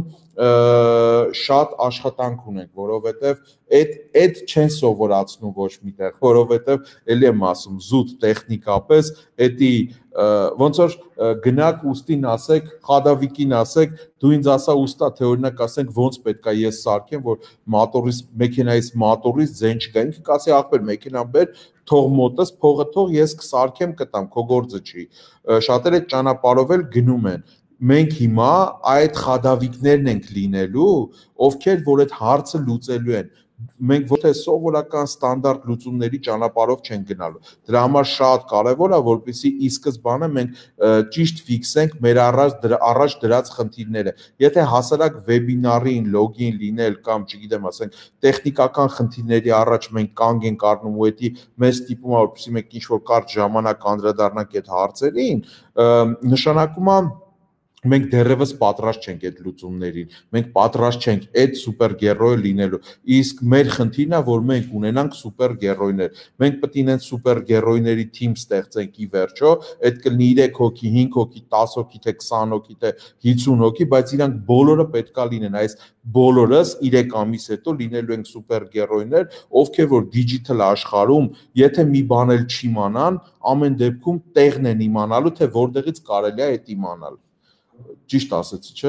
շատ աշխատանք ունենք, որովհետև այդ չեն սովորացնում ոչ միտեղ, որովհետև էլի եմ ասում, զուտ տեխնիկապես, էդի ոնց որ գնաք ուստին ասեք, խադավիկին ասեք, դու ինձ ասա ուստա, թե օրինակ ասենք ոնց պետք է ես սարքեմ, որ մեքենայից մատորից ձեն չկա, ինքը կասի ախպեր մեքենան բեր, թող մոտս, փողը թող, ես կսարքեմ կտամ, քո գործը չի։ Շատերը այդ ճանապարհով էլ գնում են։ Մենք հիմա այդ խադավիկներն ենք լինելու, ովքեր որ այդ հարցը լուծելու են։ Մենք ոչ թե սովորական ստանդարտ լուծումների ճանապարհով չենք գնալու։ Դրա համար շատ կարևոր է, որպեսզի ի սկզբանե մենք ճիշտ ֆիքսենք մեր առաջ դրած խնդիրները։ Եթե հասարակ վեբինարին լոգին լինել կամ, չգիտեմ, ասենք, տեխնիկական խնդիրների առաջ մենք կանգ ենք առնում ու էդի մեզ ստիպում է, որպեսզի մենք ինչ-որ կարճ ժամանակ անդրադառնանք այդ հարցերին, նշանակում է մենք դեռևս պատրաստ չենք այդ լուծումներին, մենք պատրաստ չենք այդ սուպերգերոյը լինելու, իսկ մեր խնդիրն է, որ մենք ունենանք սուպերգերոյներ, մենք պետք է ինեն սուպերգերոյների թիմ ստեղծենք ի վերջո, այդ կլինի 3 հոգի, 5 հոգի, 10 հոգի, թե 20 հոգի, թե 50 հոգի, բայց իրանք բոլորը պետք է լինեն, այս բոլորս 3 ամիս հետո լինելու ենք սուպերգերոյներ, ովքեր որ digital աշխարհում, եթե մի բան էլ չիմանան, ամեն դեպքում տեղն են իմանալու, թե որտեղից կարելի է այդ իմանալ։ Ճիշտ ասեցի, չէ՞։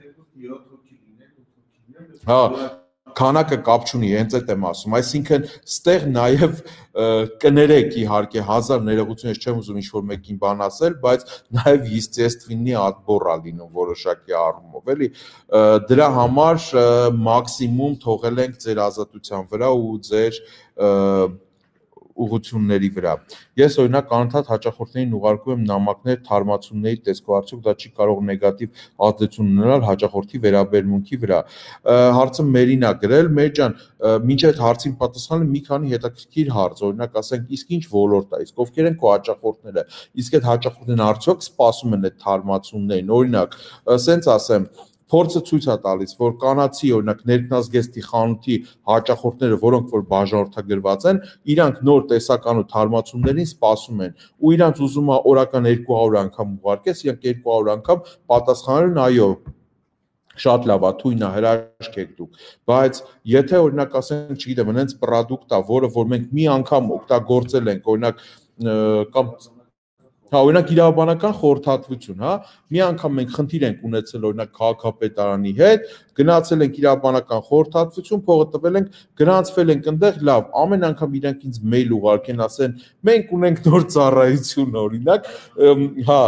Հա, քանակը կապ չունի, հենց այդ եմ ասում, այսինքն ստեղ նաև կներեք իհարկե 1000 ներողություն, ես չեմ ուզում ինչ-որ մեկին բան ասել, բայց նաև естественный отбор է լինում որոշակի առումով, էլի դրա համար մաքսիմում թողել ենք ձեր ազատության վրա ու ձեր ուղղությունների վրա։ Ես օրինակ անընդհատ հաճախորդներին ուղարկում եմ նամակներ թարմացումների տեսքով, արդյոք դա չի կարող նեգատիվ ազդեցություն ունենալ հաճախորդի վերաբերմունքի վրա։ Հարցը մերին է գրել, մեր ջան, մինչ այդ հարցին պատասխանել մի քանի հետաքրքիր հարց, օրինակ ասենք, իսկ ինչ ոլորտ է, իսկ ովքեր են քո հաճախորդները, իսկ այդ հաճախորդներն արդյոք սպասում են այդ թարմացումներին, օրինակ, ասենց ասեմ, փորձը ցույց է տալիս, որ կանացի օրինակ ներքնազգեստի խանութի հաճախորդները, որոնք որ բաժանորդագրված են, իրանք նոր տեսական ու թարմացումներին սպասում են ու իրանք ուզում է օրական 200 անգամ ուղարկես, իրանք 200 անգամ պատասխանել են այո շատ լավ է, թույն է, հրաշք եք դուք, բայց եթե օրինակ ասենք, չգիտեմ, այնց պրոդուկտ է, որը որ մենք մի անգամ օգտագործել ենք, օրինակ կամ հա, օրինակ իրավաբանական խորհրդատվություն, հա, մի անգամ մենք խնդիր ենք ունեցել օրինակ քաղաքապետարանի հետ, գնացել ենք իրավաբանական խորհրդատվություն, փողը տվել ենք, գրանցվել ենք այնտեղ, լավ, ամեն անգամ իրանք ինձ մեյլ ուղարկեն, ասեն, մենք ունենք նոր ծառայություն, օրինակ, հա,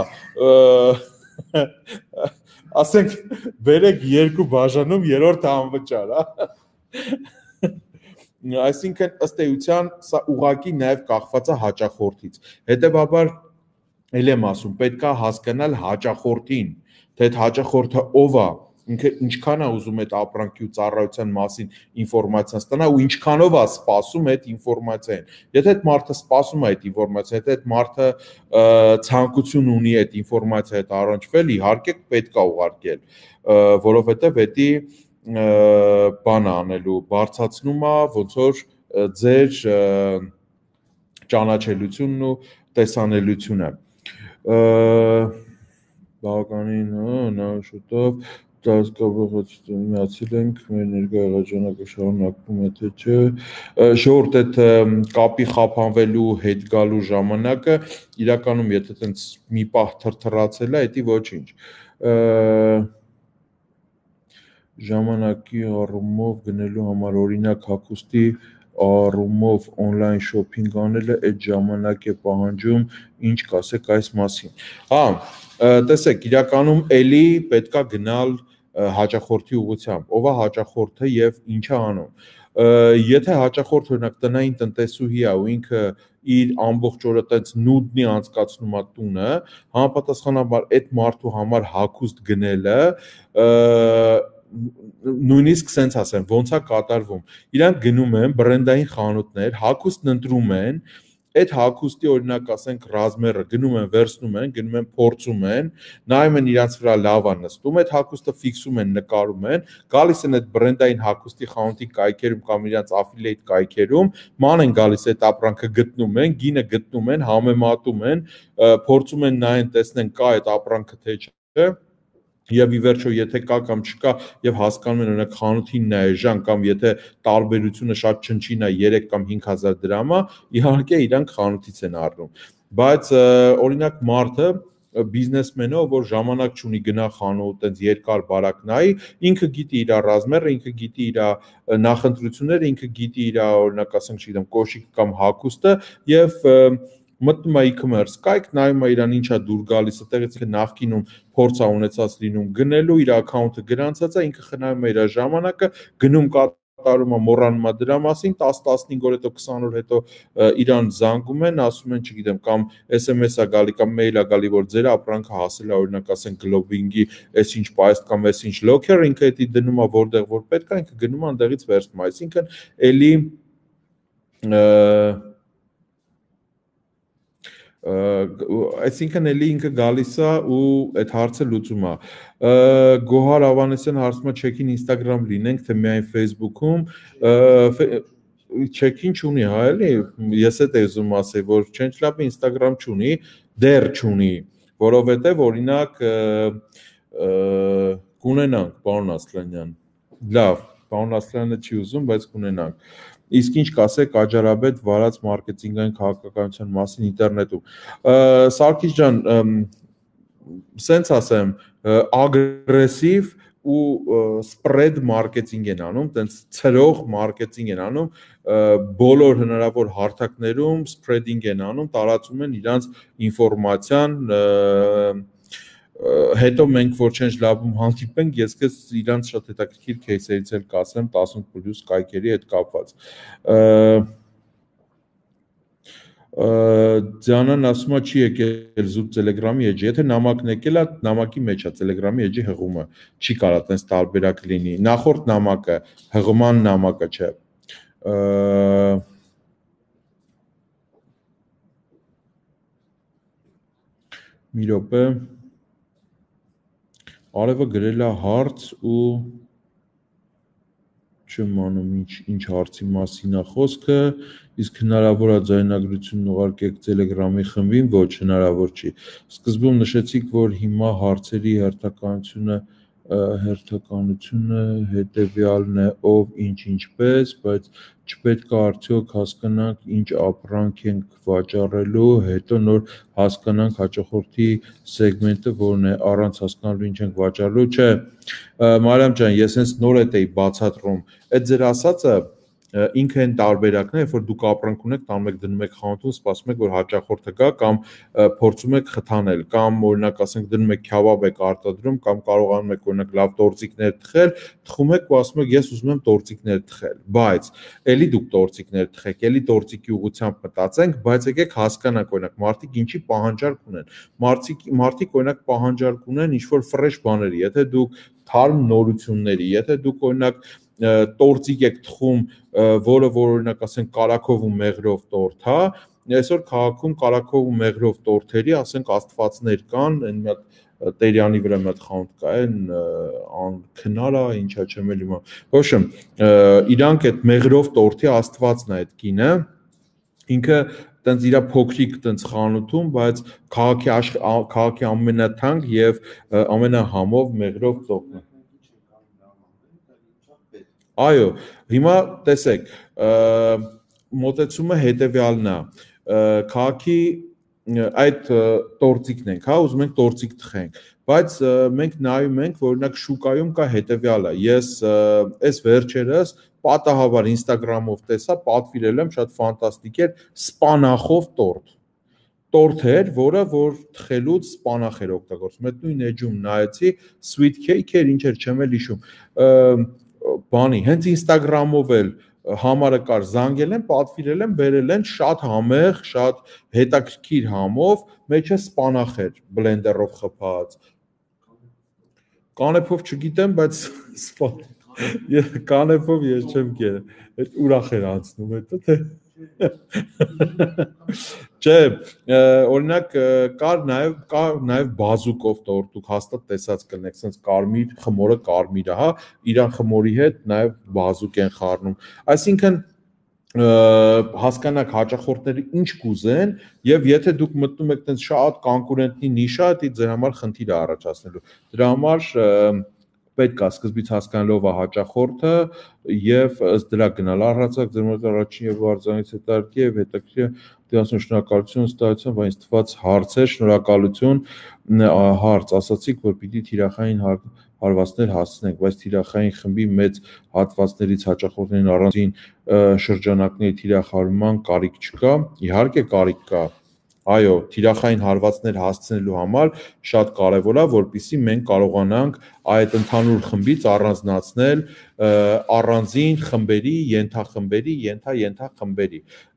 ասենք բերեք երկու բաժանում երրորդը անվճար, հա։ Այսինքն ըստ էության սա ուղղակի նաև կախված է հաճախորդից։ Հետևաբար ել եմ ասում, պետք է հասկանալ հաճախորդին, թե այդ հաճախորդը ով է, ինքը ինչքան է ուզում այդ ապրանքի ու ծառայության մասին ինֆորմացիան ստանա ու ինչքանով է սպասում այդ ինֆորմացիային։ Եթե այդ մարդը սպասում է այդ ինֆորմացիա, եթե այդ մարդը ցանկություն ունի այդ ինֆորմացիա հետ առնչվել, իհարկե պետք է ուղարկել, որովհետև դա բան անելու բարձրացնում է ոնց որ ձեր ճանաչելիությունն ու տեսանելիությունը բավականին նա շուտով միացել ենք մեր ներկա եղաջանակը շարունակվում է թե չէ ժողովուրդ այդ կապի խափանվելու հետ գալու ժամանակը իրականում եթե տենց մի պահ թրթռացել է դա ոչինչ ժամանակի առումով գնելու համար օրինակ հագուստի առումով on-line shopping անելը այդ ժամանակ է պահանջում ինչ կասեք այս մասին հա տեսեք իրականում էլի պետքա գնալ հաճախորդի ուղղությամբ ով է հաճախորդը եւ ինչ է անում եթե հաճախորդը օրինակ տնային տնտեսուհի է ու ինքը իր ամբողջ օրը տենց նուդնի անցկացնում է տունը համապատասխանաբար այդ մարդու համար հագուստ գնելը նույնիսկ սենց ասեմ ոնց է կատարվում իրանք գնում են բրենդային խանութներ հագուստն ընտրում են այդ հագուստի օրինակ ասենք ռազմերը գնում են վերցնում են գնում են փորձում են նայում են իրանց վրա լավ է նստում այդ հագուստը ֆիքսում են նկարում են գալիս են այդ բրենդային հագուստի խանութի կայքերում կամ իրանց affiliate կայքերում ման են գալիս այդ ապրանքը գտնում են գինը գտնում են համեմատում են փորձում են նայեն տեսնեն կա այդ ապրանքը թե չէ Եվ ի վերջո եթե կա կամ չկա եւ հասկանում են օրինակ խանութին նա էժան կամ եթե տարբերությունը շատ չնչին է 3 կամ 5000 դրամ է իհարկե իրանք խանութից են առնում բայց օրինակ մարդը բիզնեսմենը որ ժամանակ չունի գնա խանութ այդպես երկար բարակ նայի ինքը գիտի իր ռազմերը ինքը գիտի իր նախընտրությունները ինքը գիտի իր օրինակ ասենք չգիտեմ կոշիկը կամ հագուստը եւ մտնում է e-commerce կայք նայում է իրան ինչա դուր գալիս այդտեղից ինքը նախկինում փորձ է ունեցած լինում գնելու իր account-ը գրանցած է ինքը խնայում է իր ժամանակը գնում կատարում է մոռանում է դրա մասին 10-15 օր հետո 20 օր հետո իրան զանգում են ասում են չգիտեմ կամ SMS-ա գալի կամ mail-ա գալի որ ձեր ապրանքը հասել է օրինակ ասենք Globing-ի այսինչ պայստ կամ այսինչ locker ինքը դա դնում է որտեղ որ պետք է ինքը գնում է այնտեղից վերցնում այսինքն էլի այսինքն էլի ինքը գալիս է ու այդ հարցը լուծում է Գոհար Ավանեսյան հարցում է check-in Instagram լինենք թե միայն Facebook-ում check-in չունի հա էլի ես էդ էզում ասեի որ Change Lab-ը Instagram չունի դեռ չունի որովհետև օրինակ կունենանք պարոն Ասլանյան լավ պարոն Ասլյանը չի ուզում բայց կունենանք Իսկ ինչ կասեք Աջարաբեդ վարած մարքեթինգային քաղաքականության մասին ինտերնետում Սարգիս ջան սենց ասեմ ագրեսիվ ու spread marketing են անում, տենց ցրող marketing են անում, բոլոր հնարավոր հարթակներում spreading են անում, տարածում են իրանց ինֆորմացիան հետո մենք որ Change Lab-ում հանդիպենք, ես քեզ իրանց շատ հետաքրքիր кейսերից էլ կասեմ 18+ կայքերի հետ կապված Ձյանան ասում է չի եկել զուտ Telegram-ի էջի, եթե նամակն եկել է, նամակի մեջ է Telegram-ի էջի հղումը, չի կարա տենց տարբերակ լինի, նախորդ նամակը, հղման նամակը չէ Մի րոպե Արևը գրել է հարց ու չեմ անում ինչ հարցի մասին է խոսքը, իսկ հնարավոր է ձայնագրություն ուղարկեք Telegram-ի խմբին, ոչ հնարավոր չի։ Սկզբում նշեցիք, որ հիմա հարցերի հերթականությունը հետևյալն է, ով ինչ ինչպես, բայց չպետք է արդյոք հասկանանք ինչ ապրանք ենք վաճառելու, հետո նոր հասկանանք հաճախորդի սեգմենտը որն է, առանց հասկանալու ինչ ենք վաճառելու, չէ, Մարիամ ջան, ես հենց նոր էի բացատրում, այդ ձեր ասածը ինքը այն տարբերակն է, երբ որ դուք ապրանք ունեք, տանում եք դնում եք խանութում, սպասում եք, որ հաճախորդը գա կամ փորձում եք խթանել, կամ օրինակ ասենք դնում եք քյաբաբ եք արտադրում, կամ կարողանում եք օրինակ լավ տորտիկներ թխել, թխում եք ու ասում եք ես ուզում եմ տորտիկներ թխել, բայց էլի դուք տորտիկներ թխեք, էլի տորտիկի ուղղությամբ մտածենք, բայց եկեք հասկանանք օրինակ մարդիկ ինչի պահանջարկ ունեն, մարդիկ օրինակ պահանջարկ ունեն ինչ-որ ֆրեշ բաների, եթե դուք թարմ նորությունների, եթե դուք օրինակ տորտիկ եք թխում, որը որ օրինակ ասենք կարագով ու մեղրով տորտ, հա, այսօր քաղաքում կարագով ու մեղրով տորտերի, ասենք աստվածներ կան, այն մի հատ Տերյանի վրա մի հատ խանութ կա, այն քնարա, ինչա չեմ էլ իմանում։ Ոչմ, իրանք այդ մեղրով տորտի աստվածն է այդ կինը, ինքը տենց իր փոքրիկ տենց խանութում, բայց քաղաքի ամենաթանկ եւ ամենահամով մեղրով տորտն է։ Այո, հիմա տեսեք, մոտեցումը հետևյալն է, քաղաքի այդ տորտիկն ենք, հա, ուզում ենք տորտիկ թխենք, բայց մենք նայում ենք, որ օրինակ շուկայում կա հետևյալը, ես այս վերջերս պատահաբար Instagram-ով տեսա, պատվիրել եմ, շատ ֆանտաստիկ էր, սպանախով տորտ էր, որը որ թխելուց սպանախ էր օգտագործում, այդ նույն էջում նայեցի, sweet cake էր, ինչ էր, չեմ էլ հիշում, բանի, հենց Instagram-ով էլ համարը կար, զանգել են, պատվիրել են, բերել են շատ համեղ, շատ հետաքրքիր համով, մեջը սպանախ էր, բլենդերով խփած։ Կանեփով չգիտեմ, բայց կանեփով ես չեմ կերել, այդ ուրախ էր անցնում հետո, թե Չէ, օրինակ կար նաև բազուկով տորտ, դուք հաստատ տեսած կլինեք, sense կարմիր, խմորը կարմիր է, հա, իրան խմորի հետ նաև բազուկ են խառնում։ Այսինքն հասկանաք հաճախորդները ինչ կուզեն եւ եթե դուք մտնում եք տենց շատ կոնկուրենտի նիշա, դա ձեր համար խնդիր է առաջացնելու։ Դրա համար պետք է սկզբից հասկանալով է հաճախորդը եւ ըստ դրա գնալ առհասարակ ձեր մոտ առաջին եւ արձանից հետարկի եւ հետաքրքիր դասում շնորհակալություն ստացան, բայց տված հարցեր, շնորհակալություն հարց, ասացիք, որ պիտի թիրախային հարվածներ հասցնենք, բայց թիրախային խմբի մեծ հատվածներից հաճախորդներին առանձին շրջանակների թիրախավորման կարիք չկա, իհարկե կարիք կա։ Այո, թիրախային հարվածներ հասցնելու համար շատ կարևոր է, որպեսզի մենք կարողանանք այդ ընդհանուր խմբից առանձնացնել առանձին խմբերի, ենթախմբերի, ենթախմբերի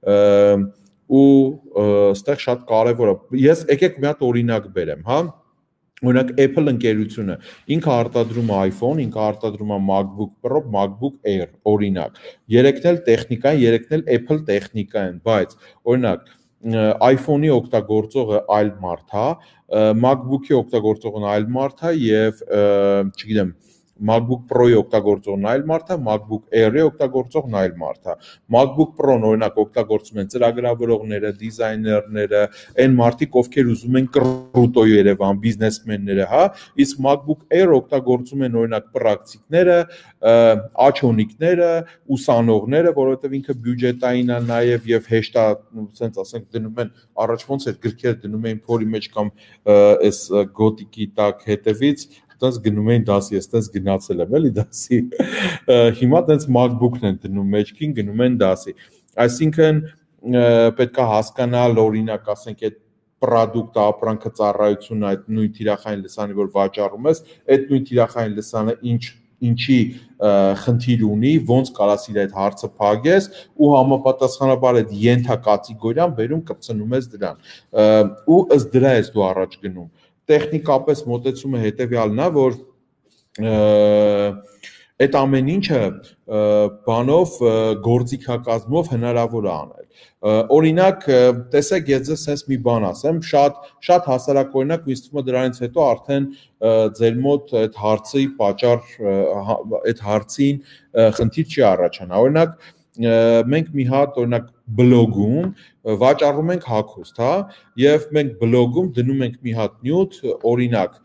ու այստեղ շատ կարևոր է։ Ես եկեք մի հատ օրինակ բերեմ, հա։ Օրինակ Apple ընկերությունը ինքը արտադրում է iPhone, ինքը արտադրում է MacBook Pro, MacBook Air, օրինակ։ Երեքն էլ տեխնիկա են, երեքն էլ Apple տեխնիկա են, բայց օրինակ iPhone-ի օգտագործողը այլ մարդ է, MacBook-ի օգտագործողն այլ մարդ է եւ չգիտեմ MacBook Pro-ի օգտագործողն այլ մարդ է, MacBook Air-ի օգտագործողն այլ մարդ է։ MacBook Pro-ն օրինակ օգտագործում են ծրագրավորողները, դիզայներները, այն մարդիկ, ովքեր ուզում են կռուտո Երևան, բիզնեսմենները, հա, իսկ MacBook Air օգտագործում են օրինակ պրակտիկները, աչոնիկները, ուսանողները, որովհետև ինքը բյուջետային է նաև եւ հեշտ է, ասենց ասենք դնում են առաջ ոնց էր գրքեր դնում էին փորի մեջ կամ այս գոտիկի տակ հետևից տես գնում էին դասի, ես տես գնացել եմ էլի դասի։ Հիմա տես MacBook-ն են դնում մեջքին, գնում են դասի։ Այսինքն պետք է հասկանալ օրինակ, ասենք այդ product-ը, ապրանքը, ծառայությունը, այդ նույն թիրախային լսանի, որ վաճառում ես, այդ նույն թիրախային լսանը ինչի խնդիր ունի, ոնց կարաս իր այդ հարցը փակես ու համապատասխանաբար այդ ենթակատեգորիան բերում կպցնում ես դրան։ Ու ըստ դրա ես դու առաջ գնում։ Տեխնիկապես մոտեցումը հետևյալն է, որ Այդ ամեն ինչը բանով գործիքակազմով հնարավոր է անել։ Օրինակ, տեսեք, ես ձեզ sense մի բան ասեմ, շատ հասարակօրինակ, ինձ թվում է դրանից հետո արդեն ձեր մոտ այդ հարցի պատճառ, այդ հարցին խնդիր չի առաջանա։ Օրինակ, մենք մի հատ օրինակ բլոգում վաճառում ենք հագուստ, հա, եւ մենք բլոգում դնում ենք մի հատ նյութ, օրինակ,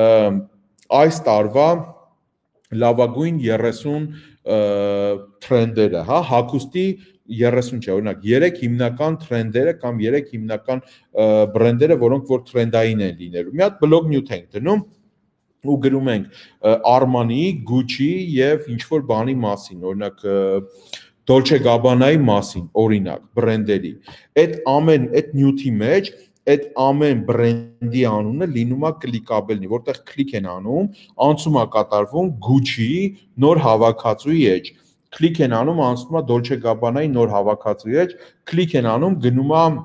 այս տարվա լավագույն 30 թրենդերը, հա, հագուստի 30 չէ, օրինակ 3 հիմնական թրենդերը կամ 3 հիմնական բրենդերը, որոնք որ թրենդային են լինելու։ Մի հատ բլոգ նյութ ենք դնում ու գրում ենք Armani, Gucci եւ ինչ որ բանի մասին, օրինակ Dolce Gabbana-ի մասին, օրինակ, բրենդերի։ Այդ նյութի մեջ այդ ամեն բրենդի անունը լինում է կլիկաբելնի, որտեղ կլիկ են անում, անցում է կատարվում Gucci-ի նոր հավաքածուի էջ, կլիկ են անում, անցնում է Dolce Gabbana-ի նոր հավաքածուի էջ, կլիկ են անում, գնում է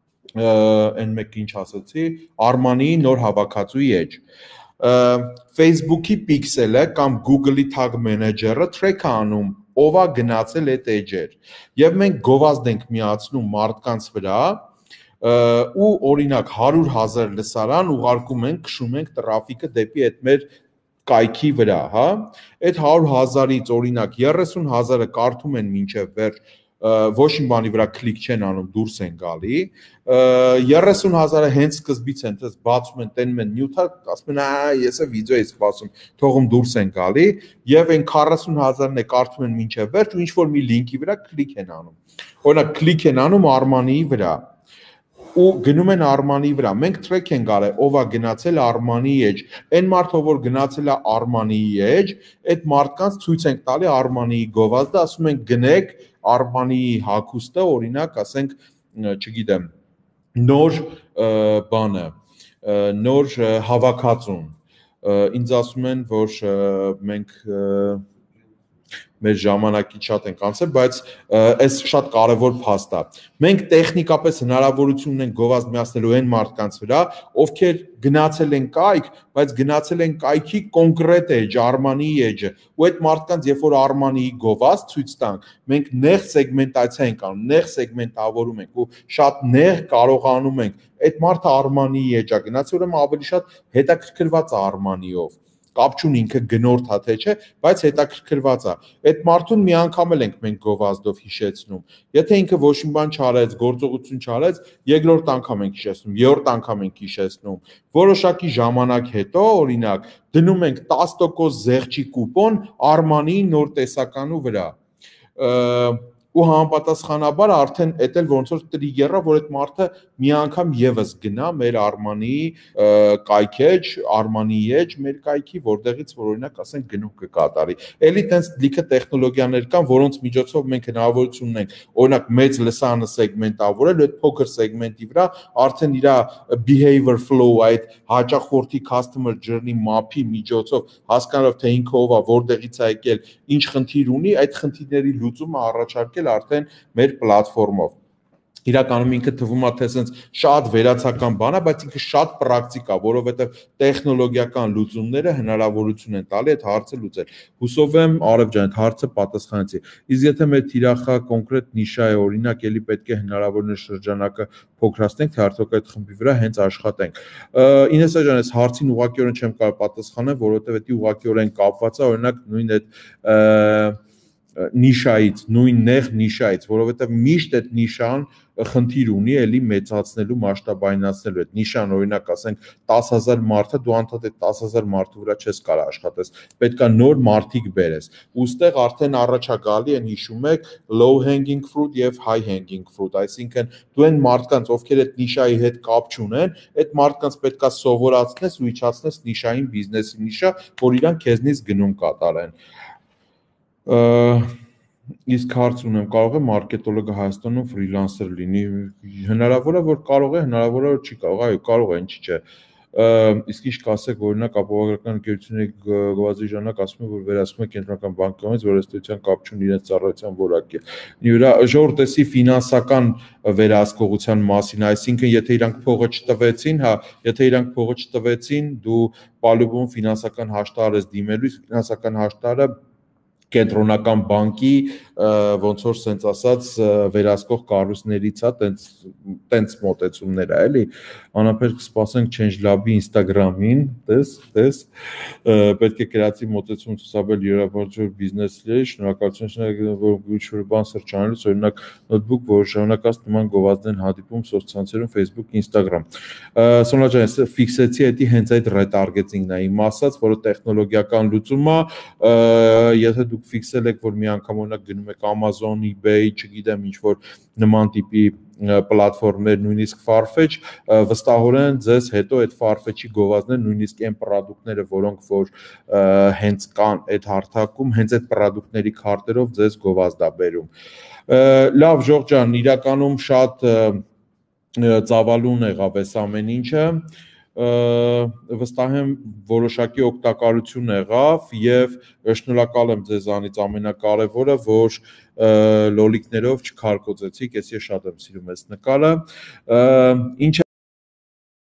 այն մեկ ինչ ասացի, Armani-ի նոր հավաքածուի էջ։ Facebook-ի pixel-ը կամ Google-ի tag manager-ը track է անում ով է գնացել այդ էջեր։ Եվ մենք գովազդ ենք միացնում մարդկանց վրա ու օրինակ 100,000 լսարան ուղարկում ենք, քշում ենք տրաֆիկը դեպի այդ մեր կայքի վրա, հա։ Այդ 100,000-ից օրինակ 30,000-ը կարդում են մինչև վերջ, ոչ մի բանի վրա կլիկ չեն անում, դուրս են գալի։ 30,000-ը հենց սկզբից են, դες բացում են, տենում են նյութը, ասում են, ես է վիդեո եմ սպասում, թողում դուրս են գալի, եւ այն 40,000-ն է կարդում են մինչև վերջ ու ինչ որ մի լինքի վրա կլիկ են անում։ Օրինակ կլիկ են անում Armani-ի վրա ու գնում են Armani-ի վրա։ Մենք track ենք արել, ով է գնացել Armani-ի էջ։ Այն մարդը, որ գնացել է Armani-ի էջ, այդ մարդկանց ցույց ենք տալի Armani-ի գովազդը, ասում ենք գնեք Armani-ի հագուստը, օրինակ, ասենք, չգիտեմ, նոր բանը, նոր հավաքածուն։ Ինձ ասում են, որ մենք մեր ժամանակից շատ ենք անցել, բայց այս շատ կարևոր փաստ է։ Մենք տեխնիկապես հնարավորություն ունենք գովազդ միացնելու այն մարդկանց վրա, ովքեր գնացել են կայք, բայց գնացել են կայքի կոնկրետ էջ, Armani-ի էջը, ու այդ մարդկանց երբ որ Armani-ի գովազդ ցույց տանք, մենք նեղ սեգմենտացիա ենք անում, նեղ սեգմենտավորում ենք ու շատ նեղ կարողանում ենք այդ մարդը Armani-ի էջ է գնացել, ուրեմն ավելի շատ հետաքրքրված է Armani-ով։ Կապ չունի ինքը գնորդ է թե չէ, բայց հետաքրքրված է։ Այդ մարդուն մի անգամ էլ ենք մենք գովազդով հիշեցնում։ Եթե ինքը ոչ մի բան չարեց, գործողություն չարեց, երկրորդ անգամ ենք հիշեցնում, երրորդ անգամ ենք հիշեցնում։ Որոշակի ժամանակ հետո, օրինակ, դնում ենք 10% զեղչի կուպոն Armani-ի նոր տեսականու վրա։ Ու համապատասխանաբար արդեն էդ էլ ոնց որ տրիգերը, որ այդ մարդը մի անգամ եւս գնա մեր Armani-ի կայքեջ, Armani-ի էջ մեր կայքի, որտեղից որ օրինակ ասենք գնում կկատարի։ Էլի տենց լիքը տեխնոլոգիաներ կան, որոնց միջոցով մենք հնարավորություն ունենք, օրինակ մեծ լսարանը սեգմենտավորել, այդ փոքր սեգմենտի վրա արդեն իր behavior flow, այդ հաճախորդի customer journey map-ի միջոցով հասկանալով թե ինքը ով է, որտեղից է եկել, ինչ խնդիր ունի, այդ խնդիրների լուծումը առաջարկել արդեն մեր պլատֆորմով։ Իրականում ինքը թվում է թե sense շատ վերացական բան է, բայց ինքը շատ պրակտիկ է, որովհետև տեխնոլոգիական լուծումները հնարավորություն են տալի այդ հարցը լուծել։ Հուսով եմ Արև ջան, այդ հարցը պատասխանեցի։ Իսկ եթե մեր թիրախը կոնկրետ նիշա է, օրինակ, էլի պետք է հնարավորինս շրջանակը փոքրացնենք, թե արդյոք այդ խմբի վրա հենց աշխատենք։ Ինեսա ջան, այս հարցին ուղղակիորեն չեմ կարող պատասխանել, որովհետև դա ուղղակիորեն կապված է, օրինակ, նույն այդ նիշայից, նույն նեղ նիշայից, որովհետև միշտ այդ նիշան խնդիր ունի էլի մեծացնելու, մասշտաբայնացնելու։ Այդ նիշան, օրինակ, ասենք 10,000 մարդը, դու անդադ այդ 10,000 մարդու վրա չես կարող աշխատես։ Պետքա նոր մարդիկ բերես։ Ուստեղ արդեն առաջա գալի են հիշում եք low hanging fruit եւ high hanging fruit, այսինքն դու այն մարդկանց, ովքեր այդ նիշայի հետ կապ չունեն, այդ մարդկանց պետքա սովորացնես ու իջացնես նիշային բիզնեսի նիշա, որ իրանք քեզնից գնում կատարեն։ Իսկ հարց ունեմ, կարող է մարքետոլոգը Հայաստանում ֆրիլանսեր լինի։ Հնարավոր է, որ կարող է, հնարավոր է, որ չի կարող, այո, կարող է, ինչի՞ չէ։ Իսկ ինչ կասեք, օրինակ ապահովագրական ընկերությունների գովազդի ժամանակ ասում են, որ վերահսկում է կենտրոնական բանկի կողմից, որ ըստեյության կապ չունի իրենց ծառայության որակի։ Իրա ժողովրդի ֆինանսական վերահսկողության մասին, այսինքն եթե իրանք փողը չտվեցին, հա, եթե իրանք փողը չտվեցին, դու պալուբում ֆինանսական հաշտարը ես դիմելու, իսկ ֆինանսական հաշտարը կենտրոնական բանկի ոնց որ սենց ասած վերահսկող կառույցներից է տենց մոտեցումներ է էլի անապեր կսպասենք ChangeLab-ի Instagram-ին տես պետք է գրածի մոտեցում ցուցաբերել յուրաքանչյուր բիզնեսի շնորհակալություն որ ինչ-որ բան սրճանելուց օրինակ նոթբուք որ ժամանակած նման գովազդեն հանդիպում սոցցանցերում Facebook, Instagram Սոնա ջան ես ֆիքսեցի էդի հենց այդ ռետարգեթինգն է իմ ասած որը տեխնոլոգիական լուծում է եթե դուք ֆիքսել եք որ մի անգամ օրինակ գնում եք Amazon, eBay, չգիտեմ ինչ որ նման տիպի պլատֆորմներ, նույնիսկ Farfetch, վստահորեն ձեզ հետո այդ Farfetch-ի գովազդները նույնիսկ այն պրոդուկտները, որոնք որ հենց կան այդ հարթակում, հենց այդ պրոդուկտների քարտերով ձեզ գովազդ է բերում։ Լավ, Ժողովուրդ ջան, իրականում շատ ծավալուն եղավ այս ամեն ինչը վստահ եմ որոշակի օգտակարություն եղավ եւ շնորհակալ եմ ձեզանից ամենակարևորը որ լոլիկներով չքարկոծեցիք ես շատ եմ սիրում այս նկարը ինչ